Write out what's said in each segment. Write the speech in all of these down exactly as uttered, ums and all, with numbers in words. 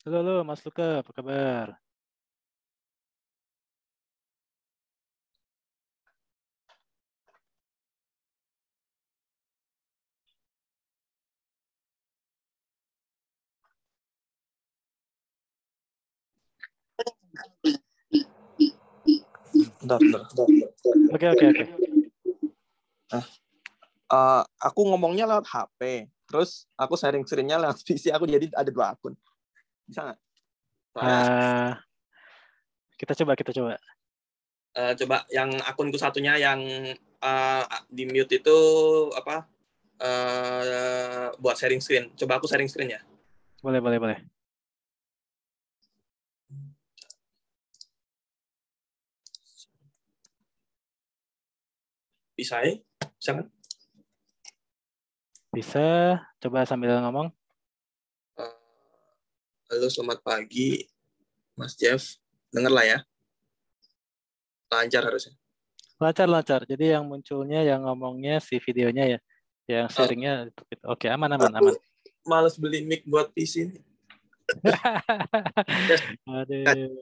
Halo, halo Mas Luka, apa kabar? Bentar, bentar. Oke, oke, oke. Nah, uh, aku ngomongnya lewat H P, terus aku sharing screen-nya lewat P C aku, jadi ada dua akun. Bisa nggak? Soalnya, Uh, kita coba, kita coba. uh, coba yang akunku satunya yang uh, di mute itu apa? Uh, buat sharing screen. Coba aku sharing screen ya. Boleh, boleh, boleh. Bisa ya? Bisa kan? Bisa, coba sambil ngomong. Uh, halo, selamat pagi, Mas Jeff. Dengar lah ya. Lancar harusnya. Lancar, lancar. Jadi yang munculnya, yang ngomongnya si videonya ya. Yang sharingnya. Uh. Oke, aman, aman, aman. Males beli mic buat P C ini. Yes. Aduh.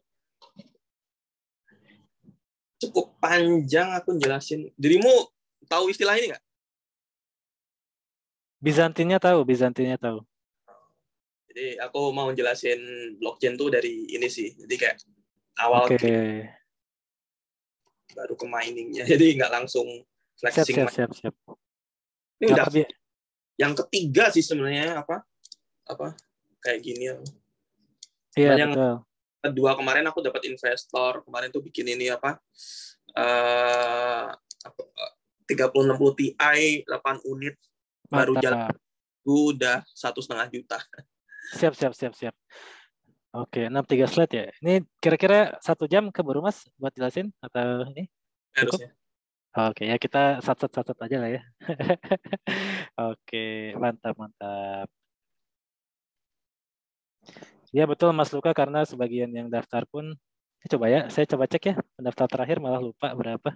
Cukup panjang aku jelasin. Dirimu tahu istilah ini nggak? Bizantinnya tahu, Bizantinnya tahu. Jadi aku mau jelasin blockchain tuh dari ini sih. Jadi kayak awal Oke. baru ke miningnya. Jadi nggak langsung flexing. Siap, siap, siap, siap. Ini udah Bi- yang ketiga sih sebenarnya apa apa kayak gini. Iya, Yang betul. kedua kemarin aku dapat investor. Kemarin tuh bikin ini apa? Uh, tiga puluh enam puluh Ti delapan unit. Baru Mantap. jalan udah satu setengah juta. Siap, siap, siap, siap. Oke, enam tiga slide ya. Ini kira-kira satu jam keburu Mas buat jelasin atau ini cukup? Harusnya. Oke, ya kita sat-sat-sat aja lah ya. Oke, mantap, mantap. Ya betul Mas Luka, karena sebagian yang daftar pun, eh, coba ya, saya coba cek ya, pendaftar terakhir malah lupa berapa.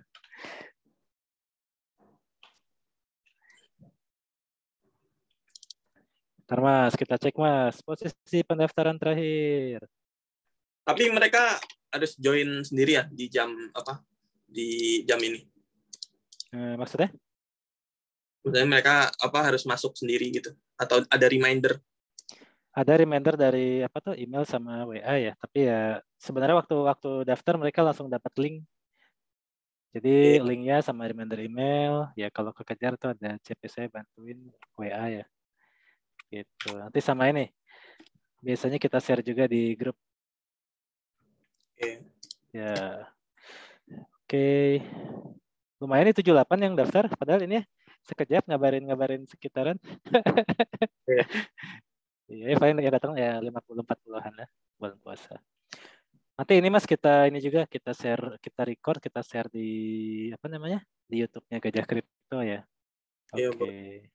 Ntar Mas, kita cek Mas, posisi pendaftaran terakhir. Tapi mereka harus join sendiri ya di jam apa? Di jam ini. Eh, maksudnya? Maksudnya mereka apa harus masuk sendiri gitu atau ada reminder? Ada reminder dari apa tuh email sama W A ya, tapi ya sebenarnya waktu waktu daftar mereka langsung dapat link. Jadi Oke. linknya sama reminder email, ya kalau kekejar tuh ada C P saya bantuin W A ya. Gitu. Nanti sama ini, biasanya kita share juga di grup. Oke. Ya, oke. Lumayan nih tujuh puluh delapan yang daftar, padahal ini ya, sekejap ngabarin-ngabarin sekitaran. Oke. Iya, paling ya datang ya lima puluh empat puluhan lah bulan puasa. Nanti ini Mas kita ini juga kita share, kita record, kita share di apa namanya? Di YouTube-nya Gajah Kripto ya. Iya, Oke.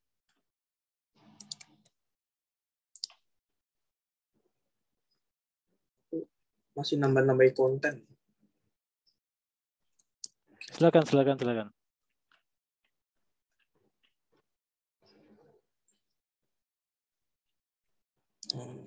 masih nambah-nambahin konten. Silakan, silakan, silakan. Hmm.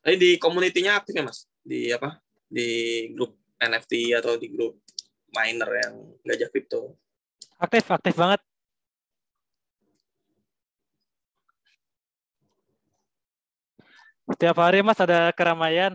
Tapi di community-nya aktif ya Mas? Di apa? Di grup N F T atau di grup miner yang gajah kripto? Aktif, aktif banget. Setiap hari Mas ada keramaian.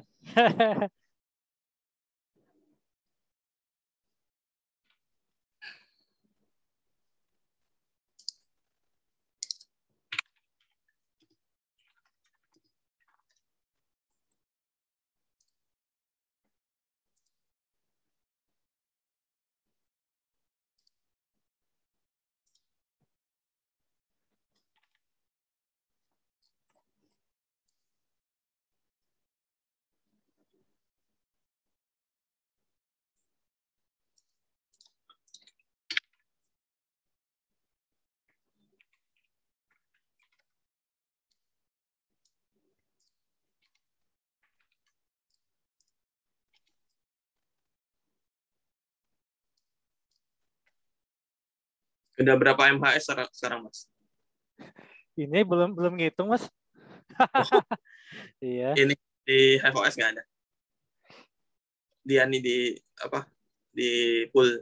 Udah berapa M H S sekarang Mas? Ini belum belum ngitung Mas. Oh, Iya. ini di H F O S nggak ada? Dia nih di apa? Di pool.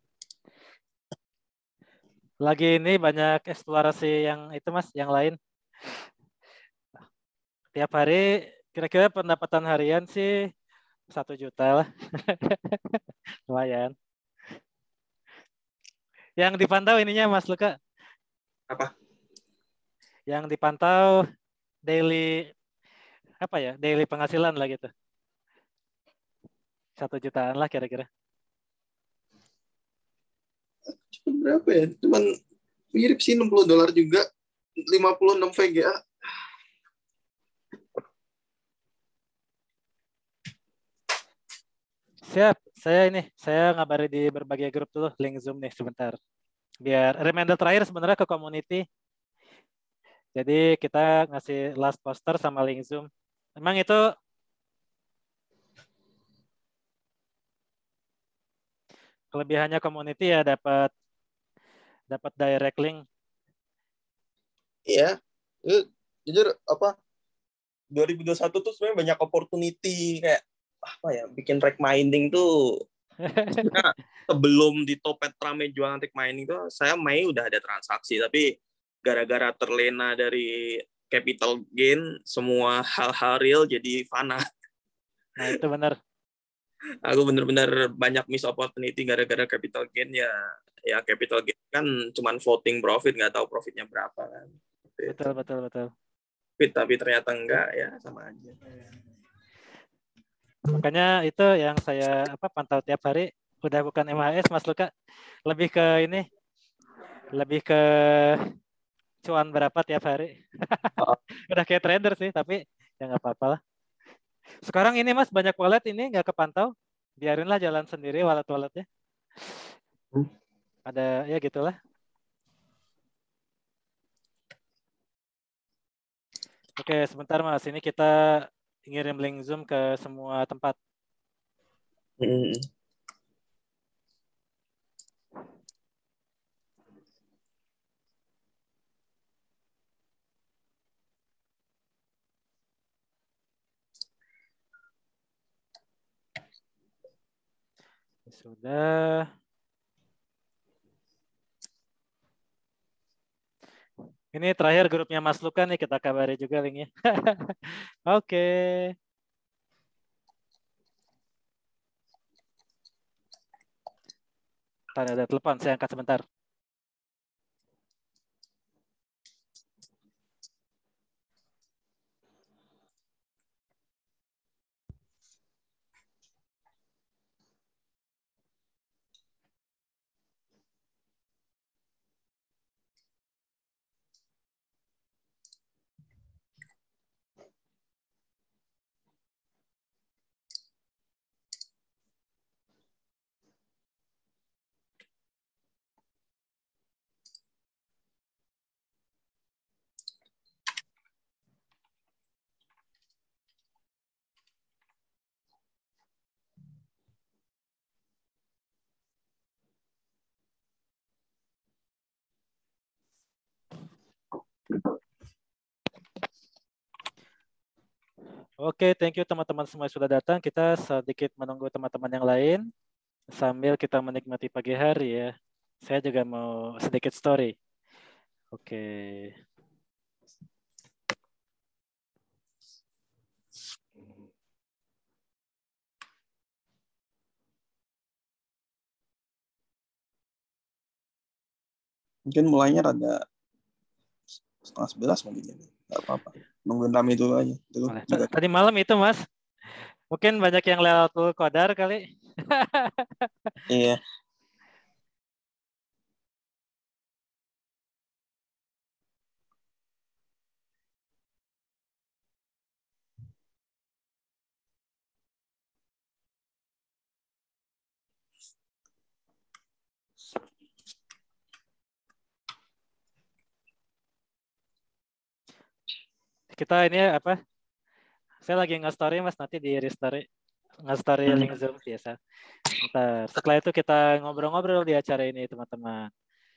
Lagi ini banyak eksplorasi yang itu Mas, yang lain. Tiap hari kira-kira pendapatan harian sih satu juta lah. Lumayan. Yang dipantau ininya Mas Luka, Apa? yang dipantau daily apa ya, daily penghasilan lah gitu. Satu jutaan lah kira-kira. Cuma berapa ya? Cuman mirip sih enam puluh dolar juga. lima puluh enam V G A. Siap, saya ini, saya ngabari di berbagai grup dulu, link Zoom nih sebentar. Biar reminder terakhir sebenarnya ke community. Jadi kita ngasih last poster sama link Zoom. Emang itu kelebihannya community ya, dapat dapat direct link. Iya. Itu, jujur apa dua ribu dua puluh satu tuh sebenarnya banyak opportunity kayak apa ya bikin rek mining tuh sebenarnya sebelum di Topet rame jualan rek mining tuh saya Mei udah ada transaksi tapi gara-gara terlena dari capital gain semua hal-hal real jadi fana. Nah itu benar. Aku bener-bener banyak miss opportunity gara-gara capital gain ya ya capital gain kan cuman floating profit nggak tahu profitnya berapa kan. Itu. Betul, betul, betul. Tapi ternyata enggak ya sama aja. Makanya itu yang saya apa pantau tiap hari udah bukan M H S Mas Luka, lebih ke ini, lebih ke cuan berapa tiap hari. Oh, Udah kayak trader sih, tapi ya nggak apa-apa lah. Sekarang ini Mas banyak wallet ini nggak kepantau, biarinlah jalan sendiri wallet-walletnya. Ada ya gitulah. Oke, sebentar Mas, ini kita ngirim link Zoom ke semua tempat. hmm. Sudah. Ini terakhir grupnya Mas Luka nih, kita kabari juga linknya. Oke. Tadi ada telepon, saya angkat sebentar. Oke, thank you teman-teman semua yang sudah datang. Kita sedikit menunggu teman-teman yang lain sambil kita menikmati pagi hari ya. Saya juga mau sedikit story. Oke. Mungkin mulainya rada setengah sebelas mungkin jadi nggak apa-apa, nungguin rame dulu aja dulu juga. Tadi malam itu Mas, mungkin banyak yang lewat Qadar kali. Iya. Kita ini apa? Saya lagi nge-story Mas, nanti di restory nge-story Hmm. link Zoom biasa. Ntar setelah itu kita ngobrol-ngobrol di acara ini teman-teman.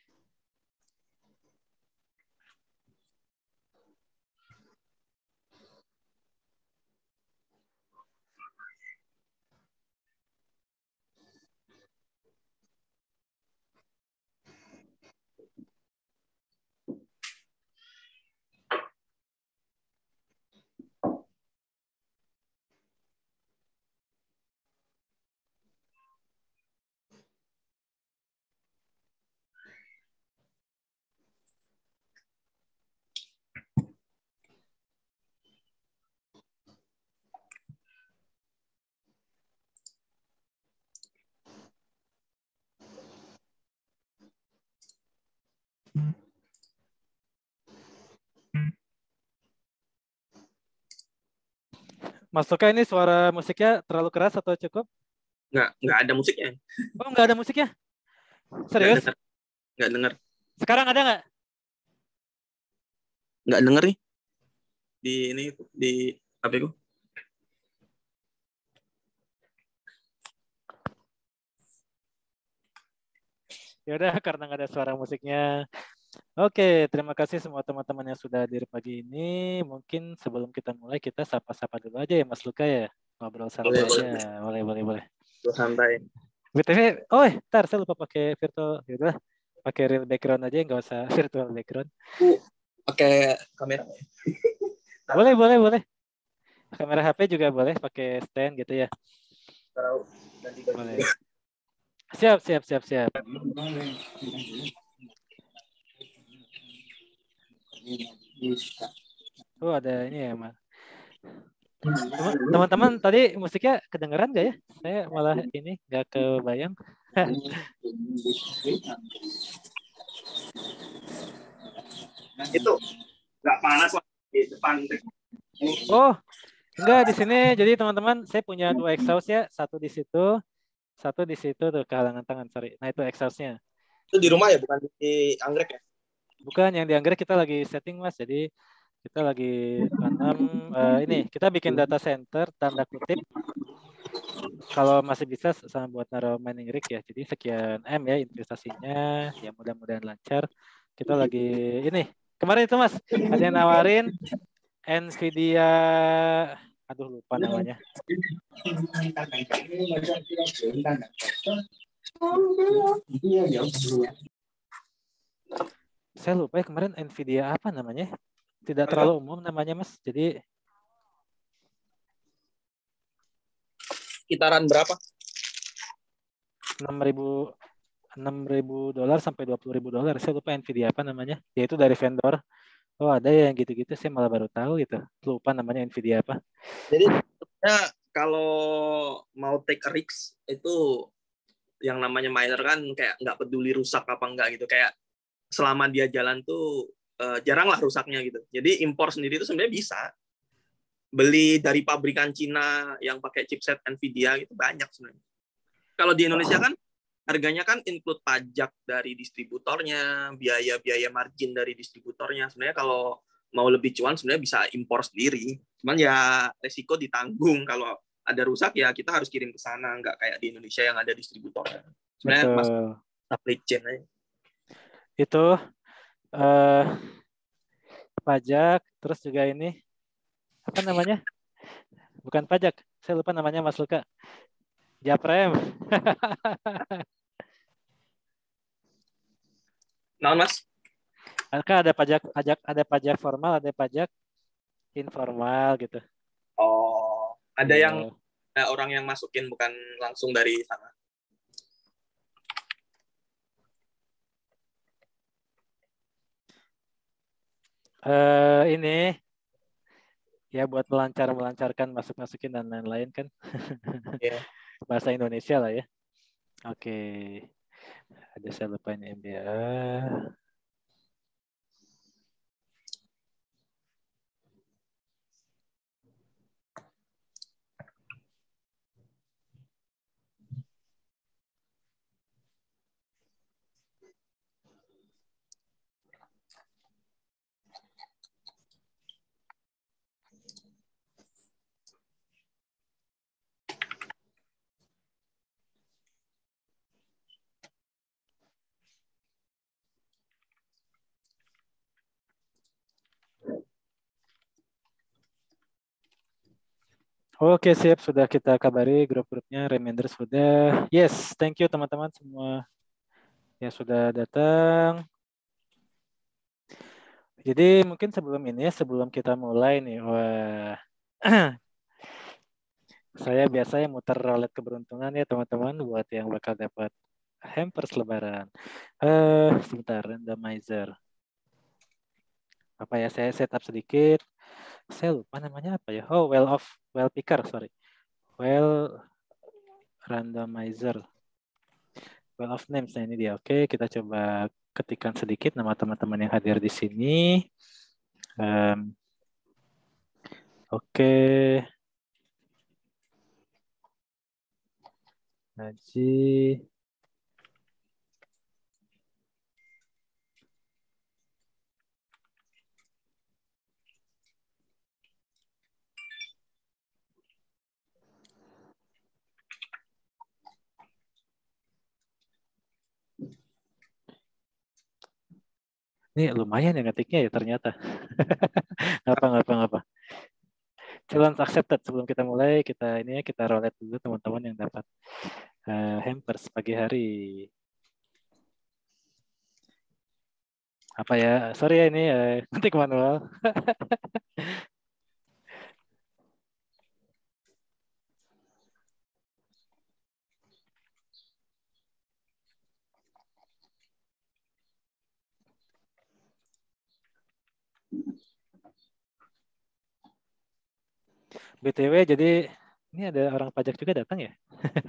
Mas Luka, ini suara musiknya terlalu keras atau cukup? Nggak, nggak ada musiknya. Oh, nggak ada musiknya? Nggak Serius? denger. Nggak denger. Sekarang ada nggak? Nggak denger nih. Di ini, di H P ku. Ya udah, karena nggak ada suara musiknya. Oke, terima kasih semua teman-teman yang sudah hadir pagi ini. Mungkin sebelum kita mulai, kita sapa-sapa dulu aja ya Mas Luka ya. Ngobrol santai Boleh, boleh. aja. Boleh, boleh, boleh. Gue santai. B T W, oh eh, ntar saya lupa pakai virtual. Yaudah, pakai real background aja, nggak usah virtual background. Aku pakai kamera. Boleh, boleh, boleh. Kamera H P juga boleh, pakai stand gitu ya. Taruh ganti baju. Boleh. Siap, siap, siap, siap. Oh, ada ini ya, Mas. Teman-teman, tadi musiknya kedengeran nggak ya? Saya malah ini nggak kebayang. Itu nggak panas lah di depan. Oh, enggak di sini. Jadi teman-teman, saya punya dua exhaust ya. Satu di situ, satu di situ tuh kehalangan tangan, sorry. Nah itu exhaustnya. Itu di rumah ya, bukan di anggrek ya? Bukan yang di Anggrek, kita lagi setting Mas. Jadi kita lagi tanam uh, ini. Kita bikin data center tanda kutip. Kalau masih bisa sama buat naruh mining rig ya. Jadi sekian M ya investasinya. Ya mudah-mudahan lancar. Kita lagi ini. Kemarin itu Mas, ada yang nawarin Nvidia, aduh lupa namanya. Saya lupa ya kemarin Nvidia apa namanya. Tidak terlalu umum namanya Mas. Jadi Kitaran berapa? enam ribu enam ribu dolar sampai dua puluh ribu dolar. Saya lupa Nvidia apa namanya. Yaitu dari vendor. Oh ada ya yang gitu-gitu. Saya malah baru tahu gitu. Lupa namanya Nvidia apa. Jadi ya, kalau mau take a risk itu yang namanya miner kan kayak nggak peduli rusak apa enggak gitu. Kayak selama dia jalan tuh uh, jarang lah rusaknya gitu. Jadi impor sendiri itu sebenarnya bisa. Beli dari pabrikan Cina yang pakai chipset Nvidia gitu banyak sebenarnya. Kalau di Indonesia kan harganya kan include pajak dari distributornya, biaya-biaya margin dari distributornya. Sebenarnya kalau mau lebih cuan sebenarnya bisa impor sendiri. Cuman ya resiko ditanggung. Kalau ada rusak ya kita harus kirim ke sana, nggak kayak di Indonesia yang ada distributornya. Sebenarnya mas supply chain aja. Itu uh, pajak, terus juga ini apa namanya? Bukan pajak. Saya lupa namanya Mas Luka. Japrem. Nah, Mas. Kan ada pajak, pajak, ada pajak formal, ada pajak informal gitu. Oh, ada Iya. yang ada orang yang masukin bukan langsung dari sana. Eh ini ya buat melancar melancarkan masuk masukin dan lain-lain kan. Iya. Bahasa Indonesia lah ya. Oke. Ada saya lupa ini M B A. Oke, siap. Sudah kita kabari grup-grupnya, reminder sudah. Yes, thank you teman-teman semua yang sudah datang. Jadi mungkin sebelum ini, sebelum kita mulai nih, wah, saya biasanya muter roulette keberuntungan ya teman-teman buat yang bakal dapat hampers lebaran. Eh, sebentar, randomizer. Apa ya, saya setup sedikit. Saya lupa namanya apa ya. Oh, well of, well picker, sorry. Well randomizer. Well of names, nah ini dia. Oke, kita coba ketikkan sedikit nama teman-teman yang hadir di sini. Um, Oke. Haji. Ini lumayan ya ngetiknya ya ternyata. Ngapa, ngapa, ngapa. Challenge accepted. Sebelum kita mulai, kita ini ya, kita roulette dulu teman-teman yang dapat uh, hampers pagi hari. Apa ya? Sorry ya ini uh, ngetik manual. B T W jadi ini ada orang pajak juga datang ya?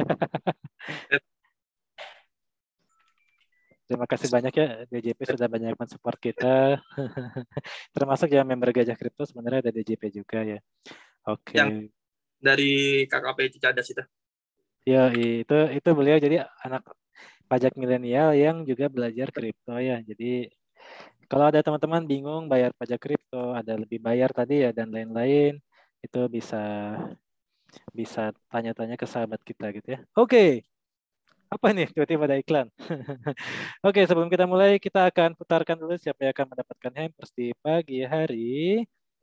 Terima kasih banyak ya D J P sudah banyak mensupport kita. Termasuk ya member Gajah Kripto sebenarnya ada D J P juga ya. Oke. Yang dari K K P Cicadas itu. Ya itu itu beliau jadi anak pajak milenial yang juga belajar kripto ya. Jadi kalau ada teman-teman bingung bayar pajak kripto, ada lebih bayar tadi ya dan lain-lain, itu bisa bisa tanya-tanya ke sahabat kita gitu ya. Oke. Apa nih? Tiba-tiba ada iklan. Oke, sebelum kita mulai, kita akan putarkan dulu siapa yang akan mendapatkan hampers di pagi hari.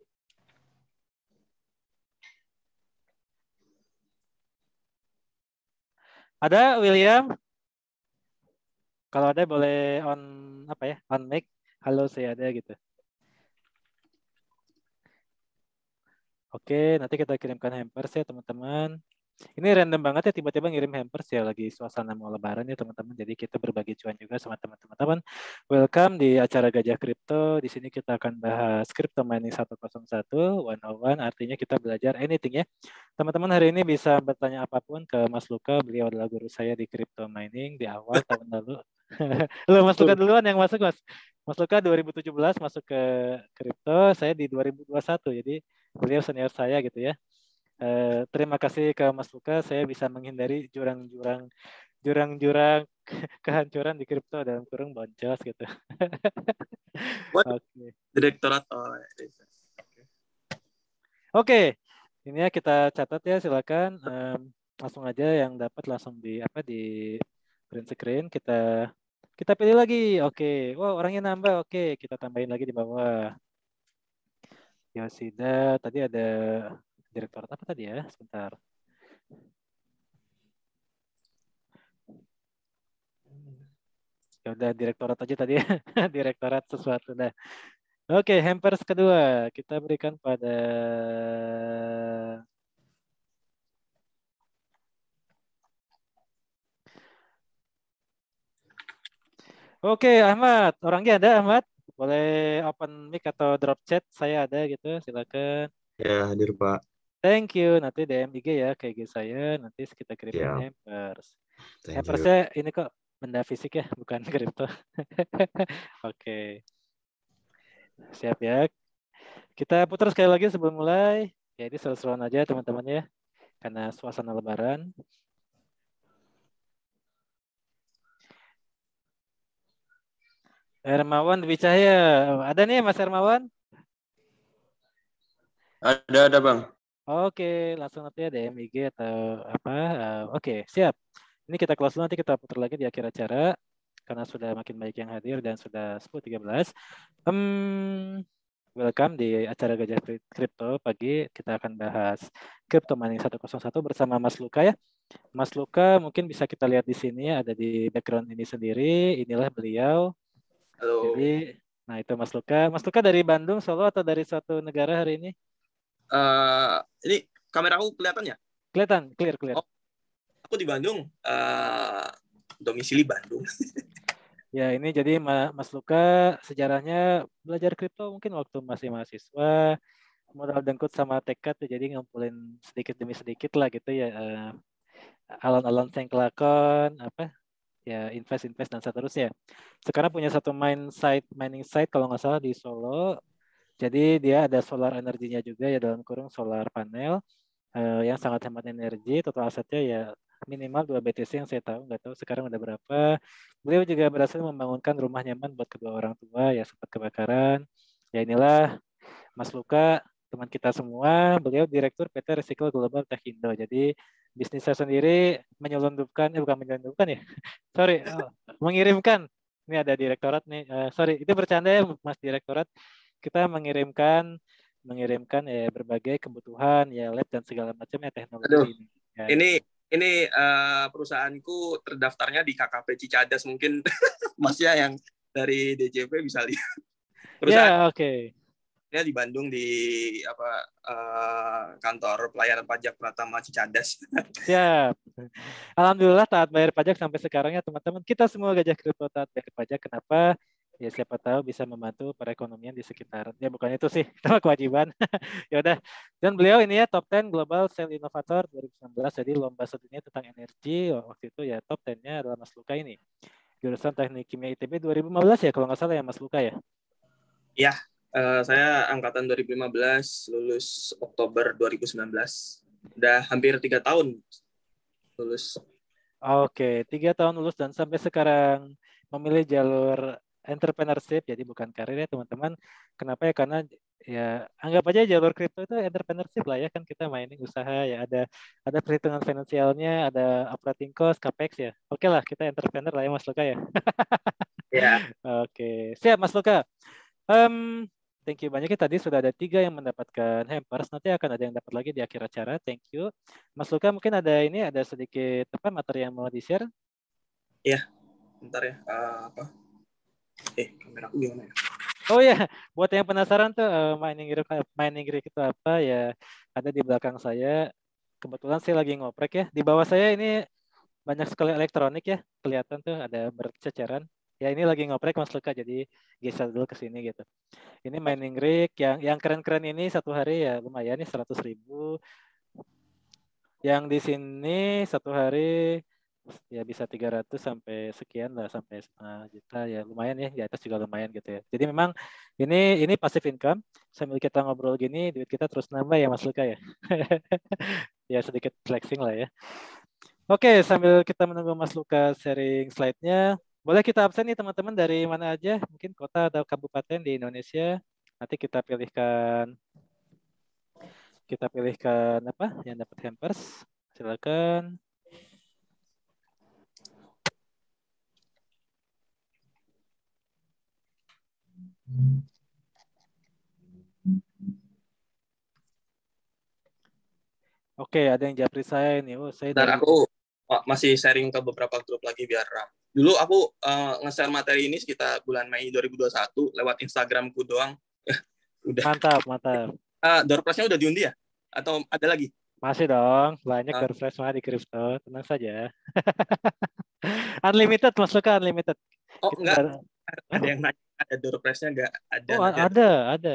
Ada William? Kalau ada boleh on apa ya? On mic. Halo, saya ada gitu. Oke, nanti kita kirimkan hampers ya teman-teman. Ini random banget ya tiba-tiba ngirim hampers ya lagi suasana mau lebaran ya teman-teman. Jadi kita berbagi cuan juga sama teman-teman. Welcome di acara Gajah Kripto. Di sini kita akan bahas Crypto Mining seratus satu, seratus artinya kita belajar anything ya. Teman-teman hari ini bisa bertanya apapun ke Mas Luka. Beliau adalah guru saya di Crypto Mining di awal tahun lalu. Loh, Mas Luka duluan yang masuk, Mas. Mas Luka dua ribu tujuh belas masuk ke kripto, saya di dua ribu dua puluh satu. Jadi beliau senior saya gitu ya. Eh, terima kasih ke Mas Luka, saya bisa menghindari jurang-jurang jurang-jurang kehancuran di kripto dalam kurung boncos gitu. Oke. Okay. Direktorat. Oh, Oke. Okay. Ini ya kita catat ya silakan um, langsung aja yang dapat langsung di apa di print screen kita kita pilih lagi. Oke. Okay. Wow, orangnya nambah. Oke, okay. Kita tambahin lagi di bawah. Yosida tadi ada Direktorat apa tadi ya? Sebentar. Ya udah direktorat aja tadi ya. Direktorat sesuatu dah. Oke, hampers kedua kita berikan pada Oke, Ahmad. Orangnya ada, Ahmad? Boleh open mic atau drop chat. Saya ada gitu. Silakan. Ya, hadir Pak. Thank you. Nanti D M I G ya ke I G saya. Nanti kita kirimin Ya, hampers. thank you. Hampersnya ini kok benda fisik ya, bukan kripto. Oke. Siap ya. Kita putar sekali lagi sebelum mulai. Ya ini seru-seruan aja teman-teman ya. Karena suasana lebaran. Hermawan Dwi Cahya. Ada nih Mas Hermawan? Ada, ada Bang. Oke, langsung nanti ya D M I G atau apa. Uh, Oke, siap. Ini kita close dulu, nanti kita putar lagi di akhir acara. Karena sudah makin banyak yang hadir dan sudah sepuluh tiga belas. Um, welcome di acara Gajah Kripto pagi. Kita akan bahas Crypto Mining seratus satu bersama Mas Luka ya. Mas Luka mungkin bisa kita lihat di sini ada di background ini sendiri. Inilah beliau. Halo. Jadi, nah itu Mas Luka. Mas Luka dari Bandung, Solo atau dari suatu negara hari ini? Uh, ini kamera aku kelihatan ya? Kelihatan, clear, clear. Oh, aku di Bandung, uh, domisili Bandung. Ya ini jadi Mas Luka sejarahnya belajar kripto mungkin waktu masih mahasiswa, modal dengkut sama tekad tuh, jadi ngumpulin sedikit demi sedikit lah gitu ya, uh, alon-alon kelakon apa ya, invest invest dan seterusnya. Sekarang punya satu mine site mining site kalau nggak salah di Solo. Jadi dia ada solar energinya juga ya, dalam kurung solar panel uh, yang sangat hemat energi. Total asetnya ya minimal dua B T C yang saya tahu, nggak tahu sekarang udah berapa. Beliau juga berhasil membangunkan rumah nyaman buat kedua orang tua ya sempat kebakaran. Ya inilah Mas Luka, teman kita semua. Beliau Direktur P T Recycle Global Techindo. Jadi bisnisnya sendiri menyelundupkan, eh bukan menyelundupkan ya, sorry, oh, mengirimkan. Ini ada direktorat nih, uh, sorry, itu bercanda ya Mas Direktorat. Kita mengirimkan mengirimkan ya berbagai kebutuhan ya lab dan segala macam ya teknologi Aduh, ini. Ya. Ini ini uh, perusahaanku terdaftarnya di K K P Cicadas, mungkin Masnya yang dari D J P bisa lihat. Perusahaan Ya, oke. Okay. Ya di Bandung di apa uh, kantor pelayanan pajak Pratama Cicadas. Siap. Alhamdulillah taat bayar pajak sampai sekarang ya teman-teman. Kita semua Gajah Kripto taat bayar pajak. Kenapa? Ya siapa tahu bisa membantu perekonomian di sekitar. Ya bukan itu sih, itu kewajiban. Ya udah. Dan beliau ini ya top sepuluh Global Sale Innovator dua ribu sembilan belas. Jadi lomba sedunia tentang energi. Waktu itu ya top sepuluh-nya adalah Mas Luka ini. Jurusan Teknik Kimia I T B dua ribu lima belas ya kalau nggak salah ya Mas Luka ya. Ya, uh, saya angkatan dua ribu lima belas, lulus Oktober dua ribu sembilan belas. Udah hampir tiga tahun lulus. Oke, tiga tahun lulus dan sampai sekarang memilih jalur entrepreneurship, jadi bukan karir ya teman-teman. Kenapa ya? Karena ya anggap aja jalur kripto itu entrepreneurship lah ya, kan kita mining usaha ya, ada ada perhitungan finansialnya, ada operating cost, capex ya. Oke lah, kita entrepreneur lah ya Mas Luka ya. Ya. Oke, siap Mas Luka. Um, Thank you banyak ya, tadi sudah ada tiga yang mendapatkan hampers, nanti akan ada yang dapat lagi di akhir acara. Thank you. Mas Luka mungkin ada ini, ada sedikit apa materi yang mau di-share? Iya, bentar ya. Uh, apa? Eh, kamera aku gimana ya? Oh ya, buat yang penasaran tuh uh, mining rig, mining rig itu apa ya, ada di belakang saya. Kebetulan saya lagi ngoprek ya. Di bawah saya ini banyak sekali elektronik ya, kelihatan tuh ada berceceran. Ya ini lagi ngoprek Mas Luka, jadi geser dulu ke sini gitu. Ini mining rig yang yang keren-keren ini satu hari ya lumayan nih seratus ribu. Yang di sini satu hari ya bisa tiga ratus sampai sekian lah, sampai setengah juta ya lumayan ya, di atas juga lumayan gitu ya. Jadi memang ini ini passive income, sambil kita ngobrol gini duit kita terus nambah ya Mas Luka ya. Ya sedikit flexing lah ya. Oke, sambil kita menunggu Mas Luka sharing slide-nya, boleh kita absen nih teman-teman dari mana aja, mungkin kota atau kabupaten di Indonesia. Nanti kita pilihkan kita pilihkan apa yang dapat hampers. Silakan. Oke, ada yang japri saya ini. Oh, saya Dan dari aku oh, masih sharing ke beberapa grup lagi biar ram. Dulu aku uh, nge-share materi ini sekitar bulan Mei dua ribu dua puluh satu lewat Instagramku doang. Udah. mantap, mantap. Uh, door prize-nya udah diundi ya? Atau ada lagi? Masih dong, banyak Uh, door prize mah di kripto. Tenang saja. Unlimited, masukkan unlimited. oh, Kita enggak. baru... Ada yang nanya, ada door prize-nya enggak? Ada Oh, nanti. ada, ada.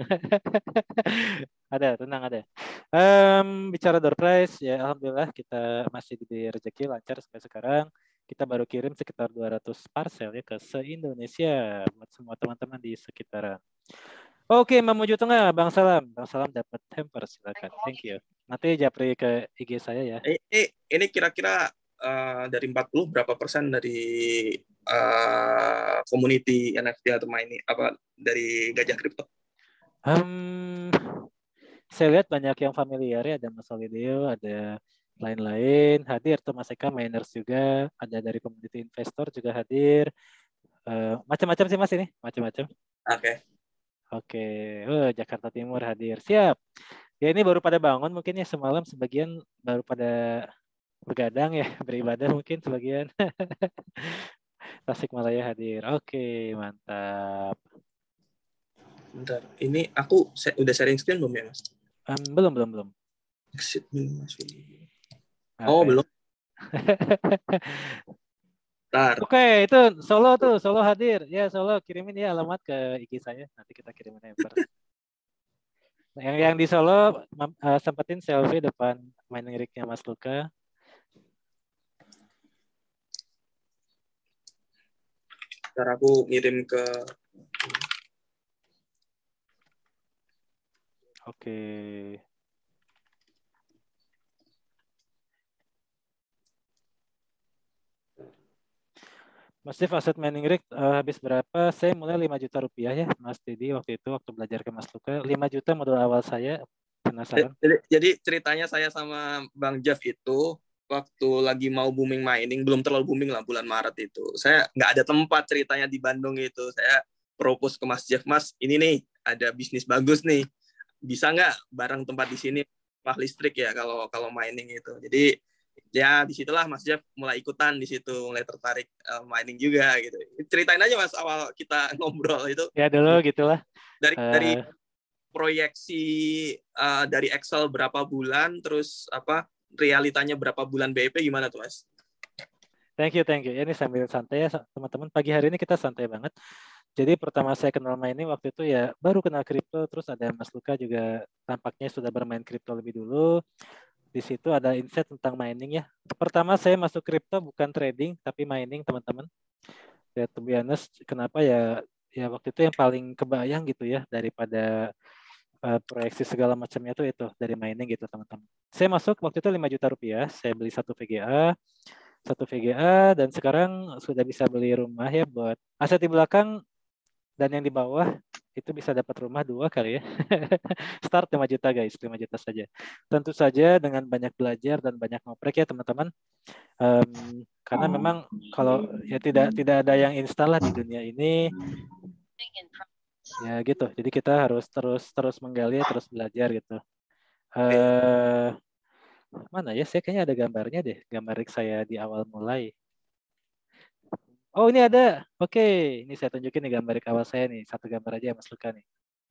Ada, tenang ada. Um, bicara door prize, ya alhamdulillah kita masih diberi rezeki lancar sampai sekarang. Kita baru kirim sekitar dua ratus parcel ya ke se-Indonesia buat semua teman-teman di sekitaran. Oke, menuju tengah, Bang Salam. Bang Salam dapat hamper, silakan. Thank you. Nanti japri ke I G saya ya. Ini, ini kira-kira uh, dari empat puluh berapa persen dari uh, community N F T atau mining apa dari Gajah Kripto? Um, saya lihat banyak yang familiar ya, ada Mas Solideo, ada lain-lain hadir, tuh Mas Eka miners juga, ada dari community investor juga hadir, uh, macam-macam sih Mas ini, macam-macam. Oke. Okay. Oke, oh, Jakarta Timur hadir, siap. Ya ini baru pada bangun mungkin ya semalam, sebagian baru pada bergadang ya, beribadah mungkin sebagian. Tasikmalaya hadir, oke mantap. Bentar, ini aku udah sharing screen belum ya Mas? Um, belum belum belum. Exit masuk. Oh belum. Oke, okay, itu Solo tuh, Solo hadir. Ya Solo, kirimin ya alamat ke I G saya. Nanti kita kirimin hamper. yang yang di Solo uh, sempetin selfie depan mining rig-nya Mas Luka. Ntar aku ngirim ke. Oke. Okay. Mas Dev, aset mining rig uh, habis berapa? Saya mulai lima juta rupiah ya, Mas Didi waktu itu waktu belajar ke Mas Luka. lima juta modal awal saya. Penasaran? Jadi, jadi ceritanya saya sama Bang Jeff itu waktu lagi mau booming mining, belum terlalu booming lah bulan Maret itu. Saya nggak ada tempat ceritanya di Bandung itu. Saya propose ke Mas Jeff, Mas, ini nih ada bisnis bagus nih. Bisa nggak bareng tempat di sini mah listrik ya kalau kalau mining itu. Jadi ya disitulah Mas Jeff mulai ikutan di situ, mulai tertarik uh, mining juga gitu. Ceritain aja Mas awal kita ngobrol itu. Ya dulu gitulah. Dari uh... dari proyeksi uh, dari Excel berapa bulan, terus apa realitanya berapa bulan B E P gimana tuh Mas? Thank you, thank you. Ya, ini sambil santai ya teman-teman. Pagi hari ini kita santai banget. Jadi pertama saya kenal mining waktu itu ya baru kenal kripto, terus ada Mas Luka juga tampaknya sudah bermain kripto lebih dulu. Di situ ada insight tentang mining ya. Pertama saya masuk kripto bukan trading tapi mining teman-teman. Ya to be honest, kenapa ya ya waktu itu yang paling kebayang gitu ya daripada uh, proyeksi segala macamnya itu itu dari mining gitu teman-teman. Saya masuk waktu itu lima juta rupiah, saya beli satu V G A, satu V G A dan sekarang sudah bisa beli rumah ya buat aset di belakang dan yang di bawah itu bisa dapat rumah dua kali ya. Start lima juta guys, lima juta saja. Tentu saja dengan banyak belajar dan banyak ngoprek ya teman-teman. Um, karena memang kalau ya tidak tidak ada yang instan lah di dunia ini. Ya gitu. Jadi kita harus terus terus menggali, terus belajar gitu. Uh, mana ya? Saya kayaknya ada gambarnya deh, gambar saya di awal mulai. Oh ini ada, oke, okay. Ini saya tunjukin nih gambar awal saya nih, satu gambar aja Mas Luka nih.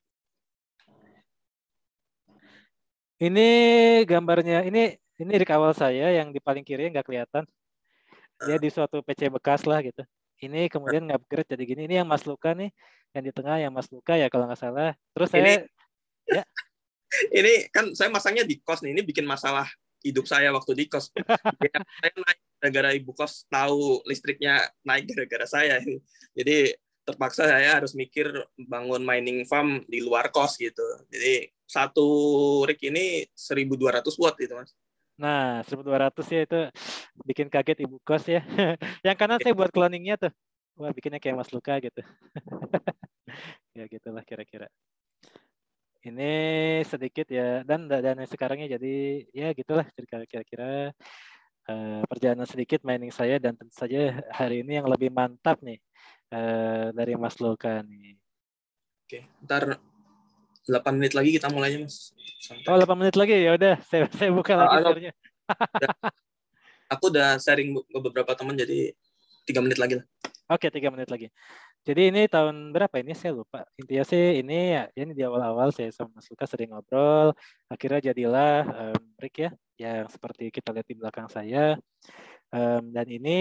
Ini gambarnya, ini ini rig awal saya yang di paling kiri nggak kelihatan. Dia di suatu P C bekas lah gitu. Ini kemudian nge-upgrade jadi gini. Ini yang Mas Luka nih, yang di tengah yang Mas Luka ya kalau nggak salah. Terus saya, ini, ya. Ini kan saya masangnya di kos nih, ini bikin masalah hidup saya waktu di kos. Saya naik gara-gara ibu kos tahu listriknya naik gara-gara saya. Jadi terpaksa saya harus mikir bangun mining farm di luar kos gitu. Jadi satu rig ini seribu dua ratus watt gitu Mas. Nah, seribu dua ratus ya itu bikin kaget ibu kos ya. Yang kanan saya buat cloningnya tuh. Wah, bikinnya kayak Mas Luka gitu. Ya gitulah kira-kira. Ini sedikit ya dan dan sekarangnya jadi ya gitulah kira-kira uh, perjalanan sedikit mining saya dan tentu saja hari ini yang lebih mantap nih uh, dari Mas Luka nih. Oke, ntar delapan menit lagi kita mulainya, Mas. Santai. Oh, delapan menit lagi ya udah, saya saya buka Uh, lagi ano, share-nya. Aku udah sharing ke beberapa teman, jadi tiga menit lagi lah. Oke, tiga menit lagi. Jadi ini tahun berapa ini saya lupa. Intinya sih ini ya ini di awal-awal saya sama Mas Luka sering ngobrol. Akhirnya jadilah um, Rick ya, yang seperti kita lihat di belakang saya. Um, dan ini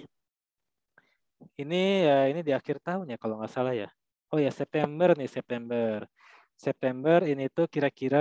ini ya ini di akhir tahun ya kalau nggak salah ya. Oh ya September nih September. September ini tuh kira-kira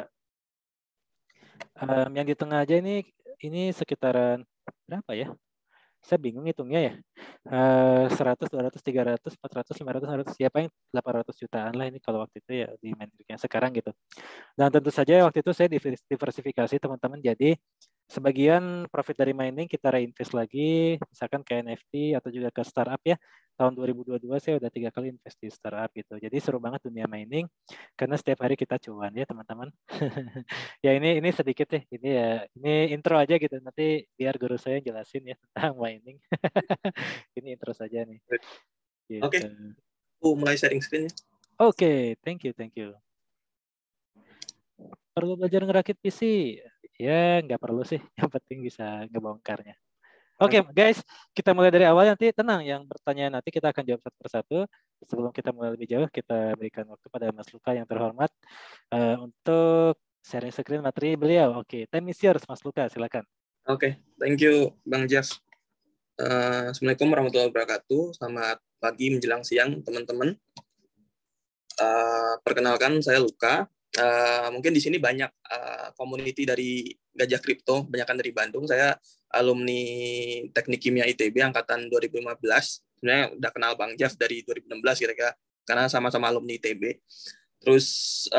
um, yang di tengah aja ini ini sekitaran berapa ya? Saya bingung hitungnya ya. Uh, seratus, dua ratus, tiga ratus, empat ratus, lima ratus, enam ratus, ya paling delapan ratus jutaan lah ini kalau waktu itu ya di metriknya sekarang gitu. Dan tentu saja waktu itu saya diversifikasi teman-teman. Jadi sebagian profit dari mining kita reinvest lagi, misalkan ke N F T atau juga ke startup ya. Tahun dua ribu dua puluh dua saya udah tiga kali invest di startup gitu. Jadi seru banget dunia mining karena setiap hari kita cuan ya teman-teman. Ya ini ini sedikit deh. Ini ya ini intro aja gitu. Nanti biar guru saya jelasin ya tentang mining. Ini intro saja nih. Gitu. Oke, okay. Aku mulai sharing screen-nya. Oke, okay. thank you, thank you. Perlu belajar ngerakit P C? Ya, nggak perlu sih. Yang penting bisa ngebongkarnya. Oke, okay, guys, kita mulai dari awal. Nanti tenang, yang bertanya nanti kita akan jawab satu persatu. Sebelum kita mulai lebih jauh, kita berikan waktu pada Mas Luka yang terhormat uh, untuk sharing screen materi beliau. Oke, okay, time is yours, Mas Luka, silakan. Oke, okay, thank you, Bang Jeff. Uh, Assalamualaikum warahmatullahi wabarakatuh. Selamat pagi menjelang siang, teman-teman. Uh, perkenalkan, saya Luka. Uh, mungkin di sini banyak uh, community dari Gajah Kripto, banyakkan dari Bandung. Saya alumni Teknik Kimia I T B angkatan dua ribu lima belas. Sebenarnya udah kenal Bang Jeff dari dua ribu enam belas kira-kira, karena sama-sama alumni I T B. Terus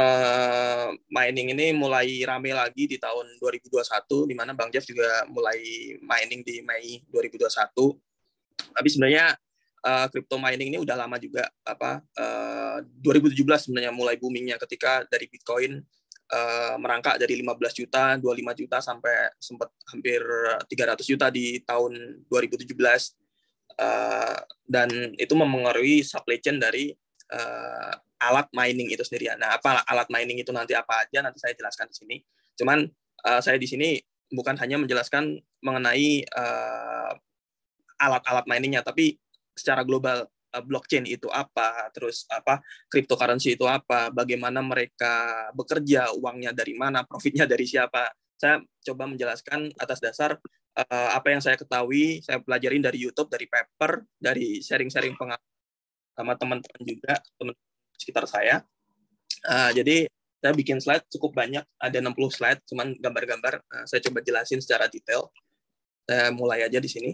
uh, mining ini mulai rame lagi di tahun dua ribu dua puluh satu, di mana Bang Jeff juga mulai mining di Mei dua ribu dua puluh satu. Tapi sebenarnya crypto uh, mining ini udah lama juga, apa uh, dua ribu tujuh belas sebenarnya mulai boomingnya ketika dari Bitcoin uh, merangkak dari lima belas juta, dua puluh lima juta sampai sempat hampir tiga ratus juta di tahun dua ribu tujuh belas. Uh, dan itu mempengaruhi supply chain dari uh, alat mining itu sendiri. Nah, apa alat mining itu nanti apa aja nanti saya jelaskan di sini. Cuman uh, saya di sini bukan hanya menjelaskan mengenai uh, alat-alat miningnya, tapi secara global uh, blockchain itu apa, terus apa cryptocurrency itu apa, bagaimana mereka bekerja, uangnya dari mana, profitnya dari siapa. Saya coba menjelaskan atas dasar uh, apa yang saya ketahui, saya pelajarin dari YouTube, dari paper, dari sharing-sharing pengalaman sama teman-teman juga, teman sekitar saya. Uh, jadi saya bikin slide cukup banyak, ada enam puluh slide, cuman gambar-gambar. Uh, saya coba jelasin secara detail. Saya mulai aja di sini.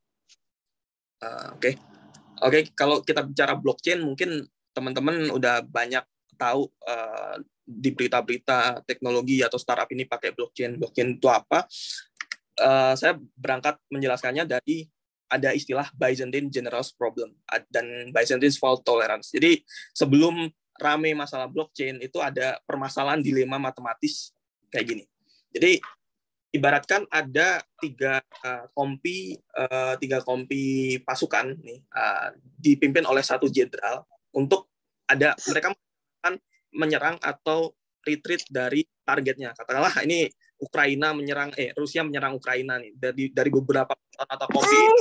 Uh, Oke, okay. Oke, okay, kalau kita bicara blockchain, mungkin teman-teman udah banyak tahu uh, di berita-berita teknologi atau startup ini pakai blockchain. Blockchain itu apa? Uh, saya berangkat menjelaskannya dari ada istilah Byzantine Generals Problem dan Byzantine Fault Tolerance. Jadi sebelum rame masalah blockchain itu ada permasalahan dilema matematis kayak gini. Jadi ibaratkan ada tiga uh, kompi uh, tiga kompi pasukan nih uh, dipimpin oleh satu jenderal untuk ada mereka akan menyerang atau retreat dari targetnya. Katakanlah ini Ukraina menyerang eh Rusia menyerang Ukraina nih dari dari beberapa peleton atau kompi ini,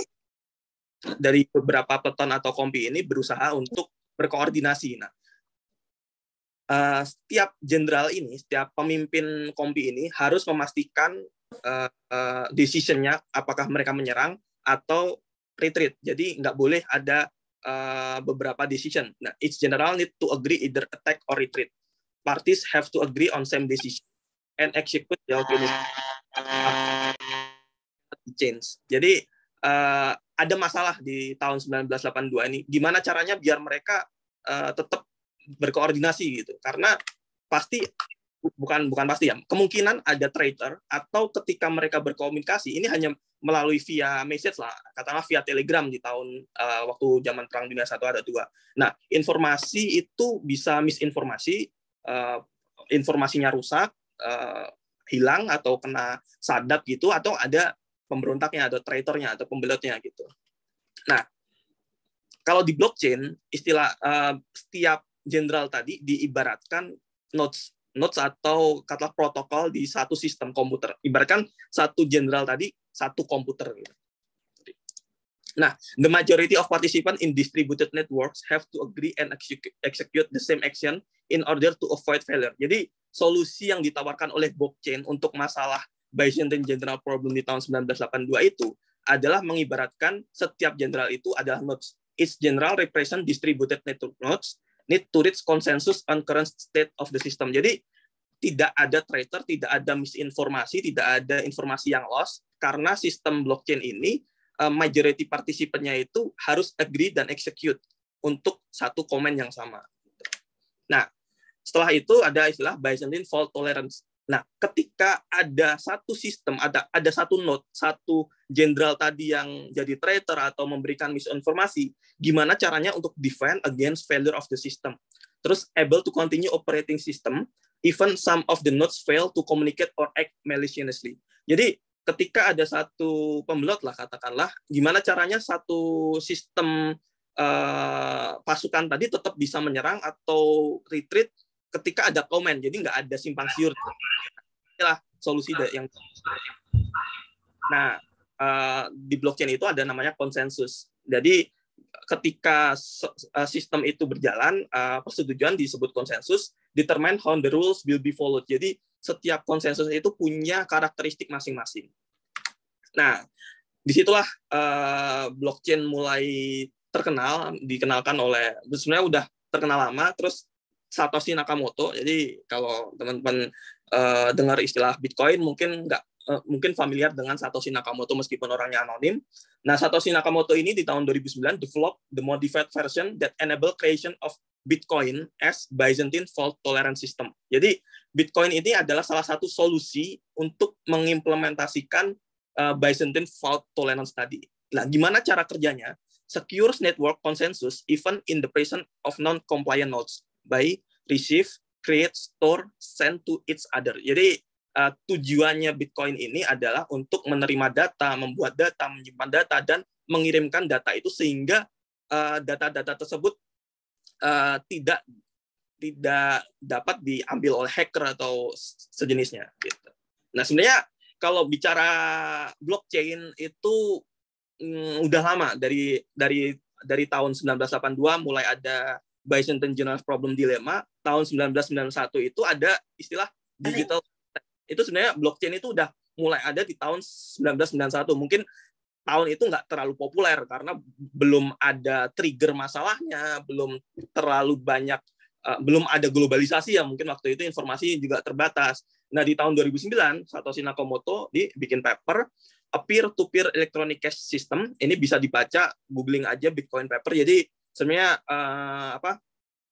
dari beberapa peleton atau kompi ini berusaha untuk berkoordinasi. Nah, uh, setiap jenderal ini, setiap pemimpin kompi ini harus memastikan Uh, uh, decision-nya apakah mereka menyerang atau retreat. Jadi nggak boleh ada uh, beberapa decision. Nah, each general need to agree either attack or retreat. Parties have to agree on same decision and execute the ultimate change. Jadi uh, ada masalah di tahun sembilan belas delapan puluh dua ini. Gimana caranya biar mereka uh, tetap berkoordinasi gitu? Karena pasti bukan bukan pasti ya, kemungkinan ada traitor atau ketika mereka berkomunikasi ini hanya melalui via message lah, katakanlah via Telegram di tahun uh, waktu zaman Perang Dunia Satu ada dua. Nah, informasi itu bisa misinformasi, uh, informasinya rusak, uh, hilang atau kena sadap gitu, atau ada pemberontaknya, ada traitornya, atau pembelotnya gitu. Nah, kalau di blockchain istilah uh, setiap jenderal tadi diibaratkan nodes nodes atau katakanlah protokol di satu sistem komputer. Ibaratkan satu jenderal tadi satu komputer. Nah, the majority of participants in distributed networks have to agree and execute the same action in order to avoid failure. Jadi, solusi yang ditawarkan oleh blockchain untuk masalah Byzantine General Problem di tahun sembilan belas delapan puluh dua itu adalah mengibaratkan setiap jenderal itu adalah nodes. Each general represent distributed network nodes need to reach consensus on current state of the system. Jadi, tidak ada traitor, tidak ada misinformasi, tidak ada informasi yang lost, karena sistem blockchain ini majority partisipannya itu harus agree dan execute untuk satu komen yang sama. Nah, setelah itu ada istilah Byzantine fault tolerance. Nah, ketika ada satu sistem, ada ada satu node, satu jenderal tadi yang jadi traitor atau memberikan misinformasi, gimana caranya untuk defend against failure of the system? Terus able to continue operating system even some of the nodes fail to communicate or act maliciously. Jadi ketika ada satu pembelot lah katakanlah, gimana caranya satu sistem uh, pasukan tadi tetap bisa menyerang atau retreat ketika ada komen, jadi nggak ada simpang siur. Inilah solusi yang. Nah, uh, di blockchain itu ada namanya konsensus. Jadi ketika sistem itu berjalan, uh, persetujuan disebut konsensus, determine how the rules will be followed. Jadi setiap konsensus itu punya karakteristik masing-masing. Nah, disitulah uh, blockchain mulai terkenal, dikenalkan oleh, sebenarnya udah terkenal lama, terus Satoshi Nakamoto. Jadi kalau teman-teman uh, dengar istilah Bitcoin, mungkin nggak, uh, mungkin familiar dengan Satoshi Nakamoto meskipun orangnya anonim. Nah, Satoshi Nakamoto ini di tahun dua ribu sembilan develop the modified version that enable creation of Bitcoin as Byzantine fault tolerance system. Jadi Bitcoin ini adalah salah satu solusi untuk mengimplementasikan uh, Byzantine fault tolerance tadi. Nah, gimana cara kerjanya? Secures network consensus even in the presence of non-compliant nodes by receive, create, store, send to each other. Jadi uh, tujuannya Bitcoin ini adalah untuk menerima data, membuat data, menyimpan data, dan mengirimkan data itu sehingga uh, data-data tersebut Uh, tidak tidak dapat diambil oleh hacker atau sejenisnya. Gitu. Nah, sebenarnya kalau bicara blockchain itu mm, udah lama, dari dari dari tahun sembilan belas delapan puluh dua mulai ada Byzantine General Problem Dilemma. Tahun sembilan belas sembilan puluh satu itu ada istilah digital. Itu sebenarnya blockchain itu udah mulai ada di tahun sembilan belas sembilan puluh satu. Mungkin tahun itu nggak terlalu populer karena belum ada trigger masalahnya, belum terlalu banyak, uh, belum ada globalisasi ya, mungkin waktu itu informasi juga terbatas. Nah, di tahun dua ribu sembilan, Satoshi Nakamoto dibikin paper, a peer-to-peer electronic cash system. Ini bisa dibaca, googling aja Bitcoin paper. Jadi sebenarnya uh, apa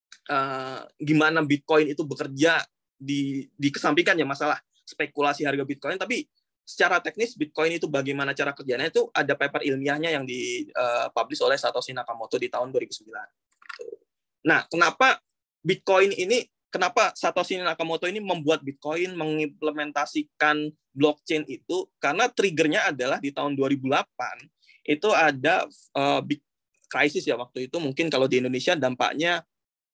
uh, gimana Bitcoin itu bekerja di dikesampingkan ya masalah spekulasi harga Bitcoin, tapi secara teknis Bitcoin itu bagaimana cara kerjanya itu ada paper ilmiahnya yang dipublish oleh Satoshi Nakamoto di tahun dua ribu sembilan. Nah, kenapa Bitcoin ini, kenapa Satoshi Nakamoto ini membuat Bitcoin, mengimplementasikan blockchain itu? Karena triggernya adalah di tahun dua ribu delapan itu ada uh, big crisis ya waktu itu. Mungkin kalau di Indonesia dampaknya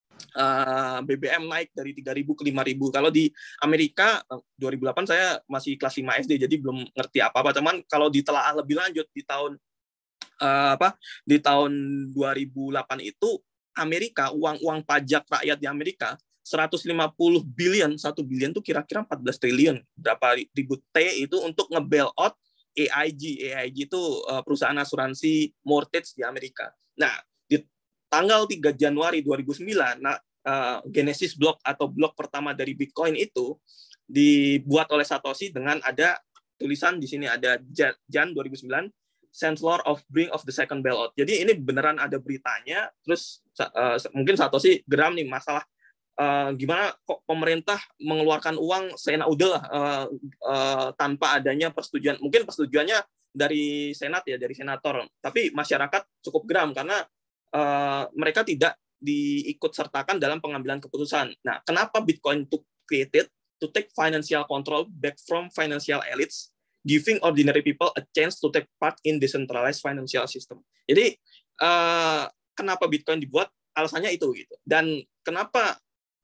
Uh, B B M naik dari tiga ribu ke lima ribu. Kalau di Amerika dua ribu delapan saya masih kelas lima S D, jadi belum ngerti apa-apa. Cuman kalau ditelaah lebih lanjut di tahun uh, apa di tahun dua ribu delapan itu Amerika, uang-uang pajak rakyat di Amerika seratus lima puluh billion, satu billion itu kira-kira empat belas triliun. Berapa ribu T itu untuk nge-bail out A I G. A I G itu uh, perusahaan asuransi mortgage di Amerika. Nah, tanggal tiga Januari dua ribu sembilan, nah, uh, Genesis block atau blok pertama dari Bitcoin itu dibuat oleh Satoshi dengan ada tulisan di sini, ada Jan dua ribu sembilan, Chancellor of Brink of the Second Bailout. Jadi ini beneran ada beritanya. Terus uh, mungkin Satoshi geram nih masalah uh, gimana kok pemerintah mengeluarkan uang seenak udah uh, uh, tanpa adanya persetujuan. Mungkin persetujuannya dari Senat ya, dari senator. Tapi masyarakat cukup geram karena Uh, mereka tidak diikut sertakan dalam pengambilan keputusan. Nah, kenapa Bitcoin itu created? To take financial control back from financial elites, giving ordinary people a chance to take part in decentralized financial system. Jadi, uh, kenapa Bitcoin dibuat? Alasannya itu gitu. Dan kenapa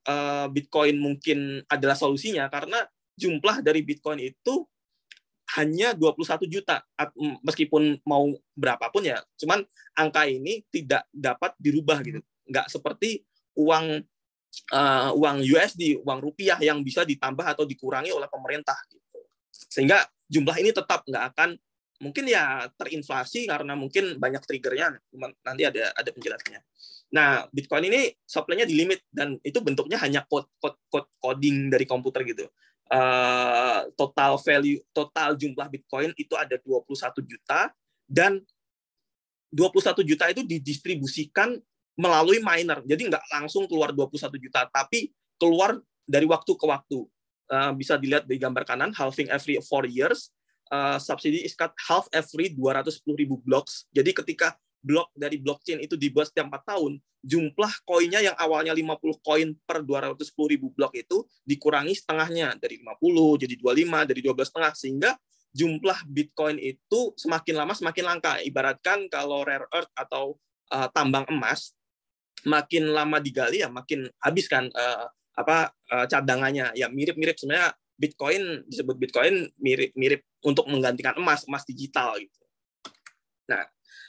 uh, Bitcoin mungkin adalah solusinya? Karena jumlah dari Bitcoin itu hanya dua puluh satu juta, meskipun mau berapapun ya, cuman angka ini tidak dapat dirubah gitu, nggak seperti uang uh, uang U S D, uang rupiah yang bisa ditambah atau dikurangi oleh pemerintah gitu. Sehingga jumlah ini tetap nggak akan, mungkin ya terinflasi karena mungkin banyak triggernya, nanti ada ada penjelasannya. Nah, Bitcoin ini supply-nya di limit dan itu bentuknya hanya code code code coding dari komputer gitu. Uh, total value, total jumlah Bitcoin itu ada dua puluh satu juta dan dua puluh satu juta itu didistribusikan melalui miner. Jadi nggak langsung keluar dua puluh satu juta, tapi keluar dari waktu ke waktu. Uh, bisa dilihat di gambar kanan, halving every four years, uh, subsidi is cut half every dua ratus sepuluh ribu blocks. Jadi ketika blok dari blockchain itu dibuat setiap empat tahun, jumlah koinnya yang awalnya lima puluh koin per dua ratus sepuluh ribu blok itu dikurangi setengahnya, dari lima puluh jadi dua puluh lima, dari dua belas setengah, sehingga jumlah Bitcoin itu semakin lama semakin langka. Ibaratkan kalau rare earth atau uh, tambang emas, makin lama digali ya makin habis kan uh, apa uh, cadangannya. Ya mirip-mirip sebenarnya Bitcoin, disebut Bitcoin mirip-mirip untuk menggantikan emas, emas digital gitu. Nah,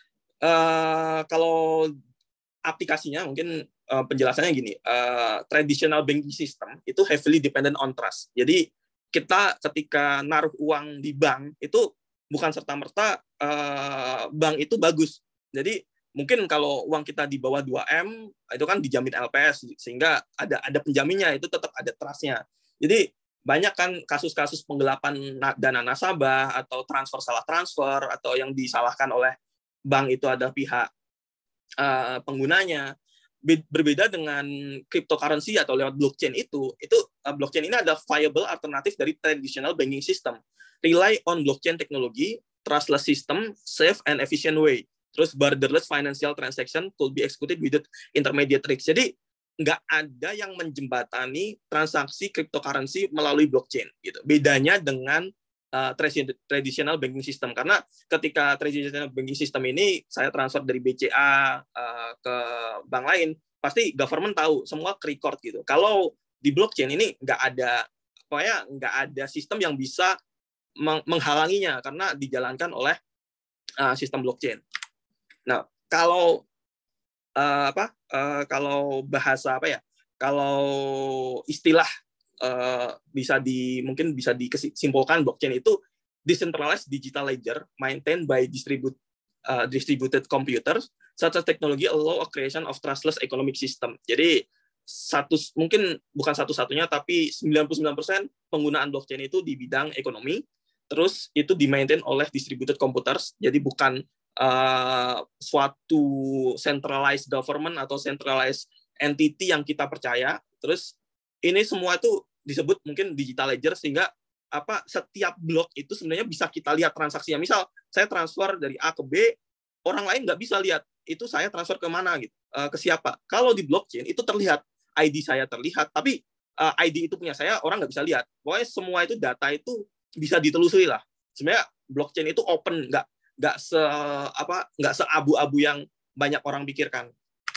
Uh, kalau aplikasinya mungkin uh, penjelasannya gini, uh, traditional banking system itu heavily dependent on trust. Jadi kita ketika naruh uang di bank itu bukan serta-merta uh, bank itu bagus. Jadi mungkin kalau uang kita di bawah dua M itu kan dijamin L P S, sehingga ada ada penjaminnya, itu tetap ada trust-nya. Jadi banyak kan kasus-kasus penggelapan dana nasabah atau transfer salah transfer atau yang disalahkan oleh bank itu ada pihak uh, penggunanya. Berbeda dengan cryptocurrency atau lewat blockchain itu, itu uh, blockchain ini ada viable alternatif dari traditional banking system. Rely on blockchain technology, trustless system, safe and efficient way. Terus borderless financial transaction could be executed without intermediaries. Jadi nggak ada yang menjembatani transaksi cryptocurrency melalui blockchain. Gitu. Bedanya dengan Uh, traditional banking system, karena ketika traditional banking system ini saya transfer dari B C A uh, ke bank lain, pasti government tahu semua ke record gitu. Kalau di blockchain ini nggak ada, pokoknya nggak ada sistem yang bisa meng menghalanginya karena dijalankan oleh uh, sistem blockchain. Nah, kalau uh, apa uh, kalau bahasa apa ya, kalau istilah Uh, bisa di mungkin bisa disimpulkan, blockchain itu decentralized digital ledger maintained by distribute, uh, distributed computers. Such as technology allow a creation of trustless economic system. Jadi satu mungkin bukan satu-satunya tapi sembilan puluh sembilan persen penggunaan blockchain itu di bidang ekonomi. Terus itu di-maintain oleh distributed computers. Jadi bukan uh, suatu centralized government atau centralized entity yang kita percaya. Terus ini semua itu disebut mungkin digital ledger, sehingga apa setiap blok itu sebenarnya bisa kita lihat transaksinya. Misal saya transfer dari A ke B, orang lain nggak bisa lihat itu saya transfer ke mana gitu, uh, ke siapa. Kalau di blockchain itu terlihat, I D saya terlihat, tapi uh, I D itu punya saya, orang nggak bisa lihat. Pokoknya semua itu data itu bisa ditelusuri lah. Sebenarnya blockchain itu open, nggak nggak se apa nggak seabu-abu yang banyak orang pikirkan.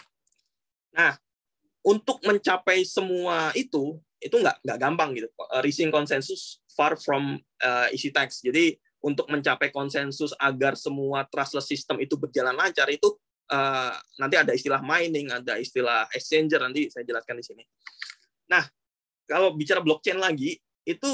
Nah, untuk mencapai semua itu itu nggak nggak gampang gitu. Reaching consensus far from uh, easy task. Jadi untuk mencapai konsensus agar semua trustless system itu berjalan lancar itu uh, nanti ada istilah mining, ada istilah exchanger, nanti saya jelaskan di sini. Nah, kalau bicara blockchain lagi itu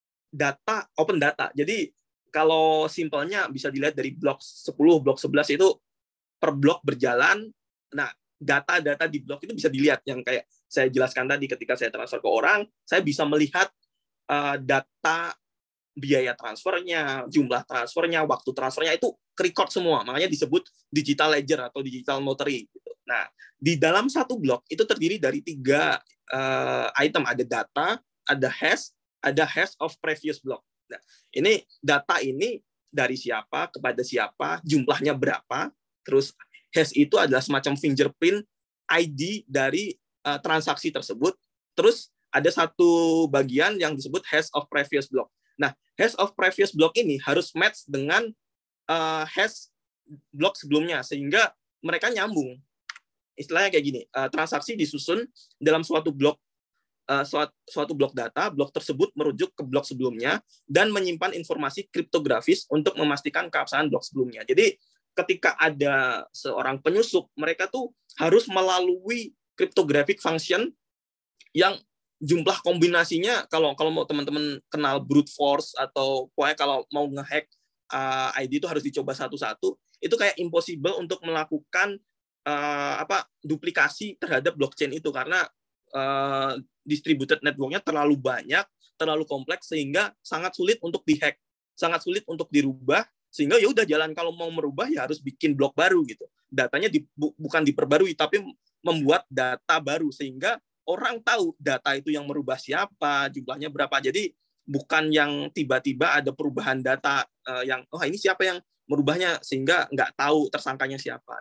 data open data. Jadi kalau simpelnya bisa dilihat dari blok sepuluh, blok sebelas itu per blok berjalan. Nah, data-data di blok itu bisa dilihat, yang kayak saya jelaskan tadi, ketika saya transfer ke orang, saya bisa melihat uh, data biaya transfernya, jumlah transfernya, waktu transfernya, itu record semua. Makanya disebut digital ledger atau digital notary. Gitu. Nah, di dalam satu blok itu terdiri dari tiga uh, item. Ada data, ada hash, ada hash of previous block. Nah, ini data ini dari siapa, kepada siapa, jumlahnya berapa, terus hash itu adalah semacam fingerprint I D dari uh, transaksi tersebut. Terus ada satu bagian yang disebut hash of previous block. Nah, hash of previous block ini harus match dengan uh, hash block sebelumnya, sehingga mereka nyambung. Istilahnya kayak gini, uh, transaksi disusun dalam suatu blok uh, suatu, suatu blok data, blok tersebut merujuk ke blok sebelumnya dan menyimpan informasi kriptografis untuk memastikan keabsahan blok sebelumnya. Jadi ketika ada seorang penyusup, mereka tuh harus melalui cryptographic function yang jumlah kombinasinya, kalau kalau mau teman-teman kenal brute force atau pokoknya kalau mau ngehack uh, I D itu harus dicoba satu-satu, itu kayak impossible untuk melakukan uh, apa duplikasi terhadap blockchain itu karena uh, distributed network-nya terlalu banyak, terlalu kompleks sehingga sangat sulit untuk dihack, sangat sulit untuk dirubah, sehingga ya udah jalan kalau mau merubah ya harus bikin blok baru gitu. Datanya di, bu, bukan diperbarui tapi membuat data baru sehingga orang tahu data itu yang merubah siapa, jumlahnya berapa. Jadi bukan yang tiba-tiba ada perubahan data uh, yang, oh ini siapa yang merubahnya, sehingga nggak tahu tersangkanya siapa.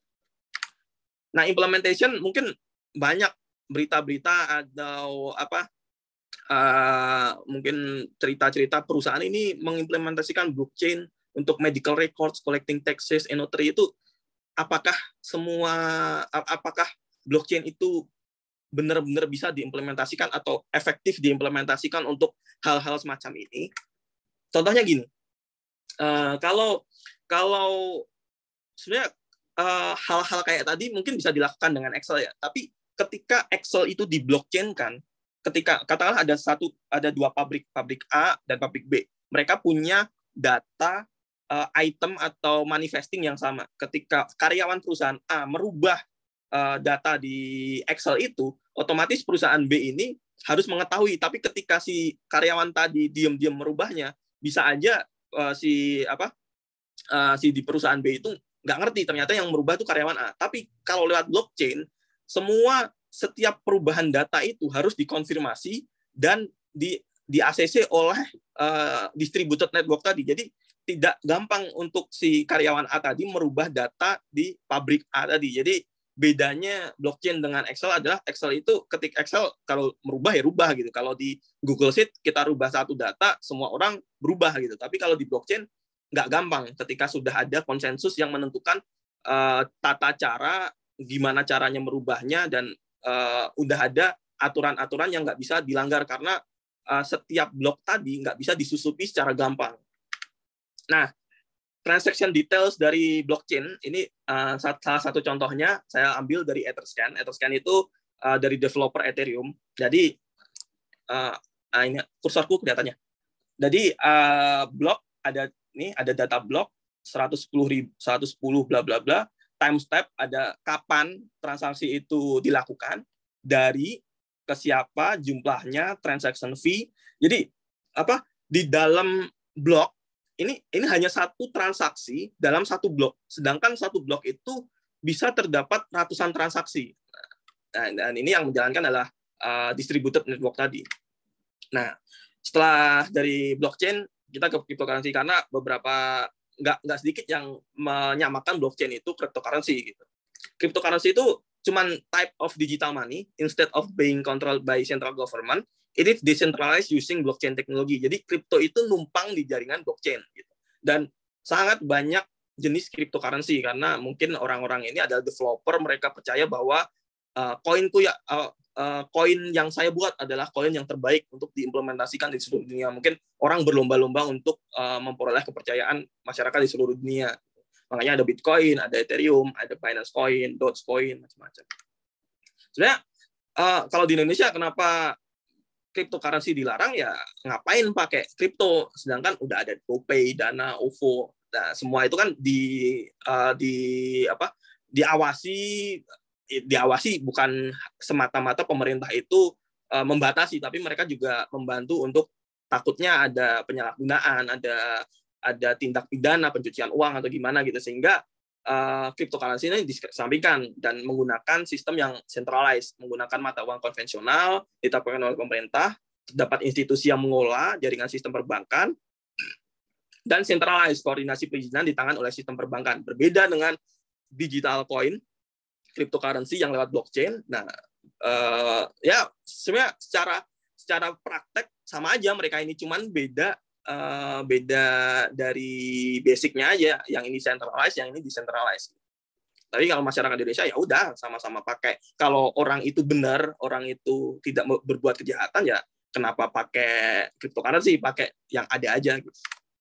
Nah, implementation mungkin banyak berita-berita atau apa, uh, mungkin cerita-cerita perusahaan ini mengimplementasikan blockchain untuk medical records, collecting taxes, and notary itu. Apakah semua, apakah blockchain itu benar-benar bisa diimplementasikan atau efektif diimplementasikan untuk hal-hal semacam ini? Contohnya gini, uh, kalau kalau sebenarnya uh, hal-hal kayak tadi mungkin bisa dilakukan dengan Excel ya, tapi ketika Excel itu di blockchain kan, ketika katakanlah ada satu ada dua pabrik, pabrik A dan pabrik B, mereka punya data uh, item atau manifesting yang sama. Ketika karyawan perusahaan A merubah Uh, data di Excel itu, otomatis perusahaan B ini harus mengetahui. Tapi ketika si karyawan tadi diam-diam merubahnya, bisa aja uh, si apa uh, si di perusahaan B itu nggak ngerti ternyata yang merubah itu karyawan A. Tapi kalau lewat blockchain, semua setiap perubahan data itu harus dikonfirmasi dan di di A C C oleh uh, distributed network tadi. Jadi tidak gampang untuk si karyawan A tadi merubah data di pabrik A tadi. Jadi bedanya blockchain dengan Excel adalah Excel itu ketik Excel kalau merubah ya rubah gitu. Kalau di Google Sheet kita rubah satu data, semua orang berubah gitu. Tapi kalau di blockchain nggak gampang ketika sudah ada konsensus yang menentukan uh, tata cara, gimana caranya merubahnya, dan uh, udah ada aturan-aturan yang nggak bisa dilanggar karena uh, setiap blok tadi nggak bisa disusupi secara gampang. Nah, transaction details dari blockchain ini uh, salah satu contohnya saya ambil dari Etherscan. Etherscan itu uh, dari developer Ethereum. Jadi uh, uh, ini kursorku kelihatannya. Jadi uh, blok ada ini ada data blok seratus sepuluh ribu, seratus sepuluh bla bla bla. Time step ada kapan transaksi itu dilakukan, dari ke siapa, jumlahnya, transaction fee. Jadi apa di dalam blok Ini ini hanya satu transaksi dalam satu blok, sedangkan satu blok itu bisa terdapat ratusan transaksi. Nah, dan ini yang menjalankan adalah uh, distributed network tadi. Nah, setelah dari blockchain kita ke cryptocurrency karena beberapa nggak nggak sedikit yang menyamakan blockchain itu cryptocurrency gitu. Cryptocurrency itu cuman type of digital money instead of being controlled by central government. It is decentralized using blockchain technology. Jadi kripto itu numpang di jaringan blockchain gitu. Dan sangat banyak jenis cryptocurrency karena mungkin orang-orang ini adalah developer, mereka percaya bahwa uh, koinku ya uh, uh, koin yang saya buat adalah koin yang terbaik untuk diimplementasikan di seluruh dunia. Mungkin orang berlomba-lomba untuk uh, memperoleh kepercayaan masyarakat di seluruh dunia. Makanya ada Bitcoin, ada Ethereum, ada Binance Coin, Dogecoin, macam-macam. Sebenarnya uh, kalau di Indonesia kenapa cryptocurrency dilarang, ya ngapain pakai kripto, sedangkan udah ada GoPay, Dana, O V O, nah semua itu kan di uh, di apa diawasi diawasi bukan semata-mata pemerintah itu uh, membatasi, tapi mereka juga membantu untuk takutnya ada penyalahgunaan, ada ada tindak pidana pencucian uang atau gimana gitu, sehingga Uh, cryptocurrency ini disampingkan dan menggunakan sistem yang centralized, menggunakan mata uang konvensional ditetapkan oleh pemerintah, terdapat institusi yang mengolah jaringan sistem perbankan, dan centralized koordinasi perizinan di tangan oleh sistem perbankan. Berbeda dengan digital coin, cryptocurrency yang lewat blockchain. Nah, uh, ya sebenarnya secara secara praktek sama aja mereka ini, cuman beda. Uh, beda dari basicnya aja, yang ini centralized, yang ini decentralized. Tapi kalau masyarakat Indonesia ya udah sama-sama pakai. Kalau orang itu benar, orang itu tidak berbuat kejahatan ya kenapa pakai cryptocurrency, pakai yang ada aja gitu.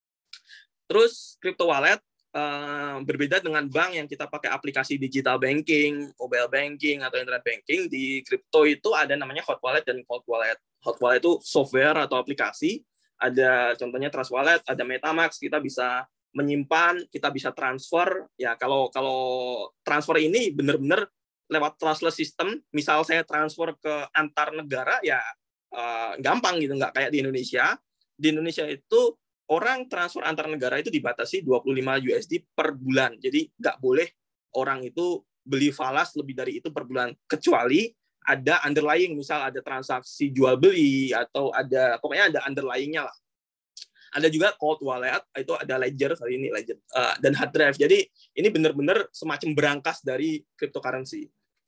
Terus crypto wallet uh, berbeda dengan bank yang kita pakai aplikasi digital banking, mobile banking atau internet banking. Di crypto itu ada namanya hot wallet dan cold wallet. Hot wallet itu software atau aplikasi. Ada contohnya Trust Wallet, ada MetaMask, kita bisa menyimpan, kita bisa transfer. Ya kalau kalau transfer ini benar-benar lewat trustless system. Misal saya transfer ke antar negara ya uh, gampang gitu, nggak kayak di Indonesia. Di Indonesia itu orang transfer antar negara itu dibatasi dua puluh lima U S D per bulan. Jadi nggak boleh orang itu beli falas lebih dari itu per bulan, kecuali ada underlying, misal ada transaksi jual beli atau ada pokoknya ada underlyingnya lah. Ada juga cold wallet, itu ada ledger kali ini ledger uh, dan hard drive. Jadi ini benar-benar semacam berangkas dari cryptocurrency.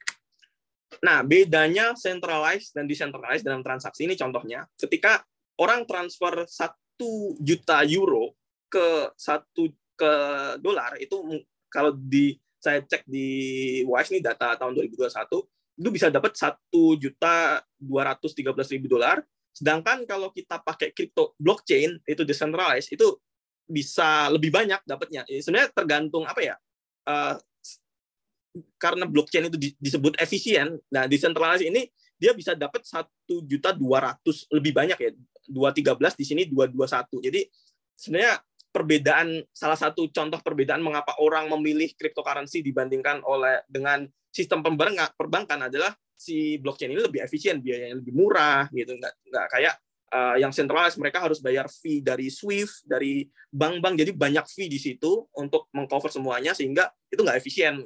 Nah, bedanya centralized dan decentralized dalam transaksi ini contohnya, ketika orang transfer satu juta euro ke satu ke dolar itu kalau di saya cek di Wise nih data tahun dua ribu dua puluh satu itu bisa dapat satu juta dua ratus tiga belas ribu dolar. Sedangkan kalau kita pakai kripto blockchain itu decentralized itu bisa lebih banyak dapatnya. Sebenarnya tergantung apa ya? Uh, karena blockchain itu disebut efisien. Nah, decentralized ini dia bisa dapat satu juta dua ratus lebih banyak ya. dua ratus tiga belas di sini dua ratus dua puluh satu. Jadi sebenarnya perbedaan salah satu contoh perbedaan mengapa orang memilih cryptocurrency dibandingkan oleh dengan sistem perbankan adalah si blockchain ini lebih efisien, biayanya lebih murah gitu, nggak nggak kayak uh, yang centralized mereka harus bayar fee dari Swift, dari bank-bank, jadi banyak fee di situ untuk mengcover semuanya sehingga itu nggak efisien.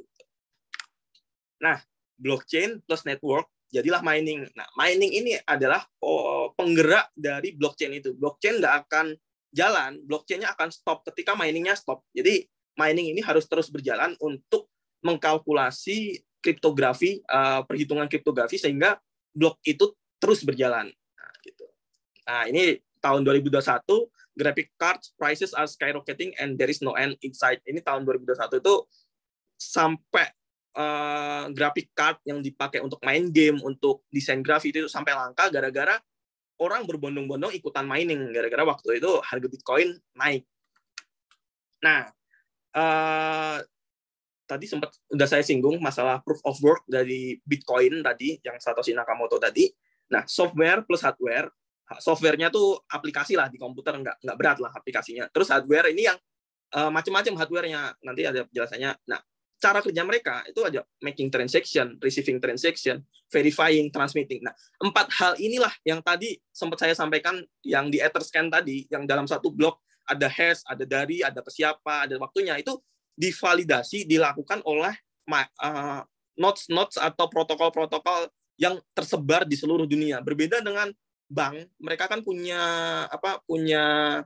Nah, blockchain plus network jadilah mining. Nah, mining ini adalah oh, penggerak dari blockchain itu. Blockchain nggak akan jalan, blockchain-nya akan stop ketika miningnya stop. Jadi mining ini harus terus berjalan untuk mengkalkulasi kriptografi, uh, perhitungan kriptografi sehingga blok itu terus berjalan. Nah, gitu. Nah, ini tahun dua ribu dua puluh satu, graphic cards prices are skyrocketing and there is no end in sight. Ini tahun dua ribu dua puluh satu itu sampai uh, graphic card yang dipakai untuk main game, untuk desain grafis itu sampai langka gara-gara orang berbondong-bondong ikutan mining. Gara-gara waktu itu harga Bitcoin naik. Nah, uh, tadi sempat udah saya singgung masalah proof of work dari Bitcoin tadi, yang Satoshi Nakamoto tadi. Nah, software plus hardware. Softwarenya tuh aplikasi lah di komputer, nggak nggak berat lah aplikasinya. Terus hardware ini yang uh, macam-macam hardwarenya. Nanti ada penjelasannya. Nah, cara kerja mereka itu ada making transaction, receiving transaction, verifying, transmitting. Nah, empat hal inilah yang tadi sempat saya sampaikan yang di Etherscan tadi, yang dalam satu blok ada hash, ada dari, ada ke siapa, ada waktunya. Itu divalidasi, dilakukan oleh uh, nodes-nodes atau protokol-protokol yang tersebar di seluruh dunia. Berbeda dengan bank, mereka kan punya apa? Punya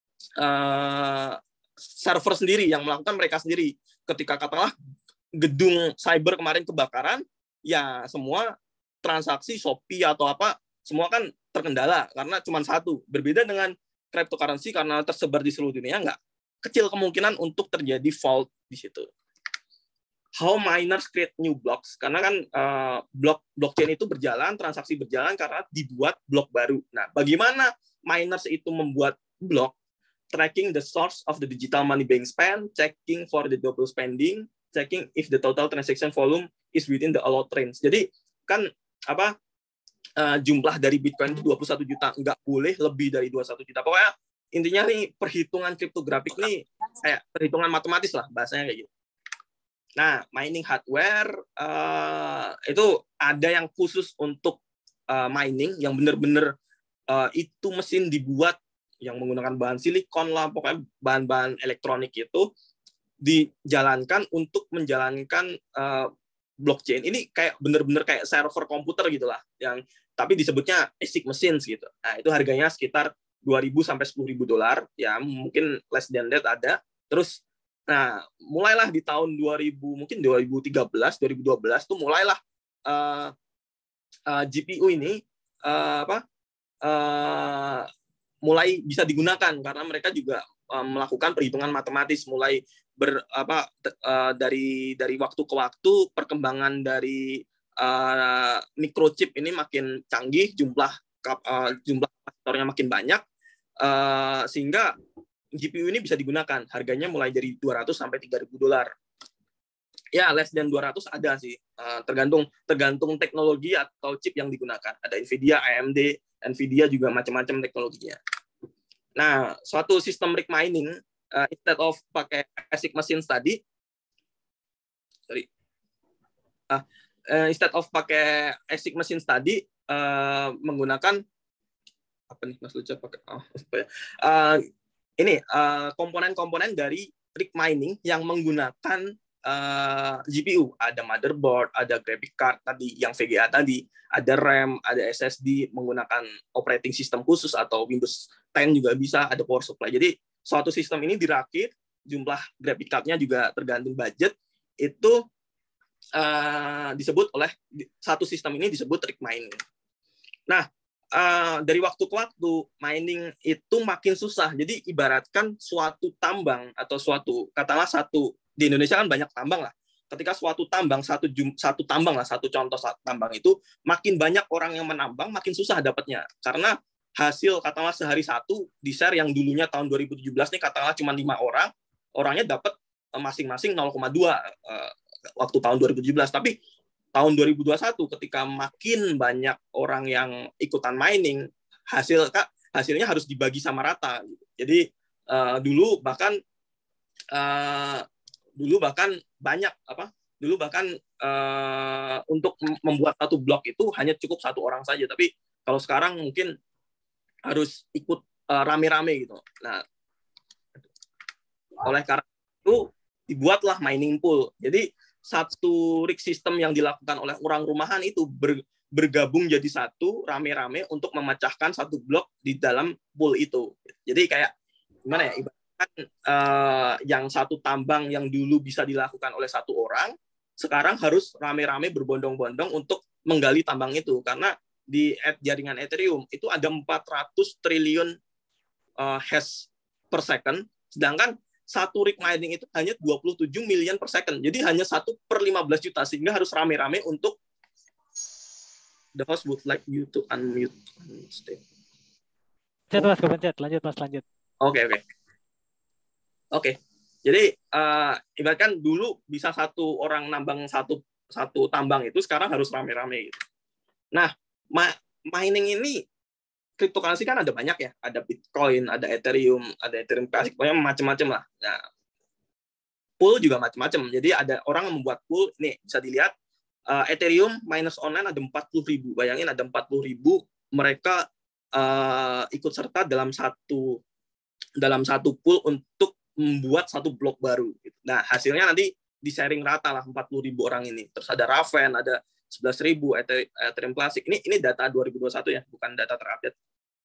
uh, server sendiri yang melakukan mereka sendiri. Ketika katakanlah gedung cyber kemarin kebakaran, ya semua transaksi Shopee atau apa semua kan terkendala karena cuma satu. Berbeda dengan cryptocurrency karena tersebar di seluruh dunia, nggak kecil kemungkinan untuk terjadi fault di situ. How miners create new blocks? Karena kan uh, blok blockchain itu berjalan, transaksi berjalan karena dibuat blok baru. Nah, bagaimana miners itu membuat blok? Tracking the source of the digital money being spent, checking for the double spending, checking if the total transaction volume is within the allowed range. Jadi kan apa uh, jumlah dari Bitcoin itu dua puluh satu juta, nggak boleh lebih dari dua puluh satu juta. Pokoknya intinya nih perhitungan kriptografik nih kayak perhitungan matematis lah bahasanya kayak gitu. Nah, mining hardware uh, itu ada yang khusus untuk uh, mining yang benar-benar uh, itu mesin dibuat yang menggunakan bahan silikon lah, pokoknya bahan-bahan elektronik itu dijalankan untuk menjalankan uh, blockchain. Ini kayak benar-benar kayak server komputer gitulah, yang tapi disebutnya A S I C machines gitu. Nah, itu harganya sekitar dua ribu sampai sepuluh ribu dolar, ya mungkin less than that ada. Terus, nah mulailah di tahun dua ribu, mungkin dua ribu tiga belas, dua ribu dua belas tuh mulailah uh, uh, G P U ini uh, apa uh, mulai bisa digunakan karena mereka juga uh, melakukan perhitungan matematis, mulai ber apa uh, dari dari waktu ke waktu perkembangan dari uh, microchip ini makin canggih, jumlah uh, jumlah kapasitornya makin banyak, uh, sehingga G P U ini bisa digunakan. Harganya mulai dari dua ratus sampai tiga ribu dolar. Ya, less than dua ratus ada sih. Uh, tergantung tergantung teknologi atau chip yang digunakan. Ada Nvidia, A M D, Nvidia juga macam-macam teknologinya. Nah, suatu sistem rig mining uh, instead of pakai ASIC machine tadi, sorry, uh, uh, instead of pakai ASIC machine tadi uh, menggunakan apa nih Mas Luca pakai oh, uh, ini uh, komponen-komponen dari rig mining yang menggunakan Uh, G P U, ada motherboard, ada graphic card tadi yang V G A tadi, ada RAM, ada S S D menggunakan operating system khusus atau Windows sepuluh juga bisa, ada power supply. Jadi suatu sistem ini dirakit, jumlah graphic card-nya juga tergantung budget, itu uh, disebut oleh satu sistem ini disebut rig mining. Nah, uh, dari waktu ke waktu mining itu makin susah. Jadi ibaratkan suatu tambang atau suatu katakanlah satu di Indonesia kan banyak tambang lah. Ketika suatu tambang, satu jum, satu tambang lah, satu contoh tambang itu, makin banyak orang yang menambang, makin susah dapatnya. Karena hasil katakanlah sehari satu di share yang dulunya tahun dua ribu tujuh belas nih katakanlah cuma lima orang, orangnya dapat masing-masing nol koma dua uh, waktu tahun dua ribu tujuh belas. Tapi tahun dua ribu dua puluh satu ketika makin banyak orang yang ikutan mining, hasil kak hasilnya harus dibagi sama rata. Jadi uh, dulu bahkan uh, dulu bahkan banyak apa dulu bahkan uh, untuk membuat satu blok itu hanya cukup satu orang saja, tapi kalau sekarang mungkin harus ikut uh, rame-rame gitu. Nah, oleh karena itu dibuatlah mining pool. Jadi satu rig system yang dilakukan oleh orang rumahan itu ber, bergabung jadi satu rame-rame untuk memecahkan satu blok di dalam pool itu. Jadi kayak gimana ya, Uh, yang satu tambang yang dulu bisa dilakukan oleh satu orang, sekarang harus rame-rame berbondong-bondong untuk menggali tambang itu. Karena di jaringan Ethereum itu ada empat ratus triliun uh, hash per second, sedangkan satu rig mining itu hanya dua puluh tujuh million per second. Jadi hanya satu per lima belas juta, sehingga harus rame-rame untuk the host would like you to unmute. Pencet mas, kepencet. Lanjut mas, lanjut. Oke, okay, oke. Okay. Oke, okay. Jadi uh, ibaratkan dulu bisa satu orang nambang satu satu tambang itu, sekarang harus rame-rame gitu. Nah, ma- mining ini cryptocurrency kan ada banyak ya, ada Bitcoin, ada Ethereum, ada Ethereum Classic, pokoknya macam-macam lah. Nah, pool juga macam-macam. Jadi ada orang yang membuat pool, nih bisa dilihat uh, Ethereum minus online ada empat puluh ribu. Bayangin ada empat puluh ribu mereka uh, ikut serta dalam satu dalam satu pool untuk membuat satu blok baru. Nah, hasilnya nanti di-sharing rata lah empat puluh ribu orang ini. Terus ada Raven, ada sebelas ribu, Ethereum Classic. Ini ini data dua ribu dua puluh satu ya, bukan data terupdate.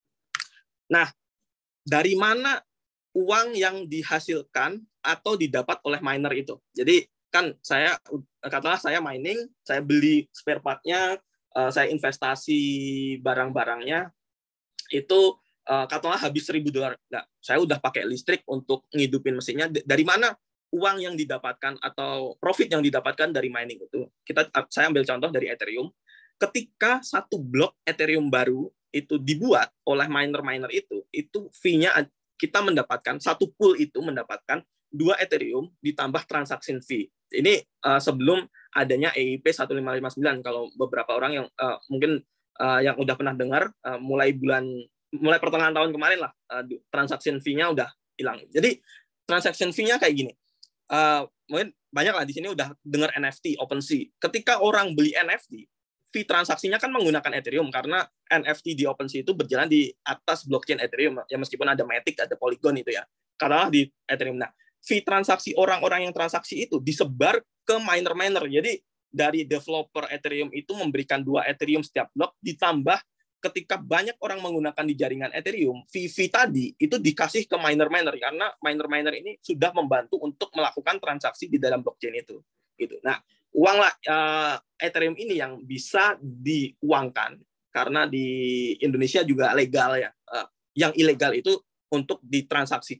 Nah, dari mana uang yang dihasilkan atau didapat oleh miner itu? Jadi, kan saya, katakanlah saya mining, saya beli spare part-nya, saya investasi barang-barangnya, itu Uh, katakanlah habis seribu dolar, nah, saya udah pakai listrik untuk ngidupin mesinnya. Dari mana uang yang didapatkan atau profit yang didapatkan dari mining itu? Kita, saya ambil contoh dari Ethereum. Ketika satu blok Ethereum baru itu dibuat oleh miner-miner itu, itu fee-nya kita mendapatkan, satu pool itu mendapatkan dua Ethereum ditambah transaction fee. Ini uh, sebelum adanya E I P satu lima lima sembilan. Kalau beberapa orang yang uh, mungkin uh, yang udah pernah dengar, uh, mulai bulan mulai pertengahan tahun kemarin lah, uh, transaction fee-nya udah hilang. Jadi transaction fee-nya kayak gini. Uh, mungkin banyak lah di sini udah dengar N F T, OpenSea. Ketika orang beli N F T, fee transaksinya kan menggunakan Ethereum karena N F T di OpenSea itu berjalan di atas blockchain Ethereum. Ya meskipun ada Matic, ada Polygon itu ya. Katakanlah di Ethereum. Nah, fee transaksi orang-orang yang transaksi itu disebar ke miner-miner. Jadi dari developer Ethereum itu memberikan dua Ethereum setiap blok, ditambah ketika banyak orang menggunakan di jaringan Ethereum, fee-fee tadi itu dikasih ke miner-miner karena miner-miner ini sudah membantu untuk melakukan transaksi di dalam blockchain itu. Gitu. Nah, uang lah uh, Ethereum ini yang bisa diuangkan karena di Indonesia juga legal ya. Uh, yang ilegal itu untuk ditransaksikan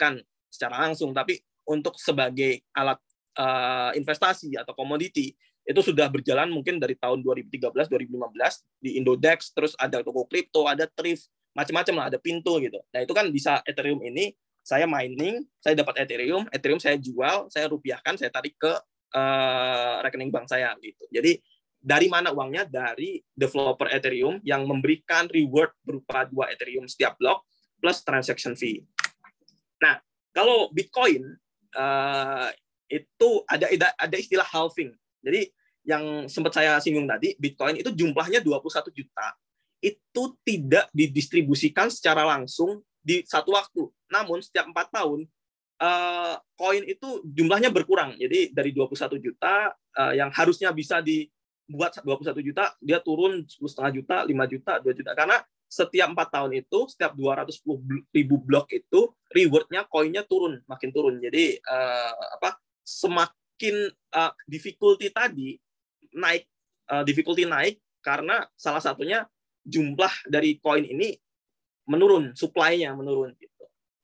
secara langsung, tapi untuk sebagai alat uh, investasi atau komoditi itu sudah berjalan mungkin dari tahun dua ribu tiga belas dua ribu lima belas di Indodex, terus ada toko kripto, ada Thrift, macam-macam lah, ada Pintu gitu. Nah itu kan bisa Ethereum ini saya mining, saya dapat Ethereum, Ethereum saya jual, saya rupiahkan, saya tarik ke uh, rekening bank saya gitu. Jadi dari mana uangnya? Dari developer Ethereum yang memberikan reward berupa dua Ethereum setiap blok plus transaction fee. Nah, kalau Bitcoin uh, itu ada ada istilah halving. Jadi yang sempat saya singgung tadi, Bitcoin itu jumlahnya dua puluh satu juta. Itu tidak didistribusikan secara langsung di satu waktu. Namun setiap empat tahun uh, koin itu jumlahnya berkurang. Jadi dari dua puluh satu juta uh, yang harusnya bisa dibuat dua puluh satu juta, dia turun sepuluh koma lima juta, lima juta, dua juta. Karena setiap empat tahun itu, setiap dua ratus sepuluh ribu blok itu, reward-nya, koinnya turun, makin turun. Jadi, uh, apa semakin uh, difficulty tadi naik, uh, difficulty naik, karena salah satunya jumlah dari koin ini menurun, supply-nya menurun. Gitu.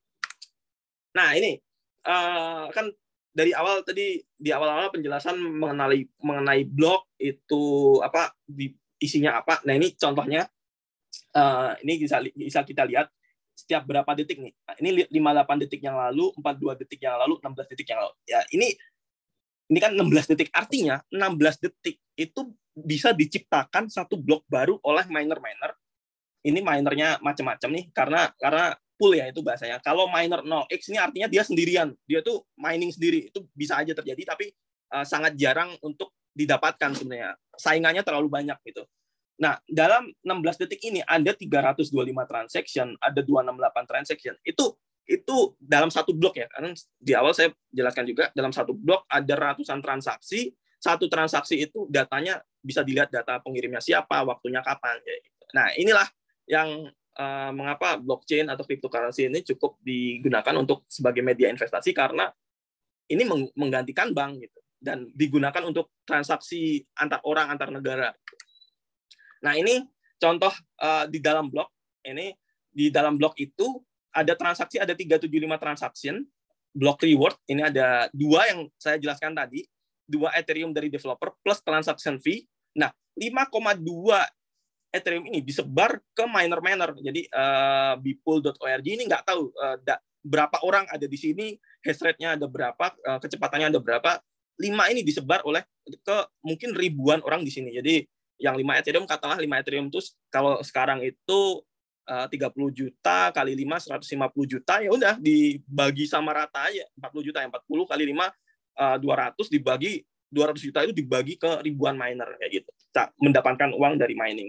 Nah, ini, uh, kan dari awal tadi, di awal-awal penjelasan mengenai, mengenai blok itu, apa di, isinya apa. Nah, ini contohnya. Uh, ini bisa bisa kita lihat setiap berapa detik nih. Nah, ini lima puluh delapan detik yang lalu, empat puluh dua detik yang lalu, enam belas detik yang lalu. Ya, ini ini kan enam belas detik, artinya enam belas detik itu bisa diciptakan satu blok baru oleh miner-miner. Ini minernya macam-macam nih, karena karena pool ya itu bahasanya. Kalau miner nol x ini artinya dia sendirian, dia tuh mining sendiri. Itu bisa aja terjadi, tapi uh, sangat jarang untuk didapatkan sebenarnya. Saingannya terlalu banyak gitu. Nah, dalam enam belas detik ini ada tiga ratus dua puluh lima transaction, ada dua ratus enam puluh delapan transaction. Itu itu dalam satu blok ya. Karena di awal saya jelaskan juga, dalam satu blok ada ratusan transaksi. Satu transaksi itu datanya bisa dilihat data pengirimnya siapa, waktunya kapan. Nah, inilah yang uh, mengapa blockchain atau cryptocurrency ini cukup digunakan untuk sebagai media investasi, karena ini menggantikan bank gitu, dan digunakan untuk transaksi antar orang, antar negara. Nah, ini contoh uh, di dalam blok. Ini di dalam blok itu ada transaksi, ada tiga ratus tujuh puluh lima transaction, block reward. Ini ada dua yang saya jelaskan tadi, dua Ethereum dari developer plus transaction fee. Nah, lima koma dua Ethereum ini disebar ke miner-miner. Jadi uh, bipool dot org ini nggak tahu uh, da, berapa orang ada di sini, hash rate-nya ada berapa, uh, kecepatannya ada berapa. Lima ini disebar oleh ke mungkin ribuan orang di sini. Jadi yang lima Ethereum, katakanlah lima Ethereum itu kalau sekarang itu uh, tiga puluh juta kali lima, seratus lima puluh juta, ya udah dibagi sama rata aja, empat puluh juta, empat puluh kali lima, uh, dua ratus dibagi, dua ratus juta itu dibagi ke ribuan miner kayak gitu. Kita mendapatkan uang dari mining.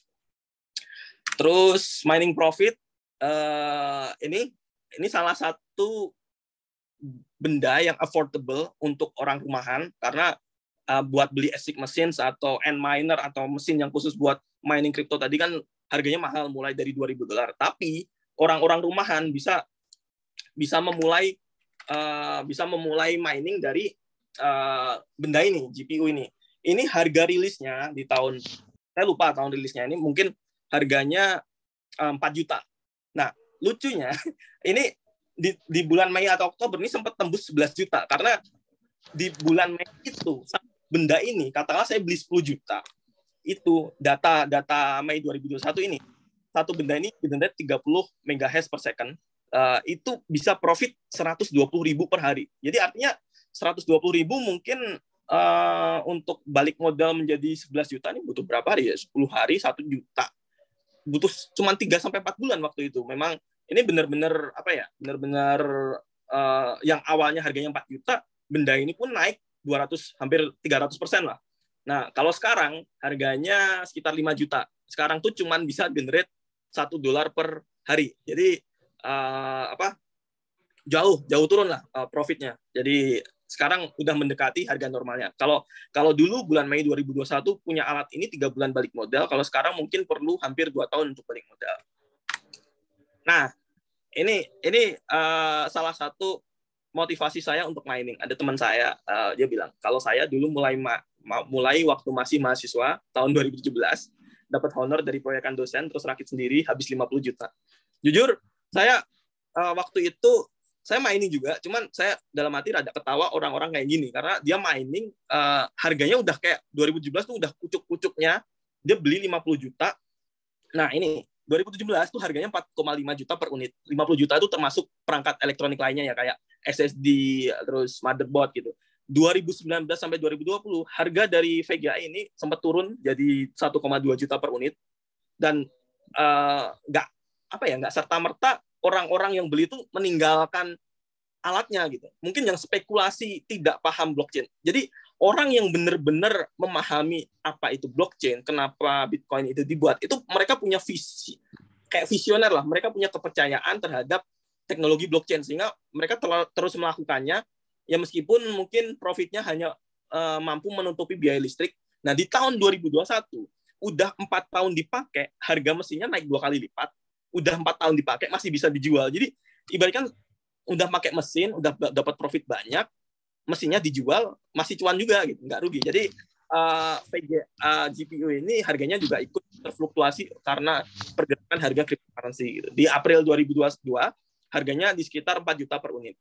Terus mining profit, uh, ini ini salah satu benda yang affordable untuk orang rumahan, karena Uh, buat beli ASIC machines atau end miner atau mesin yang khusus buat mining crypto tadi kan harganya mahal, mulai dari dua ribu dolar. Tapi orang-orang rumahan bisa bisa memulai uh, bisa memulai mining dari uh, benda ini, G P U ini. Ini harga rilisnya di tahun, saya lupa tahun rilisnya, ini mungkin harganya uh, empat juta. Nah, lucunya ini di, di bulan Mei atau Oktober ini sempat tembus sebelas juta, karena di bulan Mei itu benda ini, katakanlah saya beli sepuluh juta, itu data data Mei dua ribu dua puluh satu ini, satu benda ini benda tiga puluh megahash per second, uh, itu bisa profit seratus dua puluh ribu per hari. Jadi artinya seratus dua puluh ribu mungkin uh, untuk balik modal menjadi sebelas juta ini butuh berapa hari ya? sepuluh hari, satu juta. Butuh cuma tiga sampai empat bulan waktu itu. Memang ini benar-benar apa ya? Benar-benar uh, yang awalnya harganya empat juta, benda ini pun naik dua ratus, hampir tiga ratus persen lah. Nah, kalau sekarang harganya sekitar lima juta. Sekarang tuh cuman bisa generate satu dolar per hari. Jadi uh, apa? Jauh, jauh turun lah uh, profitnya. Jadi sekarang udah mendekati harga normalnya. Kalau kalau dulu bulan Mei dua ribu dua puluh satu punya alat ini tiga bulan balik modal, kalau sekarang mungkin perlu hampir dua tahun untuk balik modal. Nah, ini ini uh, salah satu motivasi saya untuk mining. Ada teman saya, uh, dia bilang, kalau saya dulu mulai ma- ma- mulai waktu masih mahasiswa, tahun dua ribu tujuh belas, dapat honor dari proyekan dosen, terus rakit sendiri, habis lima puluh juta. Jujur, saya uh, waktu itu saya mining juga, cuman saya dalam hati rada ketawa orang-orang kayak gini karena dia mining uh, harganya udah kayak dua ribu tujuh belas tuh udah pucuk-pucuknya, dia beli lima puluh juta. Nah, ini dua ribu tujuh belas tuh harganya empat koma lima juta per unit. lima puluh juta itu termasuk perangkat elektronik lainnya ya kayak S S D terus motherboard gitu. dua ribu sembilan belas sampai dua ribu dua puluh harga dari V G A ini sempat turun jadi satu koma dua juta per unit dan nggak uh, apa ya nggak serta-merta orang-orang yang beli itu meninggalkan alatnya gitu. Mungkin yang spekulasi tidak paham blockchain. Jadi orang yang benar-benar memahami apa itu blockchain, kenapa Bitcoin itu dibuat, itu mereka punya visi, kayak visioner lah. Mereka punya kepercayaan terhadap teknologi blockchain sehingga mereka terus melakukannya. Ya meskipun mungkin profitnya hanya uh, mampu menutupi biaya listrik. Nah di tahun dua ribu dua puluh satu udah empat tahun dipakai, harga mesinnya naik dua kali lipat. Udah empat tahun dipakai masih bisa dijual. Jadi ibaratkan udah pakai mesin, udah dapat profit banyak, mesinnya dijual masih cuan juga gitu, nggak rugi. Jadi uh, V G A G P U ini harganya juga ikut terfluktuasi karena pergerakan harga cryptocurrency gitu. Di April dua ribu dua puluh dua harganya di sekitar empat juta per unit.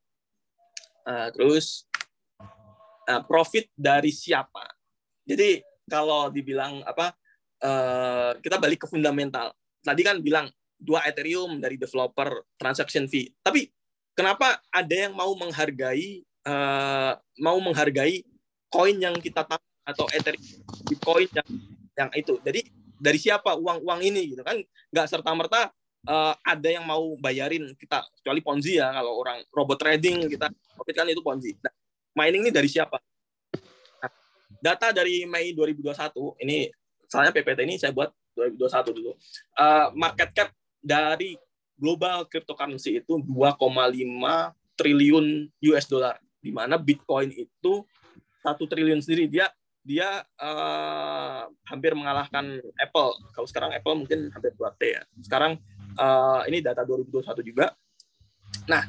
Uh, terus uh, profit dari siapa? Jadi kalau dibilang apa uh, kita balik ke fundamental. Tadi kan bilang dua Ethereum dari developer transaction fee. Tapi kenapa ada yang mau menghargai uh, mau menghargai koin yang kita tahu atau Ethereum Bitcoin yang yang itu. Jadi dari siapa uang-uang ini gitu kan? Nggak serta-merta uh, ada yang mau bayarin kita, kecuali Ponzi ya. Kalau orang robot trading kita profit kan itu Ponzi. Nah, mining ini dari siapa? Nah, data dari Mei dua ribu dua puluh satu ini soalnya P P T ini saya buat dua ribu dua puluh satu dulu. Uh, market cap dari global cryptocurrency itu dua koma lima triliun U S dollar, di mana Bitcoin itu satu triliun sendiri. Dia dia uh, hampir mengalahkan Apple. Kalau sekarang Apple mungkin hampir dua T ya. Sekarang uh, ini data dua ribu dua puluh satu juga. Nah,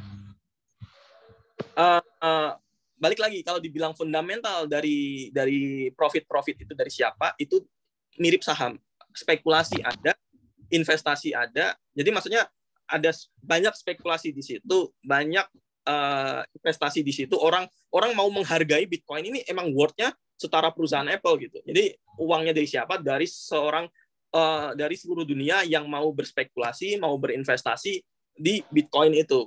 uh, uh, balik lagi kalau dibilang fundamental dari dari profit-profit itu dari siapa? Itu mirip saham. Spekulasi ada, investasi ada. Jadi maksudnya ada banyak spekulasi di situ, banyak uh, investasi di situ. Orang orang mau menghargai Bitcoin ini emang worth-nya setara perusahaan Apple gitu. Jadi uangnya dari siapa? Dari seorang uh, dari seluruh dunia yang mau berspekulasi, mau berinvestasi di Bitcoin itu.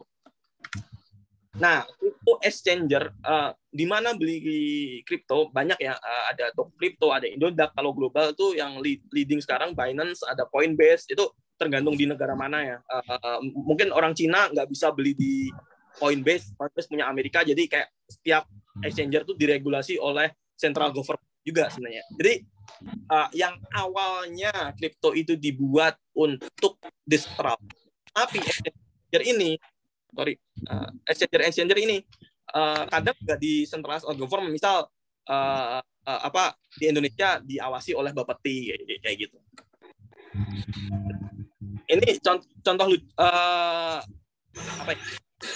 Nah, crypto exchanger uh, di mana beli kripto banyak ya, uh, ada Top Crypto, ada Indodax. Kalau global tuh yang leading sekarang Binance, ada Coinbase. Itu tergantung di negara mana ya. Uh, uh, mungkin orang Cina nggak bisa beli di Coinbase, Coinbase punya Amerika, jadi kayak setiap exchanger tuh diregulasi oleh central government juga sebenarnya. Jadi uh, yang awalnya kripto itu dibuat untuk distral, tapi exchanger ini sorry, uh, exchanger-exchanger ini uh, kadang nggak di-centralized oleh government. Misal uh, uh, apa di Indonesia diawasi oleh Bapeti kayak, kayak gitu. Ini contoh, contoh uh, apa ya?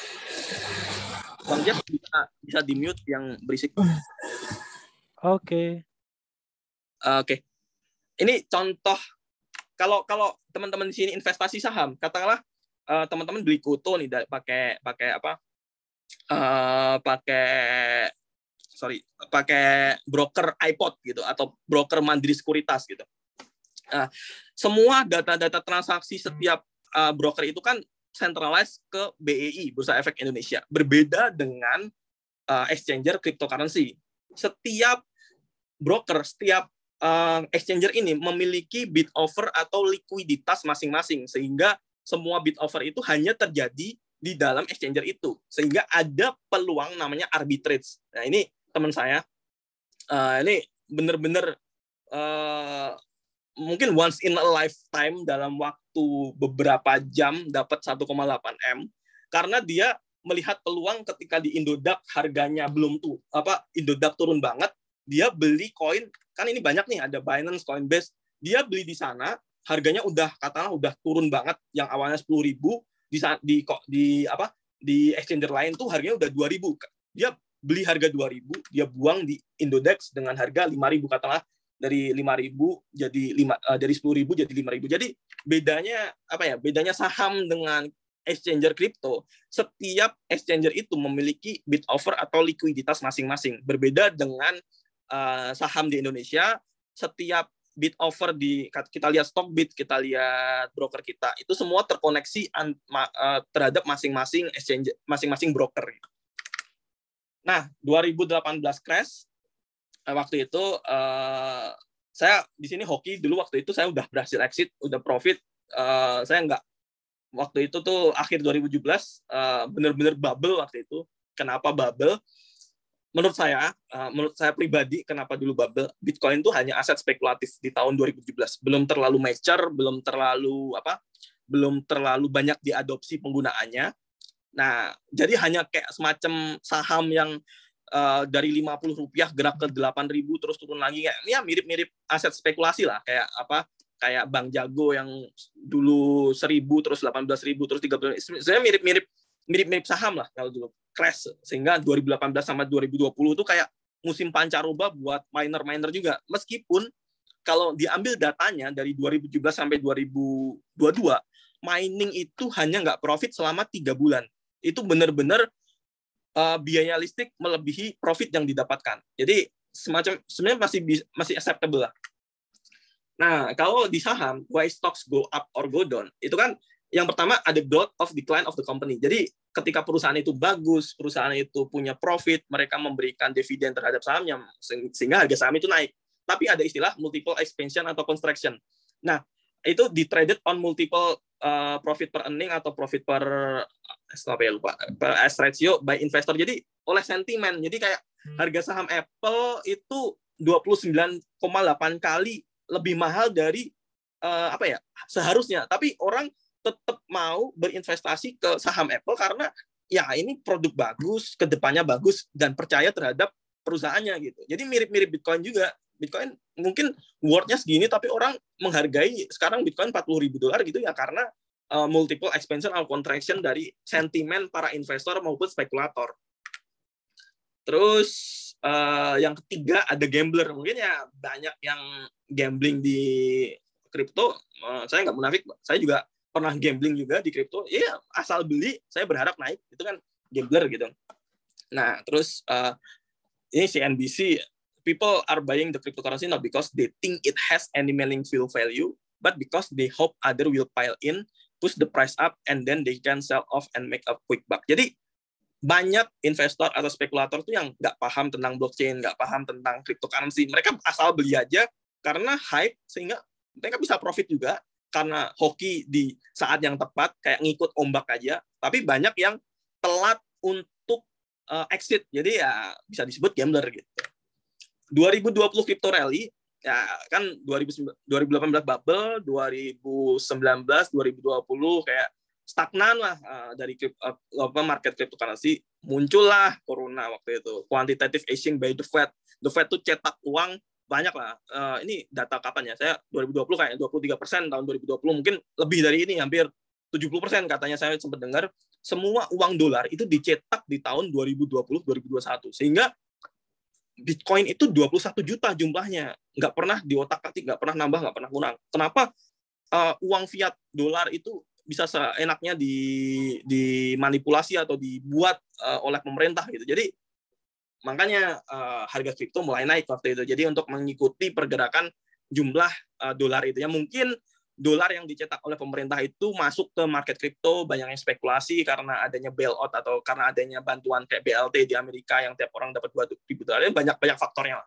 Bang Jeff bisa, bisa di-mute yang berisik. Oke. Okay. Uh, Oke. Okay. Ini contoh kalau kalau teman-teman di sini investasi saham, katakanlah Uh, teman-teman beli Kuto nih pakai pakai apa uh, pakai sorry pakai broker iPod gitu atau broker Mandiri Sekuritas gitu. Uh, semua data-data transaksi setiap uh, broker itu kan centralized ke B E I, Bursa Efek Indonesia. Berbeda dengan uh, exchanger cryptocurrency. Setiap broker, setiap uh, exchanger ini memiliki bid offer atau likuiditas masing-masing, sehingga semua bid offer itu hanya terjadi di dalam exchanger itu, sehingga ada peluang namanya arbitrage. Nah ini teman saya, uh, ini benar-benar uh, mungkin once in a lifetime dalam waktu beberapa jam dapat satu koma delapan M, karena dia melihat peluang ketika di Indodax harganya belum tuh apa Indodax turun banget, dia beli koin, kan ini banyak nih, ada Binance, Coinbase, dia beli di sana. Harganya udah katakanlah udah turun banget, yang awalnya sepuluh ribu di di di apa di exchanger lain tuh harganya udah dua ribu. Dia beli harga dua ribu, dia buang di Indodax dengan harga lima ribu, katakanlah dari lima ribu jadi lima uh, dari sepuluh ribu jadi lima ribu. Jadi bedanya apa ya? Bedanya saham dengan exchanger kripto, setiap exchanger itu memiliki bid offer atau likuiditas masing-masing. Berbeda dengan uh, saham di Indonesia, setiap bid offer di kita lihat Stockbit, kita lihat broker kita, itu semua terkoneksi an, uh, terhadap masing-masing exchanger, masing-masing broker. Nah, dua ribu delapan belas crash uh, waktu itu uh, saya di sini hoki dulu waktu itu saya udah berhasil exit, udah profit. Uh, saya nggak waktu itu tuh akhir dua ribu tujuh belas uh, bener-bener bubble waktu itu. Kenapa bubble? Menurut saya, uh, menurut saya pribadi, kenapa dulu bubble? Bitcoin tuh hanya aset spekulatif di tahun dua ribu tujuh belas, belum terlalu mature, belum terlalu apa, belum terlalu banyak diadopsi penggunaannya. Nah, jadi hanya kayak semacam saham yang Uh, dari lima puluh rupiah gerak ke delapan ribu terus turun lagi, kayak ya mirip-mirip aset spekulasi lah, kayak apa kayak Bank Jago yang dulu seribu terus delapan belas ribu terus tiga belas. Sebenarnya mirip-mirip mirip-mirip saham lah kalau dulu crash, sehingga dua ribu delapan belas sama dua ribu dua puluh itu kayak musim pancaroba buat miner-miner juga, meskipun kalau diambil datanya dari dua ribu tujuh belas sampai dua ribu dua puluh dua mining itu hanya nggak profit selama tiga bulan. Itu benar-benar Uh, biaya listrik melebihi profit yang didapatkan. Jadi semacam sebenarnya masih masih acceptable lah. Nah, kalau di saham, why stocks go up or go down, itu kan yang pertama ada growth of decline of the company. Jadi ketika perusahaan itu bagus, perusahaan itu punya profit, mereka memberikan dividen terhadap sahamnya sehingga harga saham itu naik. Tapi ada istilah multiple expansion atau contraction. Nah, itu di traded on multiple uh, profit per earning atau profit per apa ya lupa per S ratio by investor. Jadi oleh sentimen. Jadi kayak harga saham Apple itu dua puluh sembilan koma delapan kali lebih mahal dari uh, apa ya seharusnya. Tapi orang tetap mau berinvestasi ke saham Apple karena ya ini produk bagus, kedepannya bagus dan percaya terhadap perusahaannya gitu. Jadi mirip-mirip Bitcoin juga. Bitcoin mungkin worth-nya segini tapi orang menghargai sekarang Bitcoin empat puluh ribu dolar gitu ya karena uh, multiple expansion atau contraction dari sentimen para investor maupun spekulator. Terus uh, yang ketiga ada gambler. Mungkin ya banyak yang gambling di kripto. Uh, saya nggak munafik, saya juga pernah gambling juga di kripto. Ya asal beli saya berharap naik, itu kan gambler gitu. Nah terus uh, ini C N B C. People are buying the cryptocurrency not because they think it has any meaningful value, but because they hope other will pile in, push the price up, and then they can sell off and make a quick buck. Jadi banyak investor atau spekulator tuh yang nggak paham tentang blockchain, nggak paham tentang cryptocurrency. Mereka asal beli aja karena hype, sehingga mereka bisa profit juga karena hoki di saat yang tepat, kayak ngikut ombak aja. Tapi banyak yang telat untuk uh, exit, jadi ya bisa disebut gambler gitu. dua ribu dua puluh crypto rally ya kan dua ribu delapan belas bubble, dua ribu sembilan belas dua ribu dua puluh kayak stagnan lah uh, dari uh, apa market cryptocurrency. Muncullah corona waktu itu, quantitative easing by the Fed. The Fed tuh cetak uang banyak lah. Uh, ini data kapan ya? Saya dua ribu dua puluh kayak dua puluh tiga persen, tahun dua ribu dua puluh mungkin lebih dari ini, hampir tujuh puluh persen katanya saya sempat dengar. Semua uang dolar itu dicetak di tahun dua ribu dua puluh dua ribu dua puluh satu, sehingga Bitcoin itu dua puluh satu juta jumlahnya, nggak pernah diotak-atik, nggak pernah nambah, nggak pernah kurang. Kenapa uh, uang fiat dolar itu bisa seenaknya di dimanipulasi atau dibuat uh, oleh pemerintah gitu. Jadi makanya uh, harga kripto mulai naik waktu itu. Jadi untuk mengikuti pergerakan jumlah uh, dolar itu, ya mungkin dolar yang dicetak oleh pemerintah itu masuk ke market kripto, banyak yang spekulasi karena adanya bailout atau karena adanya bantuan kayak B L T di Amerika yang tiap orang dapat dua ribu dolar, banyak-banyak faktornya.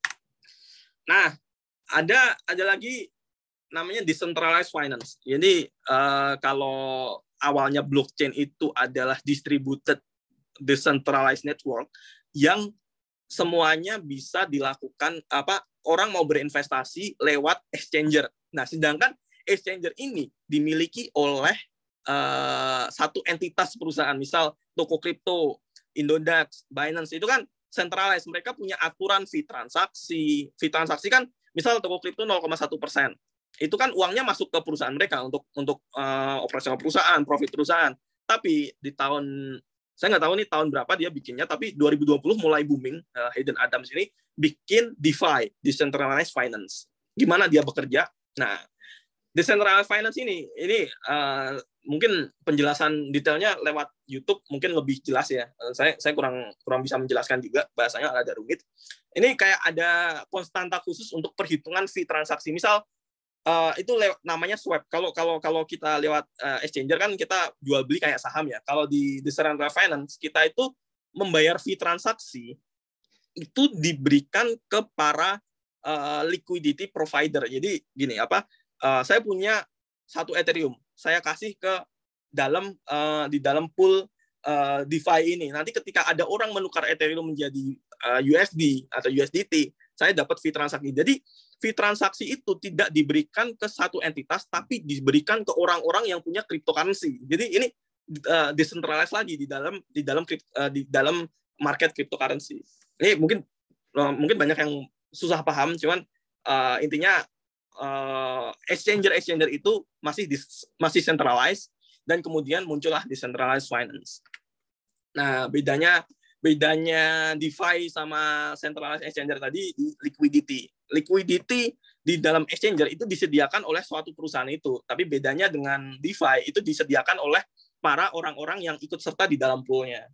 Nah, ada ada lagi namanya decentralized finance. Jadi uh, kalau awalnya blockchain itu adalah distributed decentralized network yang semuanya bisa dilakukan, apa orang mau berinvestasi lewat exchanger. Nah, sedangkan exchanger ini dimiliki oleh uh, satu entitas perusahaan, misal toko kripto, Indodax, Binance, itu kan centralized. Mereka punya aturan fee transaksi. Fee transaksi kan, misal toko kripto nol koma satu persen. Itu kan uangnya masuk ke perusahaan mereka untuk untuk uh, operasional perusahaan, profit perusahaan. Tapi di tahun, saya nggak tahu nih tahun berapa dia bikinnya, tapi dua ribu dua puluh mulai booming, uh, Hayden Adams ini bikin DeFi, Decentralized Finance. Gimana dia bekerja? Nah, decentralized finance ini, ini uh, mungkin penjelasan detailnya lewat YouTube mungkin lebih jelas ya. Saya saya kurang kurang bisa menjelaskan juga, bahasanya agak rumit. Ini kayak ada konstanta khusus untuk perhitungan fee transaksi. Misal uh, itu lewat, namanya swap. Kalau kalau kalau kita lewat uh, exchanger kan kita jual beli kayak saham ya. Kalau di Decentralized Finance kita itu membayar fee transaksi itu diberikan ke para uh, liquidity provider. Jadi gini apa? Uh, saya punya satu Ethereum, saya kasih ke dalam uh, di dalam pool uh, DeFi ini. Nanti ketika ada orang menukar Ethereum menjadi uh, U S D atau U S D T, saya dapat fee transaksi. Jadi fee transaksi itu tidak diberikan ke satu entitas, tapi diberikan ke orang-orang yang punya cryptocurrency. Jadi ini uh, decentralized lagi di dalam di dalam uh, di dalam market cryptocurrency. Ini mungkin uh, mungkin banyak yang susah paham, cuman uh, intinya Uh, exchanger exchanger itu masih dis, masih centralized dan kemudian muncullah decentralized finance. Nah, bedanya bedanya DeFi sama centralized exchanger tadi di liquidity. Liquidity di dalam exchanger itu disediakan oleh suatu perusahaan itu, tapi bedanya dengan DeFi itu disediakan oleh para orang-orang yang ikut serta di dalam poolnya.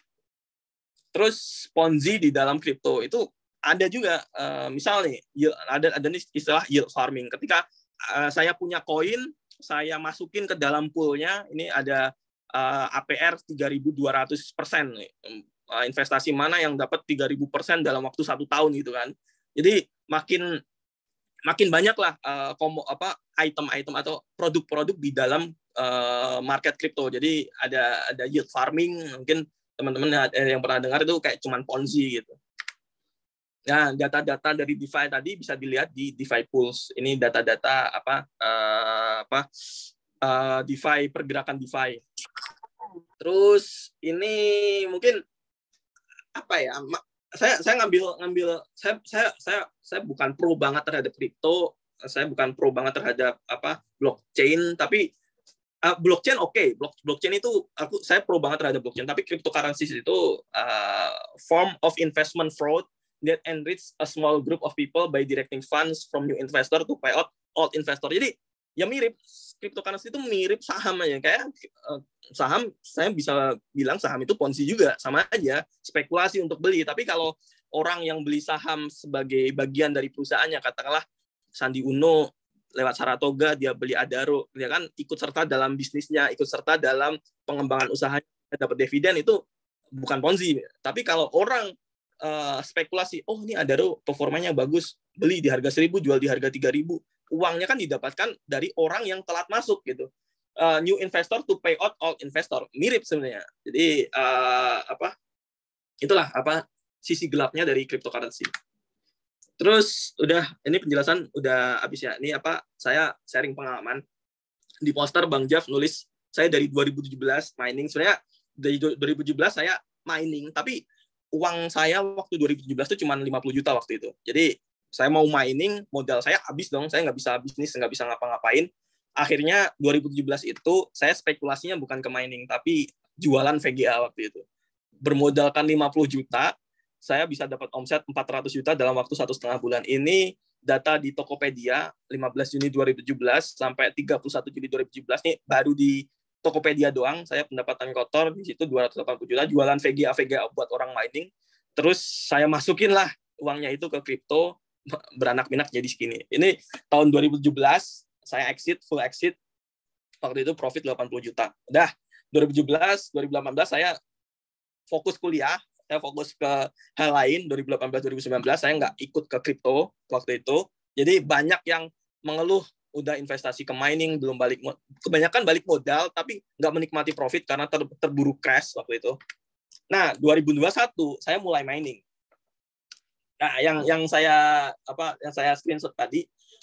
Terus Ponzi di dalam kripto itu ada juga, uh, misal nih, ada ada istilah yield farming. Ketika uh, saya punya koin, saya masukin ke dalam poolnya, ini ada uh, A P R tiga ribu dua ratus persen. Uh, investasi mana yang dapat tiga ribu persen dalam waktu satu tahun gitu kan. Jadi makin makin banyak lah uh, komo, apa, item-item atau produk-produk di dalam uh, market kripto. Jadi ada ada yield farming, mungkin teman-teman yang pernah dengar itu kayak cuman Ponzi gitu. Nah, data-data dari DeFi tadi bisa dilihat di DeFi Pulse. Ini data-data apa uh, apa uh, DeFi, pergerakan DeFi. Terus ini mungkin apa ya? Saya saya ngambil ngambil saya saya saya saya bukan pro banget terhadap kripto. Saya bukan pro banget terhadap apa blockchain, tapi uh, blockchain oke, okay. Block, blockchain itu aku saya pro banget terhadap blockchain, tapi cryptocurrencies itu uh, form of investment fraud that enrich a small group of people by directing funds from new investor to pay out old investor. Jadi ya mirip, cryptocurrency itu mirip saham aja. Kayak uh, saham, saya bisa bilang saham itu Ponzi juga, sama aja, spekulasi untuk beli. Tapi kalau orang yang beli saham sebagai bagian dari perusahaannya, katakanlah Sandi Uno lewat Saratoga, dia beli Adaro, dia kan ikut serta dalam bisnisnya, ikut serta dalam pengembangan usahanya, dapat dividen, itu bukan Ponzi. Tapi kalau orang Uh, spekulasi, oh ini Adaro performanya bagus, beli di harga seribu, jual di harga tiga ribu, uangnya kan didapatkan dari orang yang telat masuk gitu. Uh, new investor to pay out old investor, mirip sebenarnya. Jadi uh, apa? Itulah apa sisi gelapnya dari cryptocurrency. Terus udah, ini penjelasan udah habis ya. Ini apa? Saya sharing pengalaman di poster Bang Jav nulis saya dari dua ribu tujuh belas mining. Sebenarnya dari dua ribu tujuh belas saya mining, tapi uang saya waktu dua ribu tujuh belas itu cuma lima puluh juta waktu itu. Jadi saya mau mining, modal saya habis dong, saya nggak bisa bisnis, nggak bisa ngapa-ngapain. Akhirnya dua ribu tujuh belas itu saya spekulasinya bukan ke mining, tapi jualan V G A waktu itu. Bermodalkan lima puluh juta, saya bisa dapat omset empat ratus juta dalam waktu satu setengah bulan. Ini data di Tokopedia, lima belas Juni dua ribu tujuh belas sampai tiga puluh satu Juli dua ribu tujuh belas, nih baru di Tokopedia doang, saya pendapatan kotor di situ dua ratus delapan puluh juta, jualan V G A V G A buat orang mining. Terus saya masukin lah uangnya itu ke kripto, beranak pinak jadi segini. Ini tahun dua ribu tujuh belas saya exit, full exit. Waktu itu profit delapan puluh juta. Udah, dua ribu tujuh belas, dua ribu delapan belas saya fokus kuliah, saya fokus ke hal lain. Dua ribu delapan belas, dua ribu sembilan belas saya nggak ikut ke kripto waktu itu. Jadi banyak yang mengeluh udah investasi ke mining, belum balik, kebanyakan balik modal, tapi nggak menikmati profit karena ter, terburu crash waktu itu. Nah, dua ribu dua puluh satu saya mulai mining. Nah, yang yang saya apa yang saya screenshot tadi,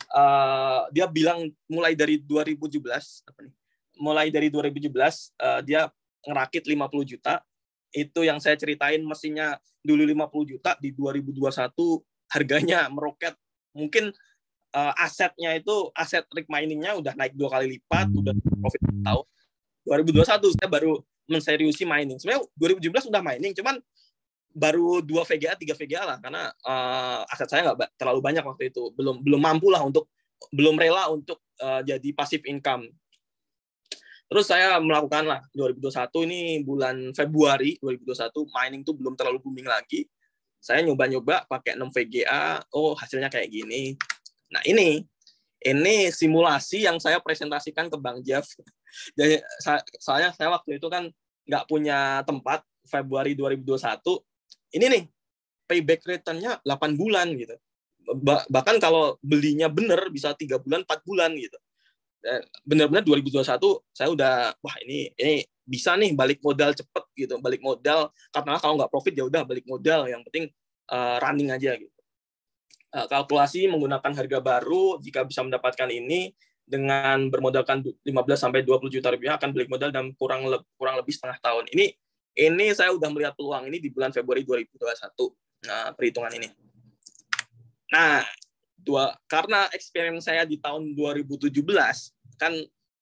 uh, dia bilang mulai dari dua ribu tujuh belas, apa nih? Mulai dari dua ribu tujuh belas uh, dia ngerakit lima puluh juta. Itu yang saya ceritain, mesinnya dulu lima puluh juta, di dua ribu dua puluh satu harganya meroket. Mungkin Uh, asetnya itu, aset rig miningnya udah naik dua kali lipat, udah profit tahun. dua ribu dua puluh satu saya baru menseriusi mining. Sebenarnya dua ribu tujuh belas udah mining, cuman baru dua V G A, tiga V G A lah, karena uh, aset saya nggak terlalu banyak waktu itu. Belum belum mampu lah untuk, belum rela untuk uh, jadi passive income. Terus saya melakukan lah dua ribu dua puluh satu ini bulan Februari dua ribu dua puluh satu mining tuh belum terlalu booming lagi. Saya nyoba-nyoba pakai enam V G A, oh hasilnya kayak gini. Nah ini, ini simulasi yang saya presentasikan ke Bang Jeff. Jadi soalnya saya waktu itu kan nggak punya tempat, Februari dua ribu dua puluh satu, ini nih, payback return-nya delapan bulan gitu. Bahkan kalau belinya bener bisa tiga bulan, empat bulan gitu. Benar-benar dua ribu dua puluh satu saya udah, wah ini ini bisa nih balik modal cepet gitu, balik modal, karena kalau nggak profit ya udah balik modal, yang penting uh, running aja gitu. Uh, kalkulasi menggunakan harga baru, jika bisa mendapatkan ini dengan bermodalkan lima belas sampai dua puluh juta rupiah akan balik modal dalam kurang le kurang lebih setengah tahun. Ini ini saya udah melihat peluang ini di bulan Februari dua ribu dua puluh satu. Nah, perhitungan ini. Nah, dua karena experience saya di tahun dua ribu tujuh belas kan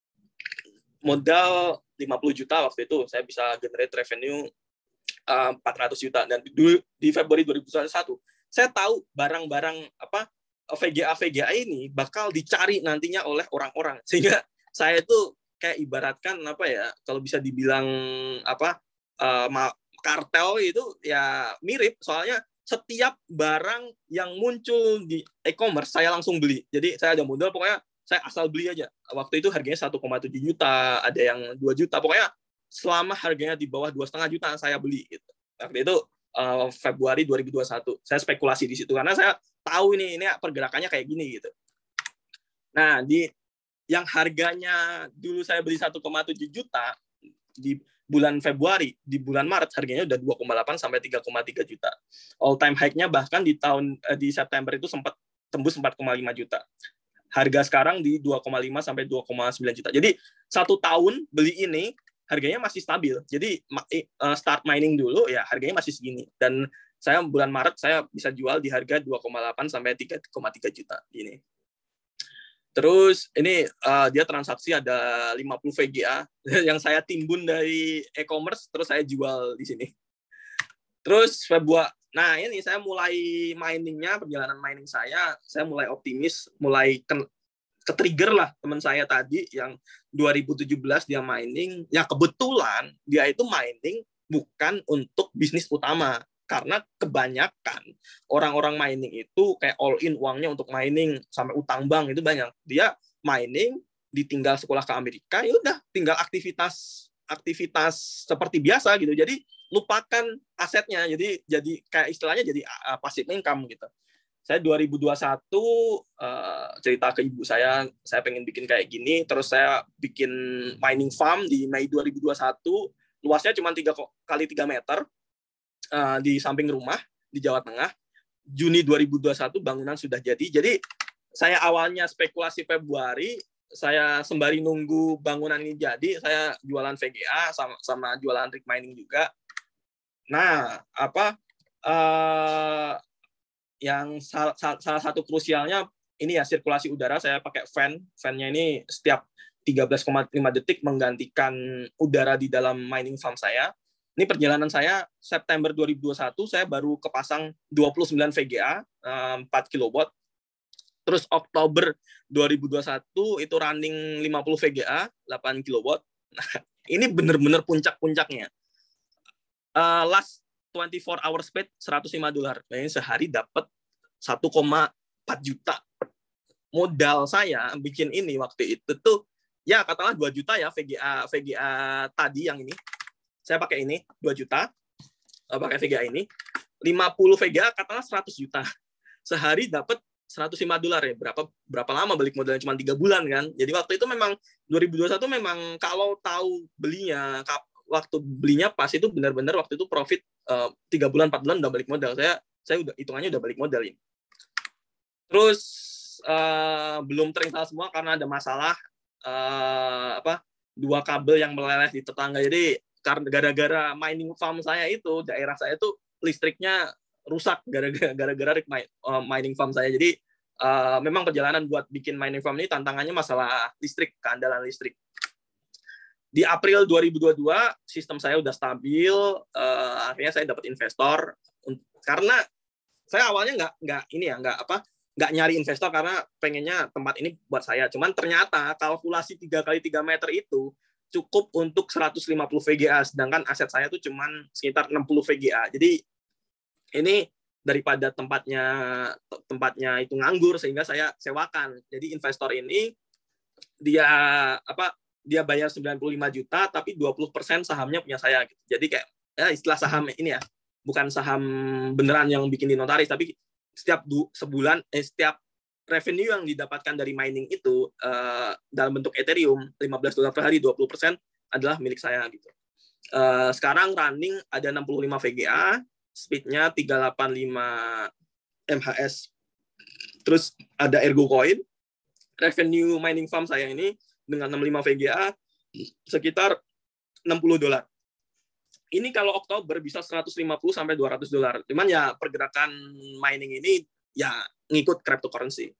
modal lima puluh juta waktu itu saya bisa generate revenue uh, empat ratus juta, dan di, di Februari dua ribu dua puluh satu saya tahu barang-barang apa V G A V G A ini bakal dicari nantinya oleh orang-orang, sehingga saya itu kayak ibaratkan apa ya, kalau bisa dibilang apa uh, kartel itu ya mirip, soalnya setiap barang yang muncul di e-commerce saya langsung beli. Jadi saya ada modal, pokoknya saya asal beli aja. Waktu itu harganya satu koma tujuh juta, ada yang dua juta, pokoknya selama harganya di bawah dua koma lima juta saya beli gitu. Waktu itu uh, Februari dua ribu dua puluh satu saya spekulasi di situ karena saya tahu ini ini pergerakannya kayak gini gitu. Nah, di yang harganya dulu saya beli satu koma tujuh juta di bulan Februari, di bulan Maret harganya udah dua koma delapan sampai tiga koma tiga juta. All time high-nya bahkan di tahun eh, di September itu sempat tembus empat koma lima juta. Harga sekarang di dua koma lima sampai dua koma sembilan juta. Jadi satu tahun beli ini harganya masih stabil. Jadi start mining dulu ya harganya masih segini. Dan saya bulan Maret saya bisa jual di harga dua koma delapan sampai tiga koma tiga juta ini. Terus ini uh, dia transaksi ada lima puluh V G A yang saya timbun dari e-commerce, terus saya jual di sini. Terus Februari, nah ini saya mulai miningnya, perjalanan mining saya, saya mulai optimis, mulai ke, ke trigger lah teman saya tadi yang dua ribu tujuh belas dia mining, ya kebetulan dia itu mining bukan untuk bisnis utama. Karena kebanyakan orang-orang mining itu kayak all in uangnya untuk mining sampai utang bank itu banyak. Dia mining, ditinggal sekolah ke Amerika, ya udah tinggal aktivitas aktivitas seperti biasa gitu. Jadi lupakan asetnya. Jadi jadi kayak istilahnya jadi uh, passive income gitu. Saya dua ribu dua puluh satu uh, cerita ke ibu saya, saya pengen bikin kayak gini, terus saya bikin mining farm di Mei dua ribu dua puluh satu, luasnya cuma tiga kali tiga meter. Uh, di samping rumah di Jawa Tengah. Juni dua ribu dua puluh satu bangunan sudah jadi. Jadi saya awalnya spekulasi Februari, saya sembari nunggu bangunan ini jadi, saya jualan V G A sama, sama jualan rig mining juga. Nah, apa uh, yang sal, sal, salah satu krusialnya ini ya sirkulasi udara. Saya pakai fan, fan-nya ini setiap tiga belas koma lima detik menggantikan udara di dalam mining farm saya. Ini perjalanan saya September dua ribu dua puluh satu saya baru kepasang dua puluh sembilan V G A empat kilowatt. Terus Oktober dua ribu dua puluh satu itu running lima puluh V G A delapan kilowatt. Nah, ini benar-benar puncak-puncaknya. Uh, last twenty-four hour speed seratus lima dolar. Nah, sehari dapat satu koma empat juta. Modal saya bikin ini waktu itu tuh ya katakanlah dua juta ya V G A V G A tadi yang ini. Saya pakai ini dua juta, pakai V G A ini, lima puluh V G A katakanlah seratus juta. Sehari dapat seratus lima dolar ya. Berapa berapa lama balik modalnya, cuma tiga bulan kan. Jadi waktu itu memang dua ribu dua puluh satu memang kalau tahu belinya, waktu belinya pas itu benar-benar waktu itu profit tiga bulan empat bulan udah balik modal. Saya saya udah hitungannya udah balik modal ini. Terus uh, belum terinstall semua karena ada masalah uh, apa dua kabel yang meleleh di tetangga. Jadi karena gara-gara mining farm saya itu, daerah saya itu listriknya rusak gara-gara gara-gara mining farm saya. Jadi uh, memang perjalanan buat bikin mining farm ini tantangannya masalah listrik, keandalan listrik. Di April dua ribu dua puluh dua sistem saya udah stabil, uh, akhirnya saya dapat investor. Karena saya awalnya nggak nggak ini ya nggak apa nggak nyari investor karena pengennya tempat ini buat saya. Cuman ternyata kalkulasi tiga kali tiga meter itu cukup untuk seratus lima puluh V G A, sedangkan aset saya tuh cuman sekitar enam puluh V G A. Jadi ini daripada tempatnya tempatnya itu nganggur, sehingga saya sewakan. Jadi investor ini dia apa dia bayar sembilan puluh lima juta, tapi dua puluh persen sahamnya punya saya gitu. Jadi kayak ya istilah saham ini ya, bukan saham beneran yang bikin di notaris, tapi setiap du, sebulan eh setiap revenue yang didapatkan dari mining itu uh, dalam bentuk Ethereum lima belas dolar per hari, dua puluh persen adalah milik saya gitu. Uh, sekarang running ada enam puluh lima V G A, speednya tiga ratus delapan puluh lima M H S. Terus ada Ergo Coin. Revenue mining farm saya ini dengan enam puluh lima V G A sekitar enam puluh dolar. Ini kalau Oktober bisa seratus lima puluh sampai dua ratus dolar. Cuman ya pergerakan mining ini ya ngikut cryptocurrency.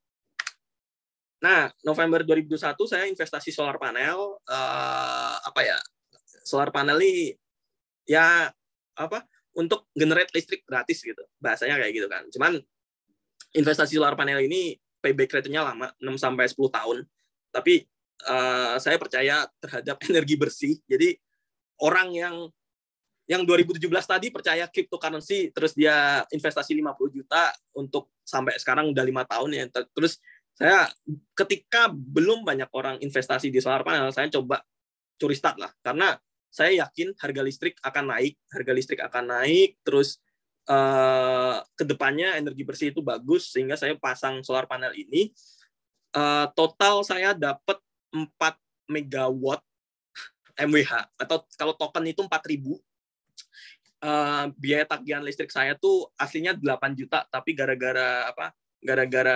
Nah, November dua ribu dua puluh satu saya investasi solar panel. Uh, apa ya? Solar panel ini ya apa? Untuk generate listrik gratis gitu. Bahasanya kayak gitu kan. Cuman investasi solar panel ini payback rate-nya lama, enam sampai sepuluh tahun. Tapi uh, saya percaya terhadap energi bersih. Jadi orang yang yang dua ribu tujuh belas tadi percaya cryptocurrency, terus dia investasi lima puluh juta untuk sampai sekarang udah lima tahun ya. Terus saya ketika belum banyak orang investasi di solar panel, saya coba curi start lah. Karena saya yakin harga listrik akan naik, harga listrik akan naik, terus uh, kedepannya energi bersih itu bagus, sehingga saya pasang solar panel ini. Uh, total saya dapat empat megawatt M W H, atau kalau token itu empat ribu. Uh, biaya tagihan listrik saya tuh aslinya delapan juta, tapi gara-gara apa? Gara-gara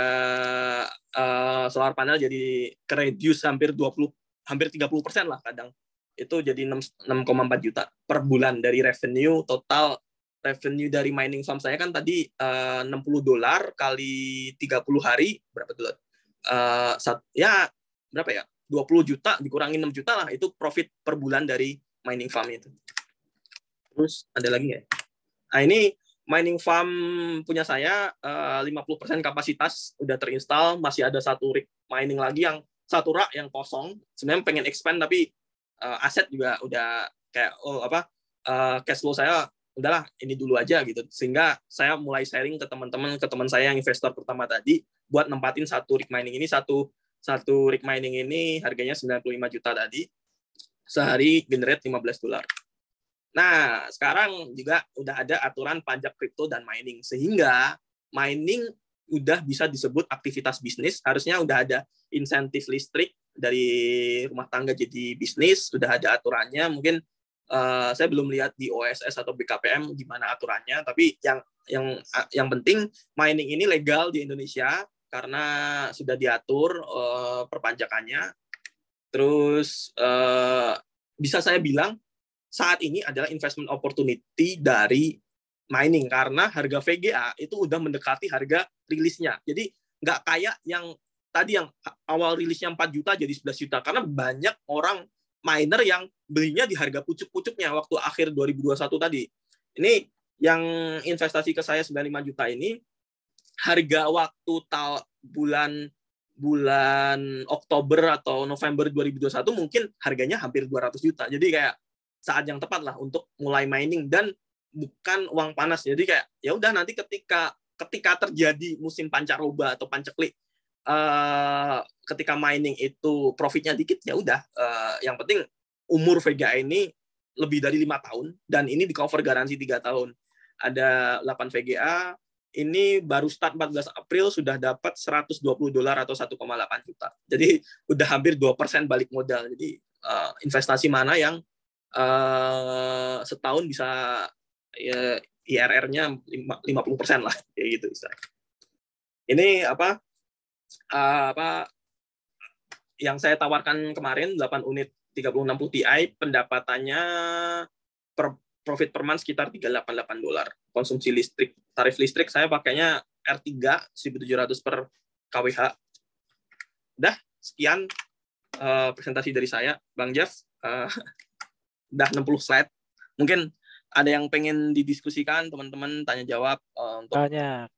uh, solar panel jadi ke-reduce hampir dua puluh, hampir tiga puluh persen lah kadang. Itu jadi enam koma empat juta per bulan dari revenue. Total revenue dari mining farm saya kan tadi uh, enam puluh dolar kali tiga puluh hari berapa dolar? Uh, sat, ya berapa ya? dua puluh juta dikurangi enam juta lah, itu profit per bulan dari mining farm itu. Terus ada lagi ya? Nah, ini mining farm punya saya uh, lima puluh persen kapasitas udah terinstall, masih ada satu rig mining lagi yang satu rak yang kosong. Sebenarnya pengen expand, tapi uh, aset juga udah kayak oh apa uh, cash flow saya udahlah ini dulu aja gitu. Sehingga saya mulai sharing ke teman-teman ke teman saya yang investor pertama tadi buat nempatin satu rig mining ini. Satu satu rig mining ini harganya sembilan puluh lima juta tadi. Sehari generate lima belas dolar. Nah, sekarang juga udah ada aturan pajak kripto dan mining, sehingga mining udah bisa disebut aktivitas bisnis. Harusnya udah ada insentif listrik dari rumah tangga jadi bisnis, udah ada aturannya. Mungkin uh, saya belum lihat di O S S atau B K P M gimana aturannya, tapi yang yang yang penting mining ini legal di Indonesia karena sudah diatur uh, perpajakannya. Terus uh, bisa saya bilang saat ini adalah investment opportunity dari mining karena harga V G A itu udah mendekati harga rilisnya. Jadi nggak kayak yang tadi yang awal rilisnya empat juta jadi sebelas juta, karena banyak orang miner yang belinya di harga pucuk-pucuknya waktu akhir dua ribu dua puluh satu tadi. Ini yang investasi ke saya sembilan puluh lima juta ini, harga waktu tal bulan bulan Oktober atau November dua ribu dua puluh satu mungkin harganya hampir dua ratus juta. Jadi kayak saat yang tepat lah untuk mulai mining, dan bukan uang panas. Jadi kayak ya udah nanti ketika ketika terjadi musim pancaroba atau panceklik, uh, ketika mining itu profitnya dikit, ya udah uh, yang penting umur V G A ini lebih dari lima tahun dan ini di cover garansi tiga tahun. Ada delapan V G A, ini baru start empat belas April sudah dapat seratus dua puluh dolar atau satu koma delapan juta. Jadi udah hampir dua persen balik modal. Jadi uh, investasi mana yang Uh, setahun bisa ya, I R R-nya lima puluh persen lah kayak gitu. Ini apa uh, apa yang saya tawarkan kemarin delapan unit tiga puluh enam puluh Ti, pendapatannya per profit per month sekitar tiga ratus delapan puluh delapan dolar. Konsumsi listrik, tarif listrik saya pakainya R tiga seribu tujuh ratus per K W H. Udah, sekian uh, presentasi dari saya, Bang Jeff. Uh, udah enam puluh slide. Mungkin ada yang pengen didiskusikan, teman-teman tanya jawab uh, untuk banyak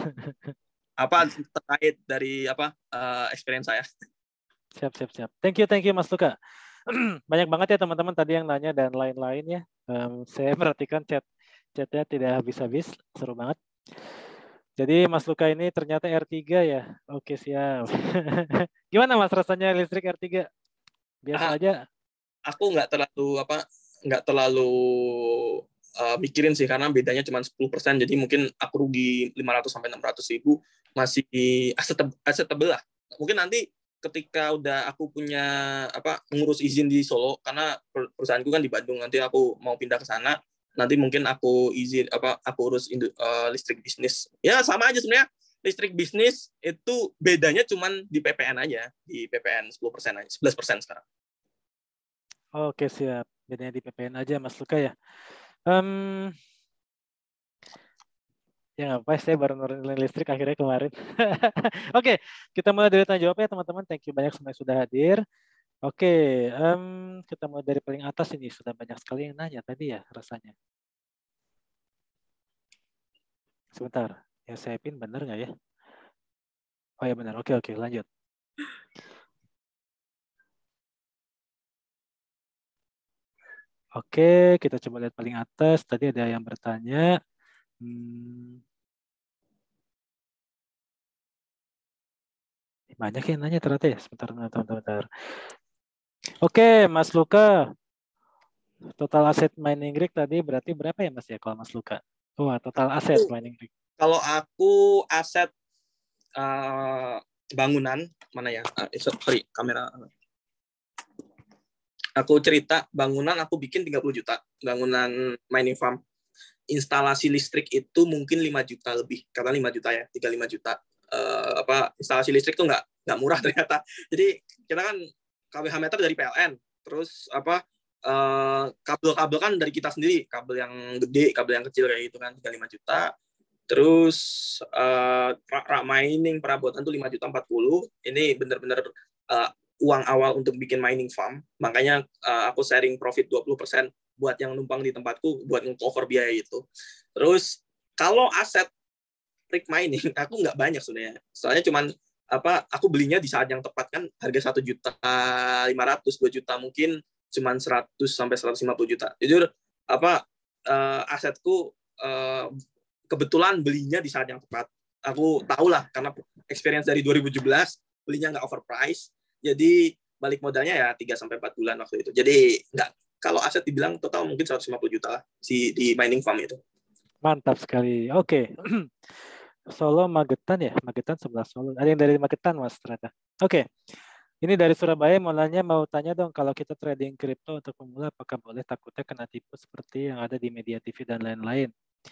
apa terkait dari apa uh, experience saya. Siap, siap, siap. Thank you, thank you Mas Luka. Banyak banget ya teman-teman tadi yang nanya dan lain-lain ya. Um, saya perhatikan chat chatnya tidak habis-habis, seru banget. Jadi Mas Luka ini ternyata R tiga ya. Oke, siap. Gimana Mas rasanya listrik R tiga? Biasa Ah, aja. aku nggak terlalu apa nggak terlalu uh, mikirin sih karena bedanya cuma sepuluh persen, jadi mungkin aku rugi lima ratus sampai enam ratus ribu masih acceptable, acceptable lah. Mungkin nanti ketika udah aku punya apa ngurus izin di Solo, karena perusahaanku kan di Bandung, nanti aku mau pindah ke sana, nanti mungkin aku izin apa aku urus indu, uh, listrik bisnis. Ya sama aja sebenarnya, listrik bisnis itu bedanya cuman di P P N aja, di P P N sepuluh persen aja, sebelas persen sekarang. Oke, siap. Bedanya di P P N aja Mas Luka ya. Um, ya nggak apa, saya baru nurunin listrik akhirnya kemarin. Oke, kita mulai dari tanya jawab ya teman-teman. Thank you banyak semua yang sudah hadir. Oke, um, kita mulai dari paling atas ini. Sudah banyak sekali yang nanya tadi ya rasanya. Sebentar, yang saya pin benar nggak ya? Oh ya benar, oke oke lanjut. Oke, kita coba lihat paling atas. Tadi ada yang bertanya. Hmm, banyak yang nanya ternyata ya. Sebentar, sebentar, sebentar. Oke, Mas Luka. Total aset mining rig tadi berarti berapa ya Mas ya kalau Mas Luka? Oh, total aset mining rig. Kalau aku aset uh, bangunan mana ya? Uh, sorry, kamera. Aku cerita bangunan aku bikin tiga puluh juta. Bangunan mining farm. Instalasi listrik itu mungkin lima juta lebih. Karena lima juta ya, tiga puluh lima juta. Uh, apa instalasi listrik tuh nggak nggak murah ternyata. Jadi kita kan K W H meter dari P L N. Terus apa uh, kabel-kabel kan dari kita sendiri. Kabel yang gede, kabel yang kecil kayak gitu kan tiga puluh lima juta. Terus uh, rak mining perabotan tuh lima juta empat puluh. Ini benar-benar uh, uang awal untuk bikin mining farm. Makanya uh, aku sharing profit dua puluh persen buat yang numpang di tempatku buat nge-cover biaya itu. Terus kalau aset rig mining aku nggak banyak sebenarnya. Soalnya cuman apa aku belinya di saat yang tepat kan, harga satu juta lima ratus, dua juta mungkin cuman seratus sampai seratus lima puluh juta. Jujur apa uh, asetku uh, kebetulan belinya di saat yang tepat. Aku tahu lah karena experience dari dua ribu tujuh belas belinya nggak overprice. Jadi balik modalnya ya tiga sampai empat bulan waktu itu. Jadi nggak, kalau aset dibilang total mungkin seratus lima puluh juta lah si di mining farm itu. Mantap sekali. Oke. Solo Magetan ya? Magetan sebelah Solo. Ada yang dari Magetan Mas ternyata. Oke. Ini dari Surabaya mau nanya, mau tanya dong, kalau kita trading kripto untuk pemula apakah boleh, takutnya kena tipu seperti yang ada di media T V dan lain-lain.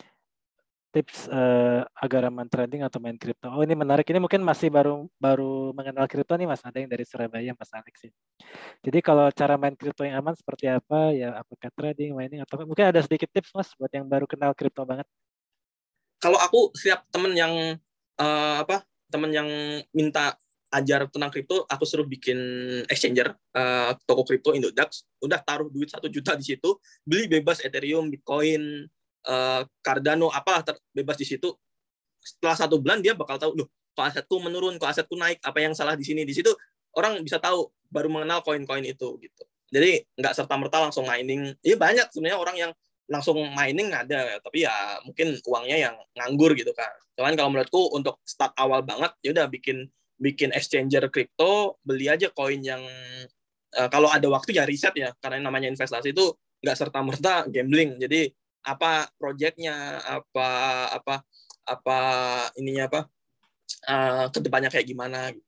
Tips uh, agar aman trading atau main kripto. Oh ini menarik, ini mungkin masih baru baru mengenal kripto nih Mas, ada yang dari Surabaya Mas Alex sih. Jadi kalau cara main kripto yang aman seperti apa ya, apakah trading, mining atau mungkin ada sedikit tips Mas buat yang baru kenal kripto banget. Kalau aku siap temen yang uh, apa temen yang minta ajar tentang kripto, aku suruh bikin exchanger, uh, toko kripto Indodax, udah taruh duit satu juta di situ, beli bebas Ethereum, Bitcoin, Uh, Cardano apa ter- bebas di situ. Setelah satu bulan dia bakal tahu, loh kok asetku menurun, kok asetku naik, apa yang salah di sini. Di situ orang bisa tahu, baru mengenal koin-koin itu gitu. Jadi nggak serta merta langsung mining. Iya banyak sebenarnya orang yang langsung mining ada, tapi ya mungkin uangnya yang nganggur gitu kan. Cuman kalau menurutku untuk start awal banget, ya udah bikin bikin exchanger kripto, beli aja koin yang uh, kalau ada waktu ya riset ya, karena yang namanya investasi itu nggak serta merta gambling. Jadi apa proyeknya, apa apa apa ininya apa uh, kedepannya kayak gimana gitu.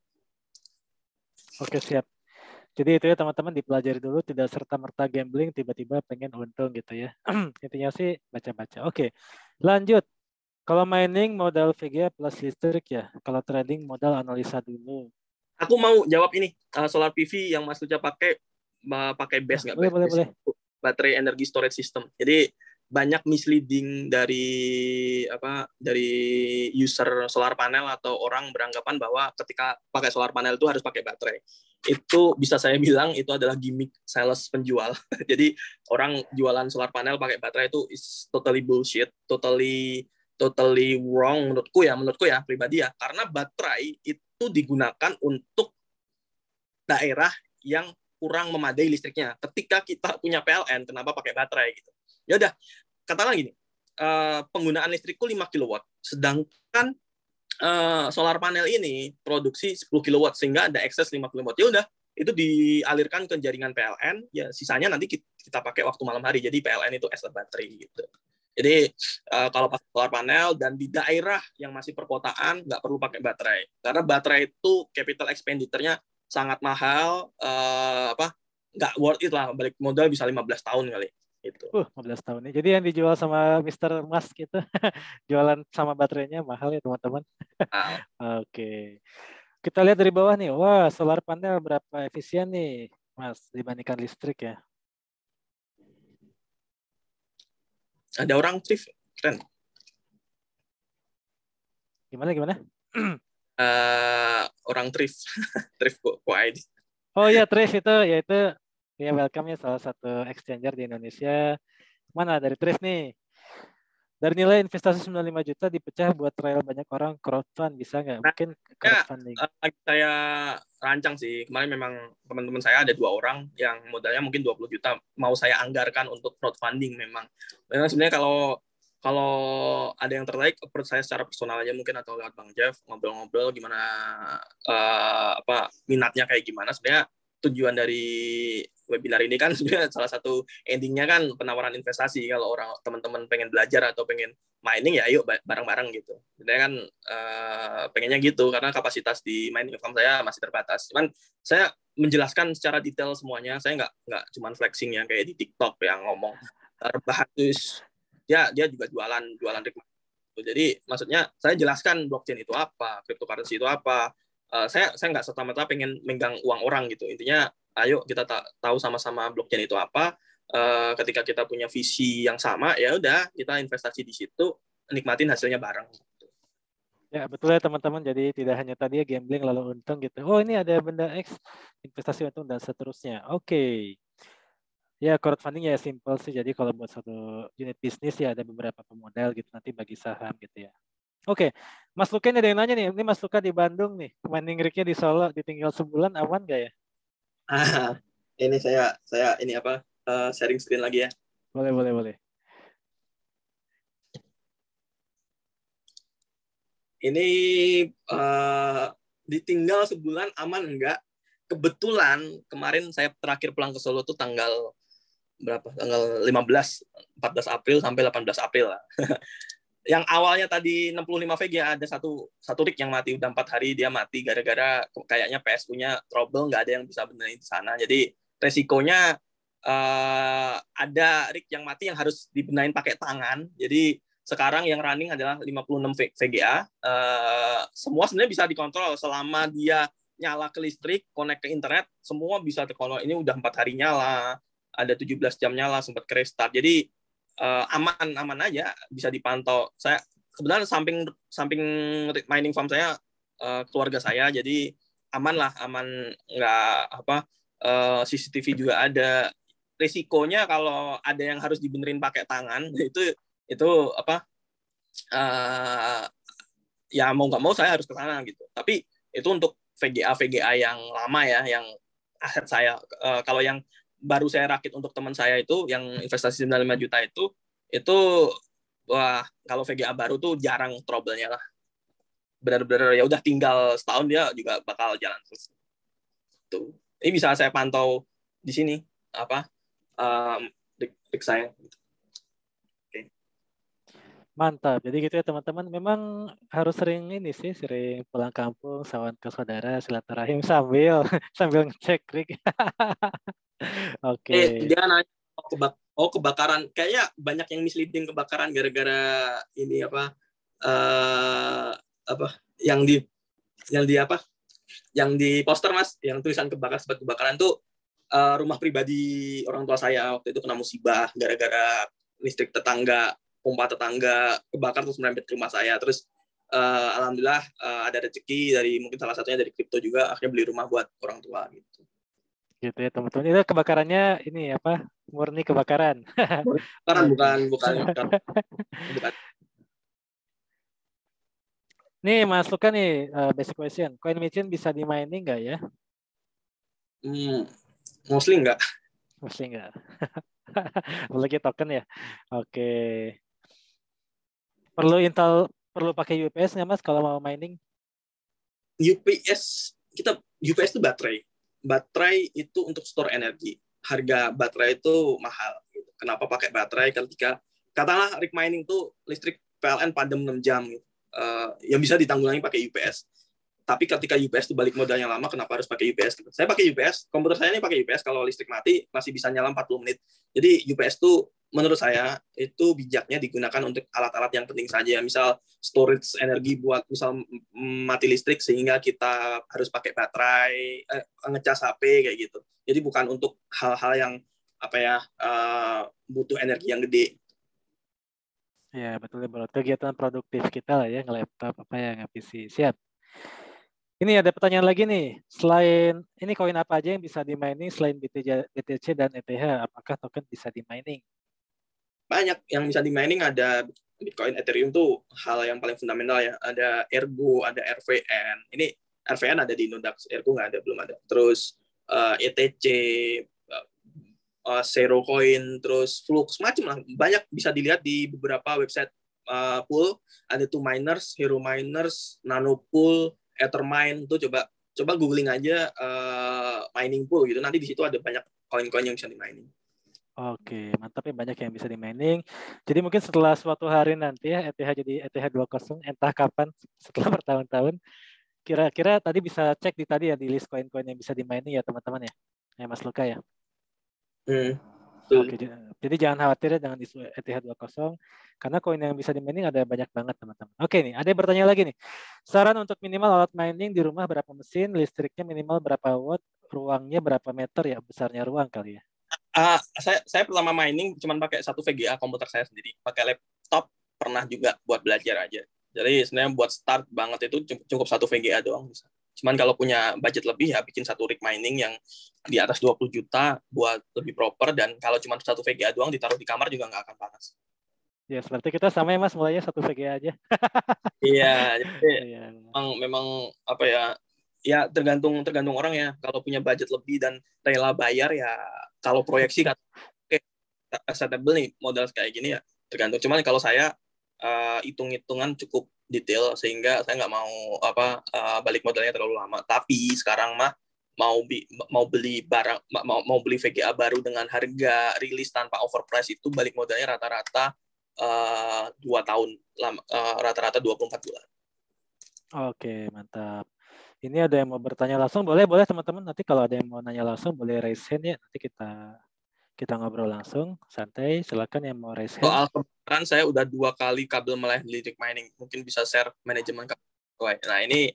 Oke siap. Jadi itu ya teman-teman, dipelajari dulu, tidak serta merta gambling tiba-tiba pengen untung gitu ya. Intinya sih baca-baca. Oke lanjut. Kalau mining modal V G A plus listrik ya. Kalau trading modal analisa dulu. Aku mau jawab ini uh, solar P V yang Mas Luca pakai uh, pakai base nggak? Boleh boleh boleh. Baterai energy storage system. Jadi banyak misleading dari apa dari user solar panel atau orang beranggapan bahwa ketika pakai solar panel itu harus pakai baterai. Itu bisa saya bilang itu adalah gimmick sales penjual. Jadi orang jualan solar panel pakai baterai itu is totally bullshit, totally totally wrong menurutku ya, menurutku ya pribadi ya. Karena baterai itu digunakan untuk daerah yang kurang memadai listriknya. Ketika kita punya P L N, kenapa pakai baterai gitu? Ya udah, katakanlah gini, uh, penggunaan listrikku lima kilowatt, sedangkan uh, solar panel ini produksi sepuluh kilowatt sehingga ada ekses lima kilowatt. Ya udah, itu dialirkan ke jaringan P L N, ya sisanya nanti kita pakai waktu malam hari. Jadi P L N itu as a battery gitu. Jadi uh, kalau pakai solar panel dan di daerah yang masih perkotaan nggak perlu pakai baterai, karena baterai itu capital expenditure-nya sangat mahal, uh, apa nggak worth it lah, balik modal bisa lima belas tahun kali. Gitu. Uh, lima belas tahun nih. Jadi yang dijual sama mister Musk gitu, jualan sama baterainya mahal ya teman-teman. Wow. Oke. Okay. Kita lihat dari bawah nih. Wah, solar panel berapa efisien nih, Mas, dibandingkan listrik ya? Ada orang thrift, keren. Gimana, gimana? uh, orang thrift, thrift kok I D. Oh iya, thrift itu, yaitu ya welcome ya salah satu exchanger di Indonesia. Mana dari thrift nih? Dari nilai investasi sembilan puluh lima juta dipecah buat trial banyak orang, crowdfund bisa nggak? Mungkin crowdfunding. Ya, uh, saya rancang sih. Kemarin memang teman-teman saya ada dua orang yang modalnya mungkin dua puluh juta. Mau saya anggarkan untuk crowdfunding memang. Memang sebenarnya kalau kalau ada yang tertarik, approach saya secara personal aja mungkin atau lewat Bang Jeff, ngobrol-ngobrol gimana uh, apa minatnya kayak gimana. Sebenarnya tujuan dari webinar ini kan sebenarnya salah satu endingnya kan penawaran investasi. Kalau orang teman-teman pengen belajar atau pengen mining ya yuk bareng-bareng gitu. Sebenarnya kan uh, pengennya gitu karena kapasitas di mining farm saya masih terbatas. Cuman saya menjelaskan secara detail semuanya. Saya nggak nggak cuma flexing yang kayak di TikTok yang ngomong rebahan terus dia dia juga jualan jualan rig. Jadi maksudnya saya jelaskan blockchain itu apa, cryptocurrency itu apa. Uh, saya saya nggak serta-merta pengen megang uang orang gitu. Intinya ayo kita ta- tahu sama-sama blockchain itu apa. Uh, ketika kita punya visi yang sama ya udah kita investasi di situ, nikmatin hasilnya bareng. Ya betul ya teman-teman. Jadi tidak hanya tadi ya gambling lalu untung gitu. Oh ini ada benda X, investasi untung dan seterusnya. Oke. Okay. Ya crowdfunding ya simple sih. Jadi kalau buat satu unit bisnis ya ada beberapa pemodal gitu nanti bagi saham gitu ya. Oke, okay. Mas Luka ada yang nanya nih. Ini Mas Luka di Bandung nih. Mining rig-nya di Solo ditinggal sebulan aman gak ya? Ah, ini saya saya ini apa uh, sharing screen lagi ya. Boleh boleh boleh. Ini uh, ditinggal sebulan aman enggak? Kebetulan kemarin saya terakhir pulang ke Solo tuh tanggal berapa? Tanggal lima belas, empat belas April sampai delapan belas April lah. Yang awalnya tadi enam puluh lima V G ada satu satu rig yang mati udah empat hari dia mati gara-gara kayaknya P S U-nya trouble, nggak ada yang bisa benerin di sana. Jadi resikonya uh, ada rig yang mati yang harus dibenahin pakai tangan. Jadi sekarang yang running adalah lima puluh enam V G A. Uh, semua sebenarnya bisa dikontrol selama dia nyala ke listrik, connect ke internet, semua bisa terkontrol. Ini udah empat hari nyala, ada tujuh belas jam nyala, sempat ke restart. Jadi uh, aman aman aja, bisa dipantau. Saya sebenarnya samping samping mining farm saya uh, keluarga saya, jadi aman lah, aman nggak apa uh, C C T V juga ada. Risikonya kalau ada yang harus dibenerin pakai tangan itu itu apa uh, ya mau nggak mau saya harus ke sana gitu. Tapi itu untuk V G A V G A yang lama ya, yang aset saya. Uh, kalau yang baru saya rakit untuk teman saya itu yang investasi sembilan puluh lima juta itu itu wah kalau V G A baru tuh jarang trouble-nya lah. Benar-benar ya udah tinggal setahun dia juga bakal jalan terus. Tuh. Ini bisa saya pantau di sini apa um, rig saya. Mantap. Jadi gitu ya teman-teman. Memang harus sering ini sih, sering pulang kampung, sawan ke saudara, silaturahim sambil sambil ngecek rig. Oke. Okay. Eh, dia nanya oh, kebak oh kebakaran. Kayaknya banyak yang misleading kebakaran gara-gara ini apa uh, apa yang di yang di apa yang di poster Mas, yang tulisan kebakaran sebab kebakaran tuh uh, rumah pribadi orang tua saya waktu itu kena musibah gara-gara listrik tetangga, pompa tetangga kebakar terus merembet ke rumah saya. Terus uh, alhamdulillah uh, ada rezeki dari mungkin salah satunya dari kripto juga, akhirnya beli rumah buat orang tua gitu. Gitu ya teman-teman. Itu kebakarannya ini apa? Murni kebakaran. Bukan bukan bukan bukan. bukan. Nih Mas Luka nih uh, basic question. Coin machine bisa di mining nggak ya? Hmm. Mostly enggak. Mostly enggak. Apalagi token ya. Oke. Perlu Intel, perlu pakai U P S nggak Mas kalau mau mining? U P S kita U P S itu baterai. Baterai itu untuk store energi. Harga baterai itu mahal. Kenapa pakai baterai ketika katakanlah rig mining itu listrik P L N padam enam jam gitu. Uh, yang bisa ditanggulangi pakai U P S. Tapi ketika U P S itu balik modalnya lama, kenapa harus pakai U P S? Saya pakai U P S, komputer saya ini pakai U P S, kalau listrik mati masih bisa nyala empat puluh menit. Jadi U P S itu menurut saya itu bijaknya digunakan untuk alat-alat yang penting saja. Misal storage energi buat misal mati listrik sehingga kita harus pakai baterai, eh, ngecas H P kayak gitu. Jadi bukan untuk hal-hal yang apa ya uh, butuh energi yang gede. Ya betul, buat kegiatan produktif kita lah ya, nge-laptop apa ya, nge-P C. Siap. Ini ada pertanyaan lagi nih. Selain ini koin apa aja yang bisa di-mining selain B T C dan E T H? Apakah token bisa di-mining? Banyak yang bisa di-mining, ada Bitcoin, Ethereum tuh hal yang paling fundamental ya. Ada Ergo, ada R V N. Ini R V N ada di Nodax, Ergo nggak ada, belum ada. Terus uh, E T C, uh, Zero Coin, terus Flux, macam lah. Banyak bisa dilihat di beberapa website uh, pool. Ada tuh miners, Hero Miners, Nano Pool, Ethermine. Tuh coba coba googling aja uh, mining pool gitu. Nanti di situ ada banyak koin-koin yang bisa di-mining. Oke, mantap ya, banyak yang bisa di-mining. Jadi mungkin setelah suatu hari nanti ya E T H jadi E T H dua puluh, entah kapan setelah bertahun-tahun, kira-kira tadi bisa cek di tadi ya di list koin-koin yang bisa di-mining ya teman-teman ya. Ya Mas Luka ya. Hmm. Oke, jadi jangan khawatir ya dengan isu E T H dua puluh, karena koin yang bisa di-mining ada banyak banget teman-teman. Oke nih, ada yang bertanya lagi nih. Saran untuk minimal alat mining di rumah berapa mesin, listriknya minimal berapa watt, ruangnya berapa meter ya, besarnya ruang kali ya. Uh, saya saya pertama mining cuma pakai satu V G A komputer saya sendiri, pakai laptop pernah juga buat belajar aja. Jadi sebenarnya buat start banget itu cukup satu V G A doang bisa. Cuman kalau punya budget lebih ya bikin satu rig mining yang di atas dua puluh juta buat lebih proper, dan kalau cuma satu V G A doang ditaruh di kamar juga nggak akan panas. Ya seperti kita sama ya Mas, mulainya satu V G A aja. Iya, jadi memang memang apa ya? Ya tergantung tergantung orang ya. Kalau punya budget lebih dan rela bayar ya, kalau proyeksi kan oke, okay, acceptable nih modal kayak gini ya, tergantung. Cuman kalau saya uh, hitung-hitungan cukup detail sehingga saya nggak mau apa uh, balik modalnya terlalu lama. Tapi sekarang mah mau bi, mau beli barang mau mau beli V G A baru dengan harga rilis tanpa overprice itu balik modalnya rata-rata uh, dua tahun lama, uh, rata-rata dua puluh empat bulan. Oke, mantap. Ini ada yang mau bertanya langsung, boleh boleh teman-teman. Nanti kalau ada yang mau nanya langsung boleh raise hand ya. Nanti kita kita ngobrol langsung, santai. Silakan yang mau raise hand. Soal kebenaran saya udah dua kali kabel meleleh di rig mining. Mungkin bisa share manajemen kabel. Nah ini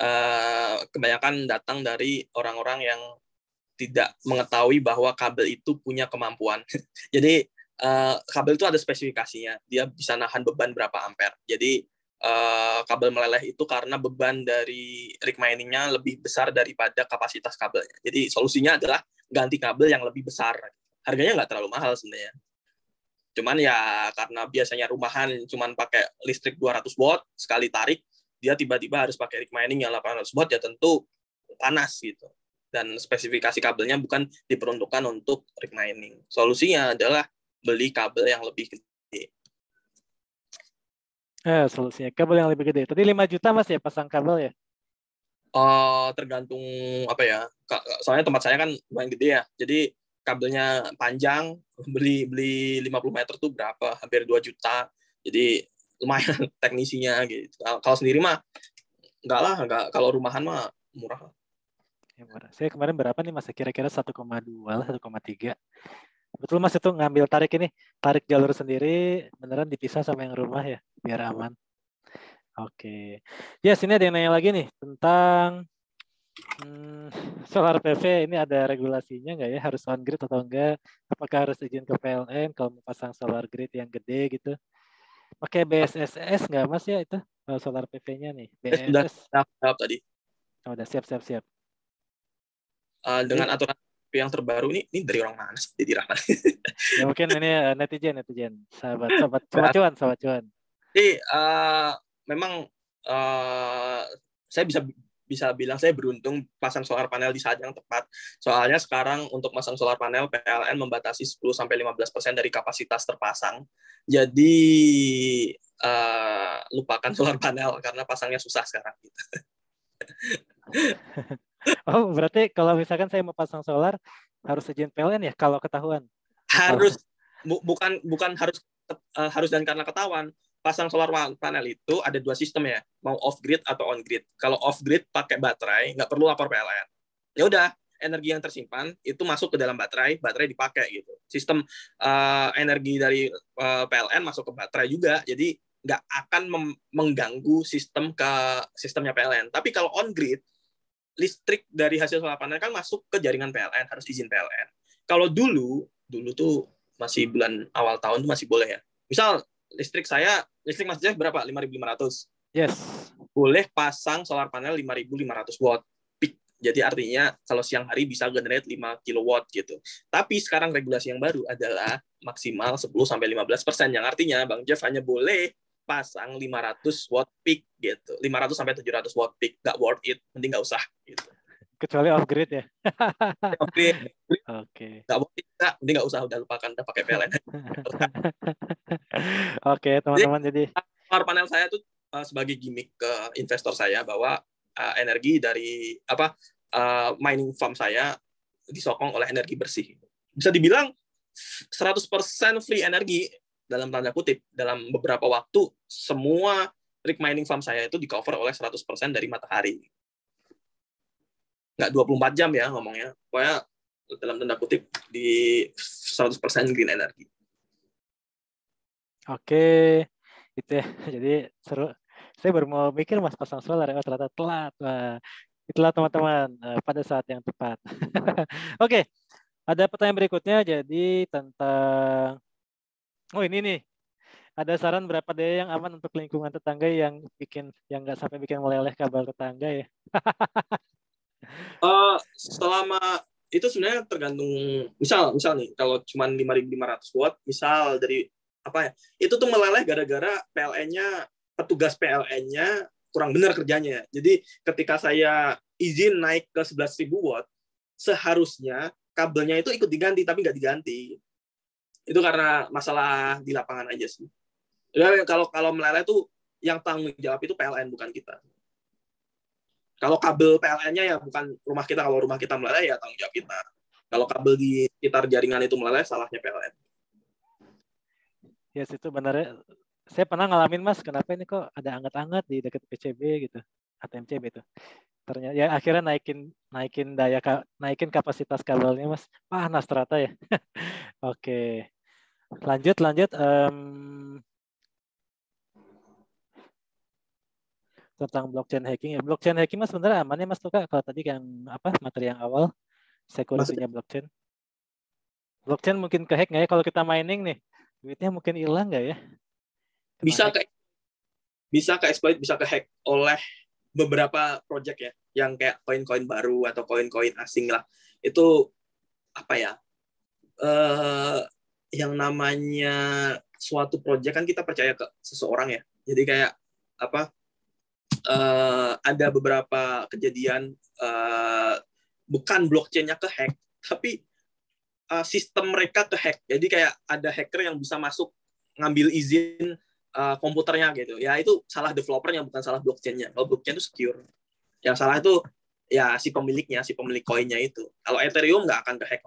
uh, kebanyakan datang dari orang-orang yang tidak mengetahui bahwa kabel itu punya kemampuan. Jadi uh, kabel itu ada spesifikasinya. Dia bisa nahan beban berapa ampere. Jadi Uh, kabel meleleh itu karena beban dari rig miningnya lebih besar daripada kapasitas kabelnya. Jadi solusinya adalah ganti kabel yang lebih besar. Harganya nggak terlalu mahal sebenarnya. Cuman ya karena biasanya rumahan cuman pakai listrik dua ratus watt, sekali tarik dia tiba-tiba harus pakai rig mining yang delapan ratus watt, ya tentu panas gitu. Dan spesifikasi kabelnya bukan diperuntukkan untuk rig mining. Solusinya adalah beli kabel yang lebih gede. Eh, solusinya kabel yang lebih gede. Tadi lima juta Mas ya pasang kabel ya? Uh, tergantung apa ya. Soalnya tempat saya kan lumayan gede ya. Jadi kabelnya panjang, beli beli lima puluh meter tuh berapa? Hampir dua juta. Jadi lumayan teknisinya gitu. Kalau sendiri mah enggak lah, enggak. Kalau rumahan mah murah. Ya, murah. Saya kemarin berapa nih Mas? Kira-kira satu koma dua lah, satu koma tiga. Betul Mas, itu ngambil tarik ini, tarik jalur sendiri, beneran dipisah sama yang rumah ya, biar aman. Oke. Ya, sini ada yang nanya lagi nih tentang hmm, solar P V. Ini ada regulasinya nggak ya? Harus on grid atau enggak? Apakah harus izin ke P L N kalau mau pasang solar grid yang gede gitu? Pakai B S S S nggak Mas ya itu solar P V-nya nih? B S S. Sudah siap tadi. Oh, udah siap siap siap. Uh, dengan aturan yang terbaru ini, ini dari orang mana sih? Jadi Rahman. Ya mungkin ini uh, netizen netizen, sahabat sahabat sahabat cuan sahabat cuan. Jadi uh, memang uh, saya bisa bisa bilang saya beruntung pasang solar panel di saat yang tepat. Soalnya sekarang untuk pasang solar panel P L N membatasi sepuluh sampai lima belas persen dari kapasitas terpasang. Jadi uh, lupakan solar panel karena pasangnya susah sekarang gitu. Oh, berarti kalau misalkan saya mau pasang solar harus izin P L N ya kalau ketahuan. Harus bu, bukan bukan harus uh, harus dan karena ketahuan. Pasang solar panel itu ada dua sistem ya, mau off grid atau on grid. Kalau off grid pakai baterai, nggak perlu lapor P L N. Ya udah, energi yang tersimpan itu masuk ke dalam baterai, baterai dipakai gitu. Sistem uh, energi dari uh, P L N masuk ke baterai juga, jadi nggak akan mengganggu sistem ke sistemnya P L N. Tapi kalau on grid, listrik dari hasil solar panel kan masuk ke jaringan P L N, harus izin P L N. Kalau dulu, dulu tuh masih bulan awal tahun tuh masih boleh ya. Misal listrik saya, listrik Mas Jeff berapa? lima ribu lima ratus. Yes. Boleh pasang solar panel lima ribu lima ratus watt peak. Jadi artinya kalau siang hari bisa generate lima kilowatt gitu. Tapi sekarang regulasi yang baru adalah maksimal sepuluh sampai lima belas persen, yang artinya Bang Jeff hanya boleh pasang lima ratus watt peak gitu. lima ratus sampai tujuh ratus watt peak, nggak worth it, mending nggak usah gitu. Kecuali off grid ya. Off grid. Oke. Okay. Nggak worth it, nggak, mending nggak usah, udah lupakan, udah pakai P L N. Oke, teman-teman, jadi solar panel saya tuh uh, sebagai gimmick ke investor saya bahwa uh, energi dari apa uh, mining farm saya disokong oleh energi bersih. Bisa dibilang seratus persen free energi dalam tanda kutip. Dalam beberapa waktu semua rig mining farm saya itu di-cover oleh seratus persen dari matahari. Nggak dua puluh empat jam ya ngomongnya. Pokoknya dalam tanda kutip di seratus persen green energy. Oke, itu ya. Jadi seru. Saya baru mau mikir Mas pasang solar, oh, ternyata telat. Wah, itulah teman-teman pada saat yang tepat. Oke, ada pertanyaan berikutnya. Jadi tentang, oh ini nih, ada saran berapa daya yang aman untuk lingkungan tetangga yang bikin, yang nggak sampai bikin meleleh kabel tetangga ya? uh, selama itu sebenarnya tergantung, misal misal nih kalau cuma lima ribu lima ratus watt, misal dari apa ya, itu tuh meleleh gara-gara P L N-nya, petugas P L N-nya kurang benar kerjanya. Jadi ketika saya izin naik ke sebelas ribu watt, seharusnya kabelnya itu ikut diganti, tapi nggak diganti. Itu karena masalah di lapangan aja sih. Jadi kalau kalau meleleh tuh yang tanggung jawab itu P L N, bukan kita. Kalau kabel P L N-nya ya bukan rumah kita. Kalau rumah kita meleleh ya tanggung jawab kita. Kalau kabel di sekitar jaringan itu meleleh, salahnya P L N. Yes, itu benar. Saya pernah ngalamin Mas, kenapa ini kok ada anget-anget di dekat P C B gitu, A T M C B itu. Ternyata ya akhirnya naikin naikin daya naikin kapasitas kabelnya Mas. Panas ternyata ya. Oke. Lanjut lanjut um, tentang blockchain hacking ya. Blockchain hacking Mas sebenarnya aman ya Mas tuh Kak, kalau tadi yang apa materi yang awal security-nya blockchain. Blockchain mungkin kehack nggak ya kalau kita mining nih? Duitnya mungkin hilang nggak ya? Kena bisa hack. ke bisa ke exploit, bisa ke hack oleh beberapa project ya, yang kayak koin-koin baru atau koin-koin asing lah. Itu apa ya? Uh, yang namanya suatu project kan kita percaya ke seseorang ya. Jadi kayak apa? Uh, ada beberapa kejadian uh, bukan blockchain-nya ke hack, tapi uh, sistem mereka ke hack. Jadi kayak ada hacker yang bisa masuk ngambil izin uh, komputernya gitu. Ya itu salah developernya, bukan salah blockchain-nya. Kalau blockchain itu secure. Yang salah itu ya si pemiliknya, si pemilik koinnya itu. Kalau Ethereum nggak akan ke hack.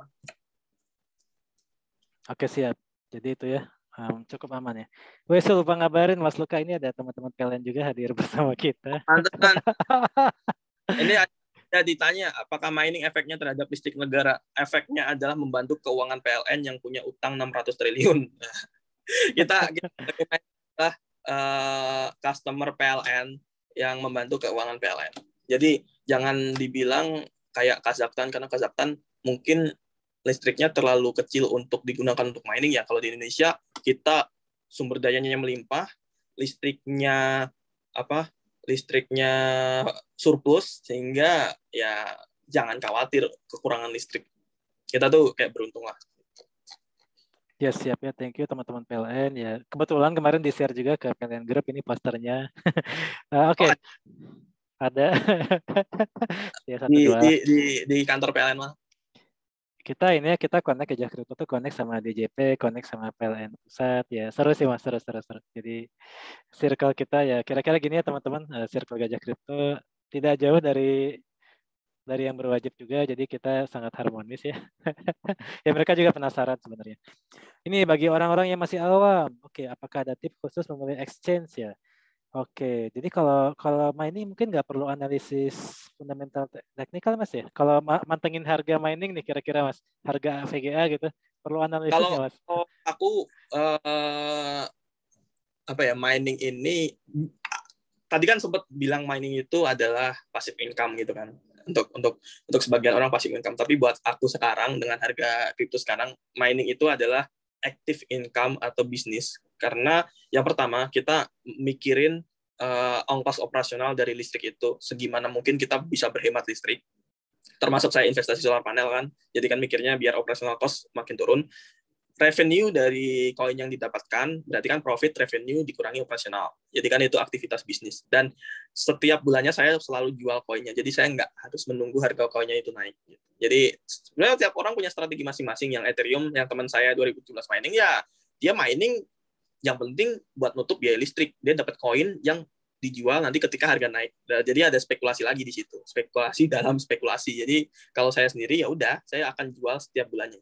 Oke, siap. Jadi itu ya. Um, cukup aman ya. Wes lupa ngabarin Mas Luka, ini ada teman-teman P L N juga hadir bersama kita. Mantan. Ini ada ditanya apakah mining efeknya terhadap listrik negara. Efeknya adalah membantu keuangan P L N yang punya utang enam ratus triliun. kita kita adalah uh, customer P L N yang membantu keuangan P L N. Jadi jangan dibilang kayak Kazakhstan, karena Kazakhstan mungkin listriknya terlalu kecil untuk digunakan untuk mining ya. Kalau di Indonesia kita sumber dayanya melimpah, listriknya apa? Listriknya surplus, sehingga ya jangan khawatir kekurangan listrik. Kita tuh kayak beruntung lah. Ya siap ya, thank you teman-teman P L N ya. Kebetulan kemarin di-share juga ke P L N Group ini posternya. uh, Oke. Okay. Ada. Ya satu di, dua di lah. di di kantor P L N mah. Kita ini ya kita connect Gajah Kripto tuh connect sama D J P, connect sama P L N pusat ya. Seru sih Mas, seru seru seru. Jadi circle kita ya kira-kira gini ya teman-teman, uh, circle Gajah Kripto tidak jauh dari dari yang berwajib juga, jadi kita sangat harmonis ya. Ya mereka juga penasaran sebenarnya. Ini bagi orang-orang yang masih awam, oke, apakah ada tips khusus memilih exchange ya? Oke, jadi kalau kalau mining mungkin nggak perlu analisis fundamental te- teknikal Mas ya. Kalau ma- mantengin harga mining nih kira-kira Mas, harga V G A gitu, perlu analisis Kalau nggak Mas? kalau aku eh, apa ya mining ini tadi kan sempat bilang mining itu adalah passive income gitu kan untuk untuk untuk sebagian orang passive income, tapi buat aku sekarang dengan harga kripto sekarang mining itu adalah active income atau bisnis karena yang pertama kita mikirin uh, ongkos operasional dari listrik itu segimana mungkin kita bisa berhemat listrik, termasuk saya investasi solar panel kan, jadi kan mikirnya biar operasional cost makin turun. Revenue dari koin yang didapatkan berarti kan profit revenue dikurangi operasional, jadi kan itu aktivitas bisnis dan setiap bulannya saya selalu jual koinnya, jadi saya nggak harus menunggu harga koinnya itu naik. Jadi sebenarnya tiap orang punya strategi masing-masing. Yang Ethereum yang teman saya dua ribu tujuh belas mining ya dia mining yang penting buat nutup biaya listrik, dia dapat koin yang dijual nanti ketika harga naik. Jadi ada spekulasi lagi di situ, spekulasi dalam spekulasi. Jadi kalau saya sendiri ya udah saya akan jual setiap bulannya.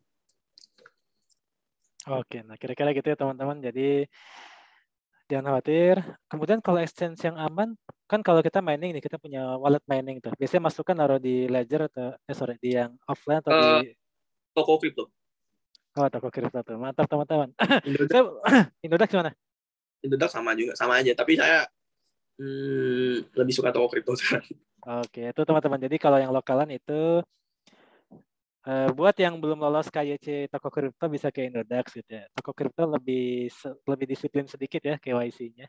Oke, nah kira-kira gitu ya teman-teman. Jadi jangan khawatir. Kemudian kalau exchange yang aman, kan kalau kita mining nih, kita punya wallet mining tuh. Biasanya masukkan naruh di ledger atau eh sorry di yang offline atau Uh, di toko kripto. oh toko kripto tuh. Mantap teman-teman. Indodax, Saya Indodax mana? Indodax sama juga, sama aja. Tapi saya hmm, lebih suka toko kripto. Oke, itu teman-teman. Jadi kalau yang lokalan itu uh, buat yang belum lolos K Y C toko kripto bisa ke Indodax gitu ya. Toko kripto lebih lebih disiplin sedikit ya K Y C-nya.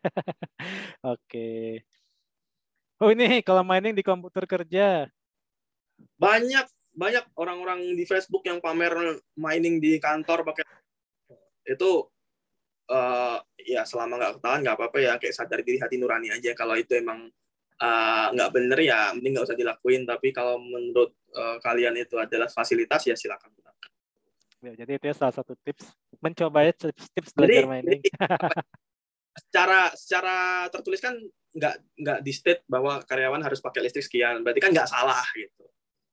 Oke. Oh ini kalau mining di komputer kerja. Banyak banyak orang-orang di Facebook yang pamer mining di kantor pakai itu. Uh, ya selama nggak ketahuan nggak apa-apa ya, kayak sadar diri hati nurani aja. Kalau itu emang uh, nggak bener ya mending nggak usah dilakuin, tapi kalau menurut uh, kalian itu adalah fasilitas ya silakan gunakan. Ya, jadi itu ya salah satu tips mencoba ya tips, tips belajar Jadi, mining. jadi secara secara tertulis kan nggak nggak di state bahwa karyawan harus pakai listrik sekian, berarti kan nggak salah gitu.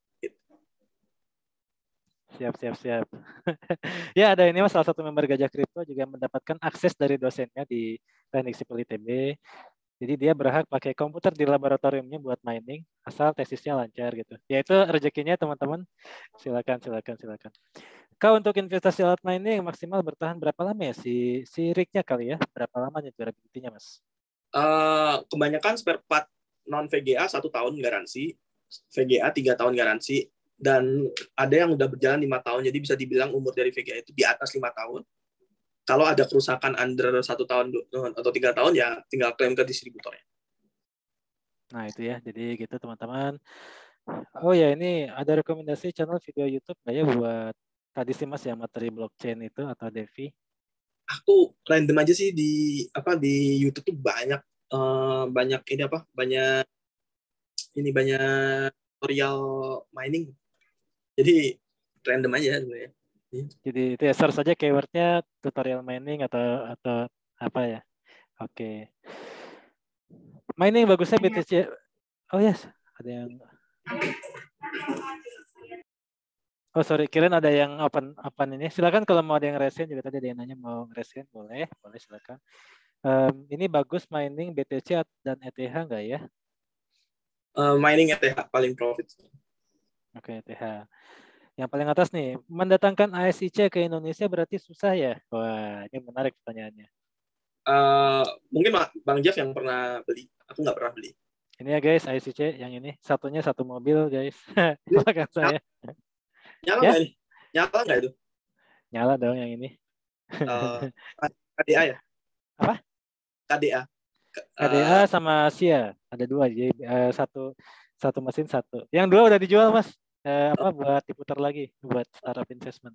Siap, siap, siap. Ya, ada ini mas, salah satu member Gajah Kripto juga mendapatkan akses dari dosennya di Teknik Sipil I T B. Jadi dia berhak pakai komputer di laboratoriumnya buat mining, asal tesisnya lancar gitu. Ya itu rezekinya teman-teman. Silakan, silakan, silakan. Kau untuk investasi alat mining maksimal bertahan berapa lama ya? Si si rig-nya kali ya? Berapa lama nih durability-nya mas? Uh, kebanyakan spare part non V G A satu tahun garansi, V G A tiga tahun garansi, dan ada yang udah berjalan lima tahun, jadi bisa dibilang umur dari V G A itu di atas lima tahun. Kalau ada kerusakan under satu tahun atau tiga tahun ya tinggal klaim ke distributornya. Nah itu ya, jadi gitu teman-teman. Oh ya ini ada rekomendasi channel video YouTube nggak ya buat tadi sih mas yang materi blockchain itu atau Devi? Aku random aja sih di apa di YouTube tuh banyak uh, banyak ini apa banyak ini banyak tutorial mining. Jadi random aja sebenarnya. Jadi itu ya search saja keywordnya tutorial mining atau atau apa ya? Oke. Mining bagusnya B T C. Oh yes, ada yang. Oh sorry, kirain ada yang open open ini. Silakan kalau mau ada yang resen juga, tadi ada yang nanya mau resen, boleh, boleh silakan. Um, ini bagus mining B T C dan E T H nggak ya? Uh, mining E T H paling profit. Oke, E T H. Yang paling atas nih, mendatangkan A S I C ke Indonesia berarti susah ya? Wah, ini menarik pertanyaannya. Uh, mungkin Bang Jeff yang pernah beli, aku nggak pernah beli. Ini ya guys, A S I C yang ini, satunya satu mobil guys. Belakang saya. Nyala ya? nggak ini? Nyala nggak itu? Nyala dong yang ini. Uh, K D A ya? Apa? K D A. K D A sama Sia, ada dua, jadi uh, satu satu mesin satu. Yang dua udah dijual mas, uh, apa buat diputar lagi buat startup investment.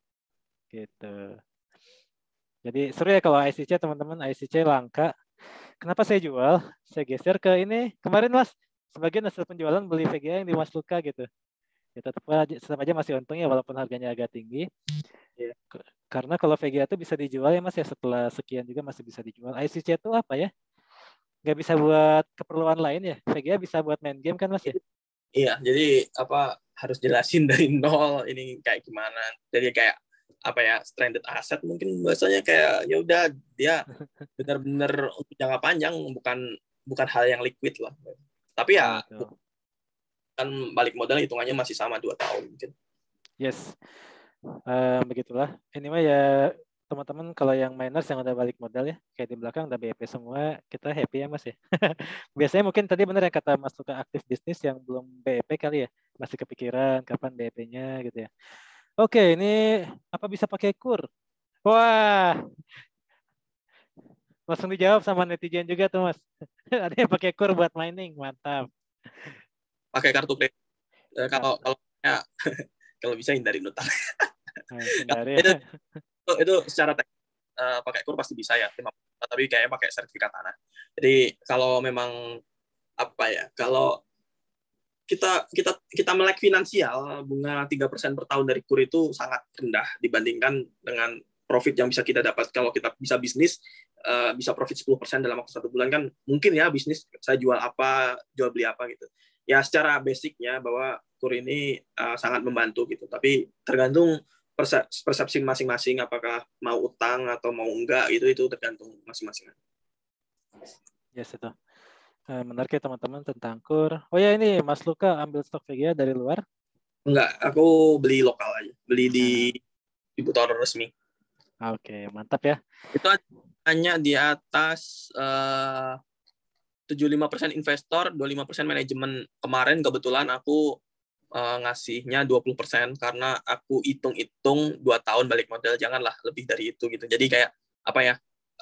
Gitu. Jadi seru ya kalau A S I C teman-teman, A S I C langka. kenapa saya jual? Saya geser ke ini. Kemarin Mas, sebagian hasil penjualan beli V G A yang di Mas Luka gitu. Ya tetap aja, tetap aja masih untung ya walaupun harganya agak tinggi. Iya. Karena kalau V G A itu bisa dijual ya Mas ya, setelah sekian juga masih bisa dijual. I C C itu apa ya? Nggak bisa buat keperluan lain ya? V G A bisa buat main game kan Mas ya? Iya, jadi apa harus jelasin dari nol ini kayak gimana. Jadi kayak apa ya, stranded asset mungkin bahasanya kayak ya udah dia benar-benar untuk jangka panjang, bukan bukan hal yang liquid lah. Tapi ya Betul. kan balik modal hitungannya masih sama dua tahun mungkin. Yes. Uh, begitulah. Ini mah ya teman-teman kalau yang miners yang udah balik modal ya, kayak di belakang udah B E P semua, kita happy ya Mas ya. Biasanya mungkin tadi benar yang kata Mas Luka, aktif bisnis yang belum B E P kali ya, masih kepikiran kapan B E P-nya gitu ya. Oke, ini apa bisa pakai kur? Wah, langsung dijawab sama netizen juga tuh Mas. Ada yang pakai kur buat mining, mantap. Pakai kartu kredit. Eh, kalau kalau ya, kalau bisa hindarin utang. Nah, hindari. itu, itu, itu secara teknis uh, pakai kur pasti bisa ya, tapi kayaknya pakai sertifikat tanah. Jadi kalau memang apa ya, kalau kita kita kita melek finansial, bunga tiga persen per tahun dari kur itu sangat rendah dibandingkan dengan profit yang bisa kita dapat kalau kita bisa bisnis, uh, bisa profit sepuluh persen dalam waktu satu bulan. Kan mungkin ya bisnis saya jual apa, jual beli apa gitu. Ya secara basicnya bahwa kur ini uh, sangat membantu gitu, tapi tergantung persepsi masing-masing, apakah mau utang atau mau enggak, itu itu tergantung masing-masing. Yes, itu. Menarik ya teman-teman tentang kur. Oh ya, ini Mas Luka ambil stok V G A dari luar? Enggak, aku beli lokal aja. Beli di distributor resmi. Oke, mantap ya. Itu hanya di atas uh, tujuh puluh lima persen investor, dua puluh lima persen manajemen. Kemarin kebetulan aku uh, ngasihnya dua puluh persen karena aku hitung-hitung dua tahun balik modal, janganlah lebih dari itu gitu. Jadi kayak apa ya,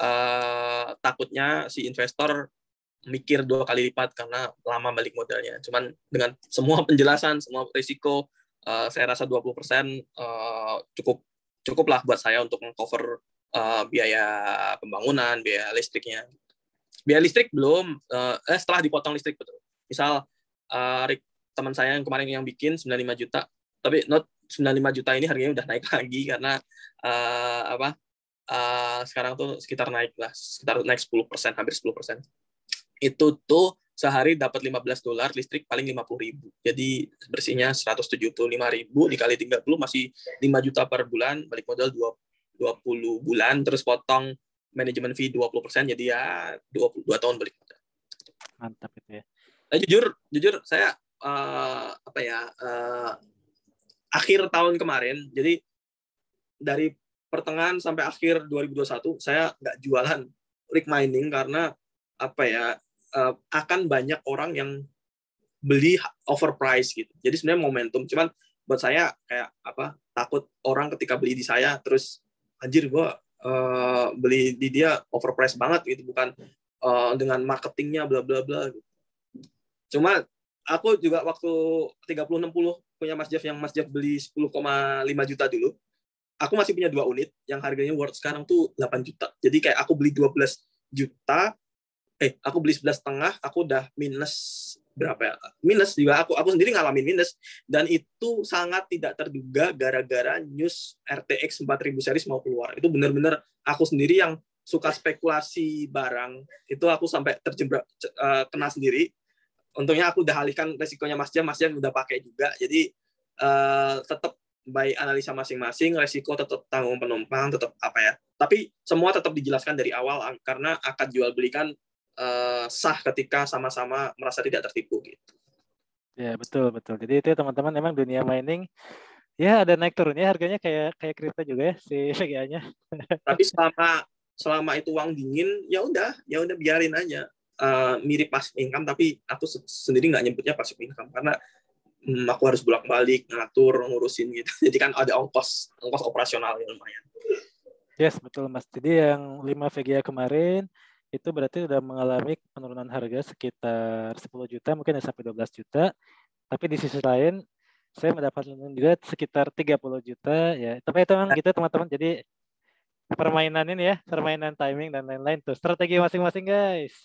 uh, takutnya si investor mikir dua kali lipat karena lama balik modalnya. Cuman dengan semua penjelasan, semua risiko, uh, saya rasa dua puluh persen uh, cukup cukuplah buat saya untuk meng-cover uh, biaya pembangunan, biaya listriknya. Biaya listrik belum, uh, eh setelah dipotong listrik betul. Misal uh, teman saya yang kemarin yang bikin sembilan puluh lima juta, tapi not sembilan puluh lima juta ini harganya udah naik lagi karena uh, apa? Uh, sekarang tuh sekitar naik lah, sekitar naik sepuluh persen, hampir sepuluh persen. Itu tuh sehari dapat lima belas dolar, listrik paling lima puluh ribu. Jadi bersihnya seratus tujuh puluh lima ribu dikali tiga puluh masih lima juta per bulan, balik modal dua puluh bulan, terus potong manajemen fee dua puluh persen, jadi ya dua puluh dua tahun balik modal. Mantap itu ya. Nah, jujur, jujur saya uh, apa ya, uh, akhir tahun kemarin, jadi dari pertengahan sampai akhir dua ribu dua puluh satu saya nggak jualan rig mining karena apa ya, uh, akan banyak orang yang beli overprice gitu. Jadi sebenarnya momentum, cuman buat saya kayak apa, takut orang ketika beli di saya terus anjir gua uh, beli di dia overprice banget gitu, bukan uh, dengan marketingnya bla bla bla gitu. Cuma aku juga waktu tiga puluh enam puluh punya Mas Jeff, yang Mas Jeff beli sepuluh koma lima juta dulu, aku masih punya dua unit yang harganya worth sekarang tuh delapan juta. Jadi kayak aku beli dua belas juta, eh aku beli sebelas setengah, aku udah minus berapa ya? Minus juga, aku aku sendiri ngalamin minus, dan itu sangat tidak terduga gara-gara news R T X empat ribu series mau keluar. Itu benar-benar aku sendiri yang suka spekulasi barang, itu aku sampai terjebak uh, kena sendiri. Untungnya aku udah alihkan resikonya Mas Jam, Mas Jam udah pakai juga. Jadi uh, tetap by analisa masing-masing, resiko tetap tanggung penumpang, tetap apa ya. Tapi semua tetap dijelaskan dari awal karena akad jual belikan uh, sah ketika sama-sama merasa tidak tertipu gitu. Ya, betul betul. Jadi itu teman-teman, emang dunia mining ya ada naik turunnya harganya, kayak kayak kripto juga ya si V G A-nya. Tapi selama selama itu uang dingin, ya udah, ya udah biarin aja. Uh, mirip passive income, tapi aku sendiri nggak nyebutnya passive income karena hmm, aku harus bolak-balik ngatur ngurusin gitu. Jadi kan ada ongkos ongkos operasional yang lumayan. Yes, betul Mas. Jadi yang lima V G A kemarin itu berarti sudah mengalami penurunan harga sekitar sepuluh juta, mungkin sampai dua belas juta. Tapi di sisi lain saya mendapatkan juga sekitar tiga puluh juta ya. Tapi itu memang gitu teman-teman. Jadi permainan ini ya, permainan timing dan lain-lain tuh. Strategi masing-masing guys.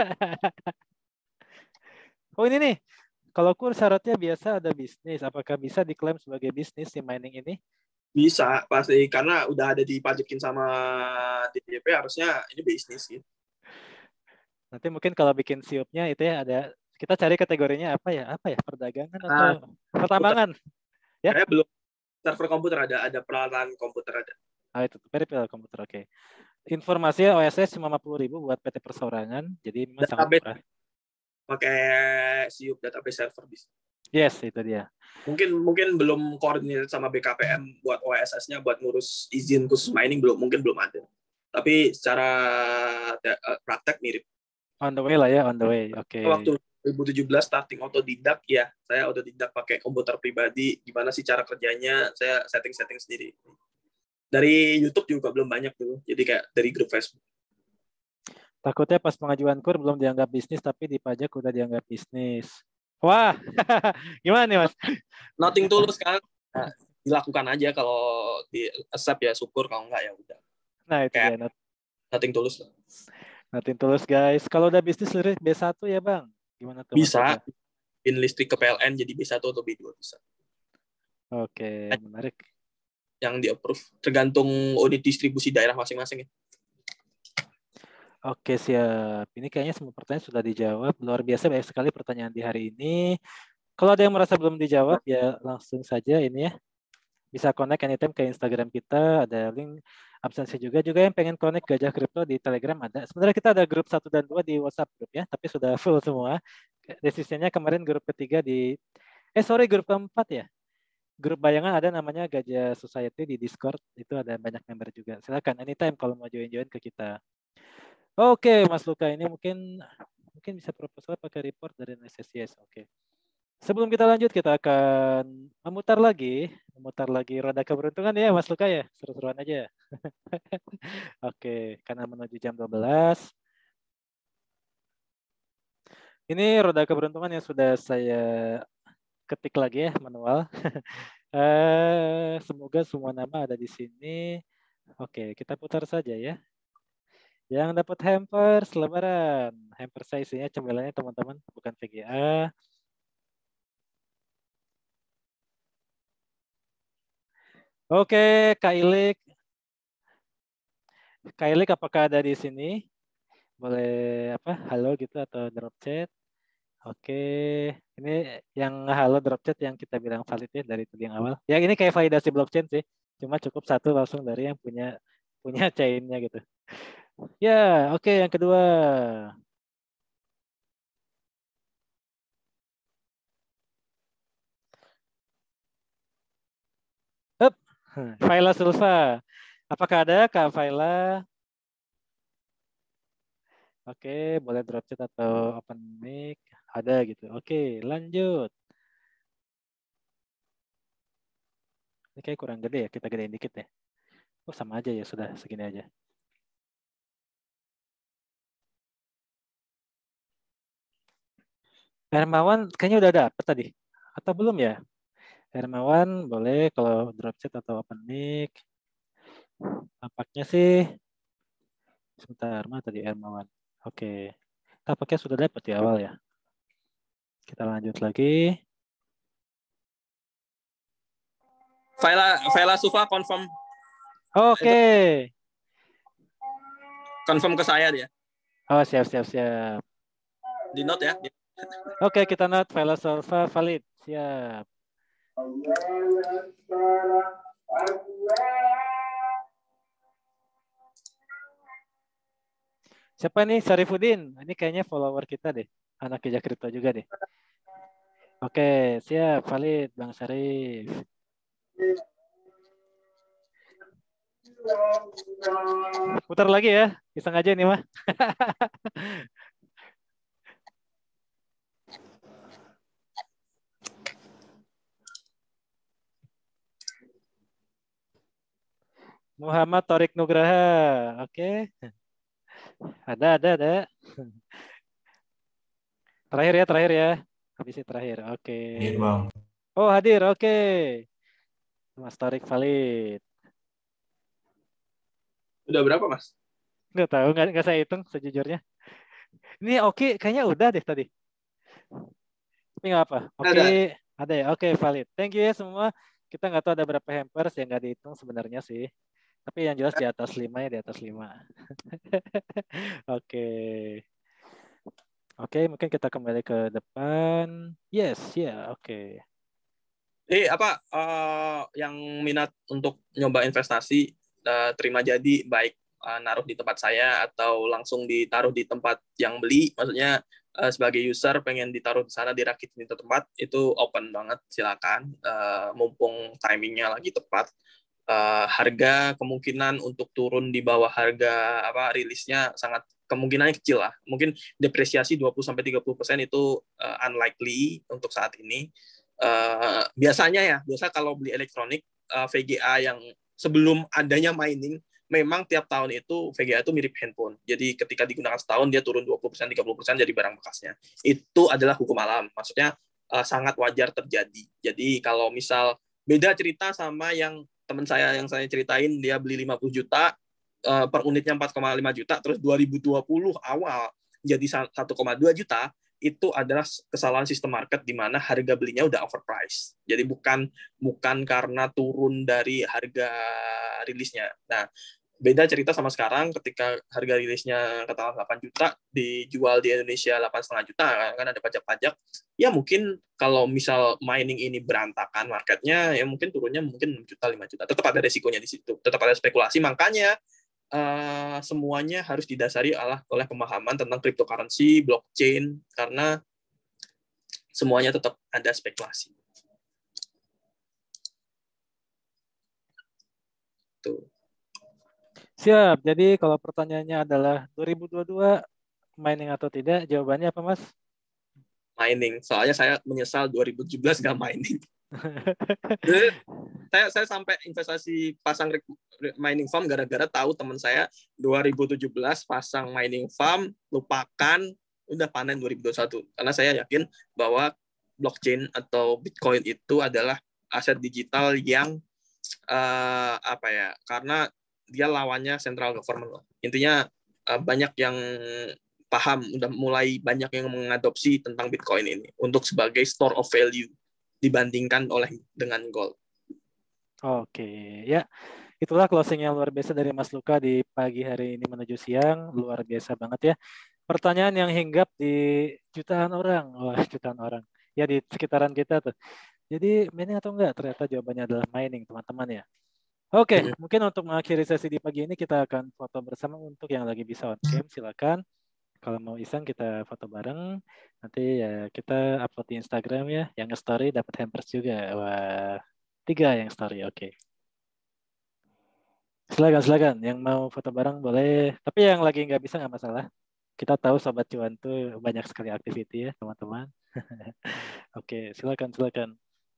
Oh ini nih, kalau kur syaratnya biasa ada bisnis, apakah bisa diklaim sebagai bisnis si mining ini? Bisa, pasti. Karena udah ada dipajakin sama D J P, harusnya ini bisnis gitu. Nanti mungkin kalau bikin siupnya itu ya ada, kita cari kategorinya apa ya? Apa ya? Perdagangan atau Nah, pertambangan? Ya? Kayak belum server komputer ada, ada peralatan komputer ada. Ah itu peripheral komputer, oke. Okay. Informasinya O S S lima puluh ribu buat P T Perseorangan, jadi memang sangat murah. Pakai siup database server bisa. Yes, itu dia. Mungkin mungkin belum koordinir sama B K P M buat O S S-nya buat ngurus izin khusus mining belum, mungkin belum ada. Tapi secara praktek mirip. On the way lah ya, on the way. Oke. Okay. Waktu dua ribu tujuh belas starting otodidak ya, saya otodidak pakai komputer pribadi. Gimana sih cara kerjanya? Saya setting-setting sendiri. Dari YouTube juga belum banyak dulu. Jadi kayak dari grup Facebook. Takutnya pas pengajuan kur belum dianggap bisnis, tapi di pajak udah dianggap bisnis. Wah, gimana nih Mas? Nothing tulus kan? Nah, dilakukan aja, kalau di accept ya syukur, kalau enggak ya udah. Nah itu kayak dia. Not... nothing tulus. Nothing tulus guys. Kalau udah bisnis lirik B satu ya Bang? Gimana tuh? Bisa. Pin listrik ke P L N jadi B satu atau B dua bisa. Oke, okay, menarik. Yang di-approve. Tergantung unit distribusi daerah masing-masing ya. Oke, siap. Ini kayaknya semua pertanyaan sudah dijawab. Luar biasa banyak sekali pertanyaan di hari ini. Kalau ada yang merasa belum dijawab, ya langsung saja ini ya. Bisa connect anytime ke Instagram kita. Ada link absensi juga. Juga yang pengen connect Gajah Kripto di Telegram ada. Sebenarnya kita ada grup satu dan dua di WhatsApp grup ya. Tapi sudah full semua. Desisinya kemarin grup ketiga di... Eh sorry, grup keempat ya. Grup bayangan ada namanya Gajah Society di Discord. Itu ada banyak member juga. Silakan anytime kalau mau join-join ke kita. Oke, Mas Luka, ini mungkin mungkin bisa proposal pakai report dari S S C S. Oke. Sebelum kita lanjut, kita akan memutar lagi, memutar lagi roda keberuntungan ya, Mas Luka ya. Seru-seruan aja. Oke, karena menuju jam dua belas. Ini roda keberuntungan yang sudah saya ketik lagi ya, manual. eh, semoga semua nama ada di sini. Oke, kita putar saja ya. Yang dapat hampers lebaran. Hampers saya isinya cemilannya teman-teman, bukan V G A. Oke, Kak Ilik. Kak Ilik apakah ada di sini? Boleh apa? Halo gitu atau drop chat. Oke, ini yang halo drop chat yang kita bilang valid ya dari tadi yang awal. Ya ini kayak validasi blockchain sih. Cuma cukup satu langsung dari yang punya punya chain-nya gitu. Ya, oke yang kedua. Up, Faila Sulfa. Apakah ada Kak Faila? Oke, boleh drop chat atau open mic. Ada gitu. Oke, lanjut. Ini kayak kurang gede ya, kita gedein dikit ya. Oh sama aja ya, sudah segini aja. Hermawan kayaknya udah dapet tadi. Atau belum ya? Hermawan boleh kalau drop chat atau open mic. Tampaknya sih. Sebentar, mana tadi Hermawan? Oke. Tampaknya sudah dapat di awal ya. Kita lanjut lagi. Faila, Faila Sufa confirm. Oke. Okay. Confirm ke saya dia. Oh siap siap siap. Di note ya. Oke okay, kita note Faila Sufa valid. Siap. Siapa nih Syarifuddin? Ini kayaknya follower kita deh. Anak Gajah Kripto juga deh. Oke, siap. Valid, Bang Syarif. Putar lagi ya. Iseng aja nih mah. Muhammad Torik Nugraha. Oke. Ada, ada, ada. Terakhir ya, terakhir ya. Habis terakhir. Oke. Hadir, Bang. Oh, hadir. Oke. Mas Torik valid. Udah berapa, Mas? Nggak tahu, nggak, nggak saya hitung sejujurnya. Ini oke, kayaknya udah deh tadi. Tapi nggak apa. Oke, Ada. ada ya. Oke, valid. Thank you ya semua. Kita nggak tahu ada berapa hampers yang nggak dihitung sebenarnya sih. Tapi yang jelas di atas lima ya, di atas lima. Oke. Oke, mungkin kita kembali ke depan. Yes, ya, yeah, oke. Eh, apa uh, yang minat untuk nyoba investasi, uh, terima jadi, baik uh, naruh di tempat saya atau langsung ditaruh di tempat yang beli, maksudnya uh, sebagai user pengen ditaruh di sana, dirakit di tempat, itu open banget, silakan. Uh, mumpung timingnya lagi tepat. Uh, harga kemungkinan untuk turun di bawah harga apa rilisnya sangat kemungkinannya kecil lah. Mungkin depresiasi dua puluh sampai tiga puluh persen itu uh, unlikely untuk saat ini. Uh, biasanya ya, biasa kalau beli elektronik uh, V G A yang sebelum adanya mining, memang tiap tahun itu V G A itu mirip handphone. Jadi ketika digunakan setahun dia turun dua puluh persen, tiga puluh persen jadi barang bekasnya. Itu adalah hukum alam. Maksudnya uh, sangat wajar terjadi. Jadi kalau misal beda cerita sama yang teman saya yang saya ceritain, dia beli lima puluh juta, uh, per unitnya empat koma lima juta, terus dua ribu dua puluh awal jadi satu koma dua juta, itu adalah kesalahan sistem market di mana harga belinya udah overpriced. Jadi bukan bukan karena turun dari harga rilisnya. Nah, beda cerita sama sekarang ketika harga rilisnya katakanlah delapan juta, dijual di Indonesia delapan koma lima juta, kan ada pajak-pajak. Ya mungkin kalau misal mining ini berantakan marketnya, ya mungkin turunnya mungkin enam juta, lima juta. Tetap ada resikonya di situ. Tetap ada spekulasi. Makanya uh, semuanya harus didasari oleh, oleh pemahaman tentang cryptocurrency, blockchain, karena semuanya tetap ada spekulasi. Tuh. Siap. Jadi kalau pertanyaannya adalah dua ribu dua puluh dua mining atau tidak, jawabannya apa, Mas? Mining. Soalnya saya menyesal dua ribu tujuh belas gak mining. saya saya sampai investasi pasang mining farm gara-gara tahu teman saya dua ribu tujuh belas pasang mining farm, lupakan, udah panen dua ribu dua puluh satu. Karena saya yakin bahwa blockchain atau Bitcoin itu adalah aset digital yang uh, apa ya? Karena dia lawannya central government. Intinya uh, banyak yang paham, udah mulai banyak yang mengadopsi tentang Bitcoin ini untuk sebagai store of value dibandingkan oleh dengan gold. Oke, ya. Itulah closing yang luar biasa dari Mas Luka di pagi hari ini menuju siang. Luar biasa banget ya. Pertanyaan yang hinggap di jutaan orang. Wah, jutaan orang. Ya di sekitaran kita tuh. Jadi mining atau enggak? Ternyata jawabannya adalah mining, teman-teman ya. Oke, Hmm. mungkin untuk mengakhiri sesi di pagi ini kita akan foto bersama. Untuk yang lagi bisa on cam, silakan. Kalau mau iseng kita foto bareng. Nanti ya kita upload di Instagram ya. Yang story dapat hampers juga. Wah, tiga yang story. Oke. Silakan, silakan. Yang mau foto bareng boleh. Tapi yang lagi nggak bisa nggak masalah. Kita tahu Sobat Cuan tuh banyak sekali activity ya, teman-teman. Oke, silakan, silakan.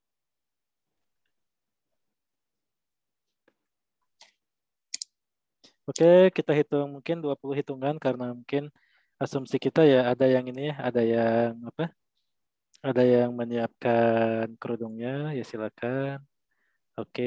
Oke, kita hitung mungkin dua puluh hitungan karena mungkin asumsi kita ya ada yang ini ya, ada yang apa? Ada yang menyiapkan kerudungnya, ya silakan. Oke.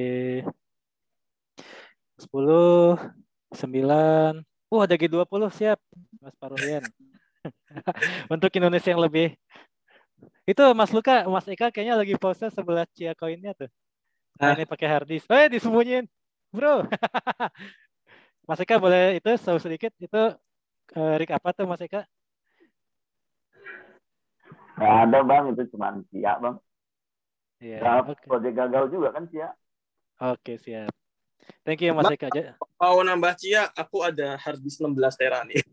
sepuluh, sembilan. Oh, ada G dua puluh siap. Mas Parulian. Untuk Indonesia yang lebih. Itu Mas Luka, Mas Eka kayaknya lagi pose sebelah Cia koinnya tuh. Ah. Mainnya pakai hard disk. Eh, disembunyiin. Bro. Mas Eka boleh itu tahu sedikit itu uh, rig apa tuh Mas Eka? Nggak ada bang, itu cuma Cia bang. Iya, Nah, oke. proyek gagal juga kan Cia. Oke, siap. Thank you Mas Ma, Eka aja. mau nambah Cia, aku ada hard disk enam belas tera nih.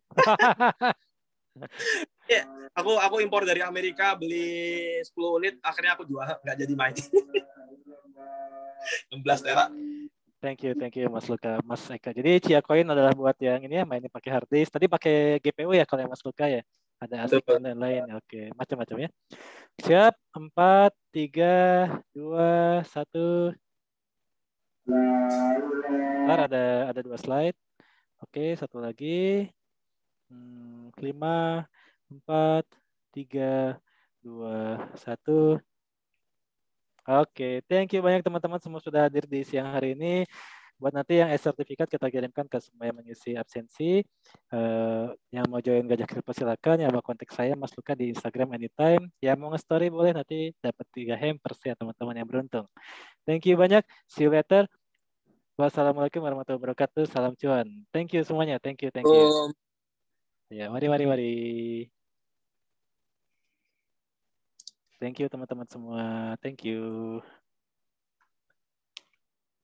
Ya, aku aku impor dari Amerika, beli sepuluh unit, akhirnya aku jual, nggak jadi main. enam belas tera. Thank you, thank you Mas Luka, Mas Eka. Jadi Cia Coin adalah buat yang ini ya, mainin pakai hard disk. Tadi pakai G P U ya kalau yang Mas Luka ya. Ada ASIC dan lain-lain. Oke, macam-macam ya. Siap, empat, tiga, dua, satu. Ntar ada ada dua slide. Oke, satu lagi. Hmm, lima, empat, tiga, dua, satu. Oke, thank you banyak teman-teman semua sudah hadir di siang hari ini. Buat nanti yang e-sertifikat kita kirimkan ke semua yang mengisi absensi. Uh, yang mau join Gajah Kripto silakan. Yang mau kontak saya Mas Luka di Instagram anytime. Yang mau nge-story boleh, nanti dapat tiga hampers ya teman-teman yang beruntung. Thank you banyak. See you later. Wassalamualaikum warahmatullahi wabarakatuh. Salam cuan. Thank you semuanya. Thank you, thank you. Um, Ya, mari mari mari. Thank you teman-teman semua. Thank you.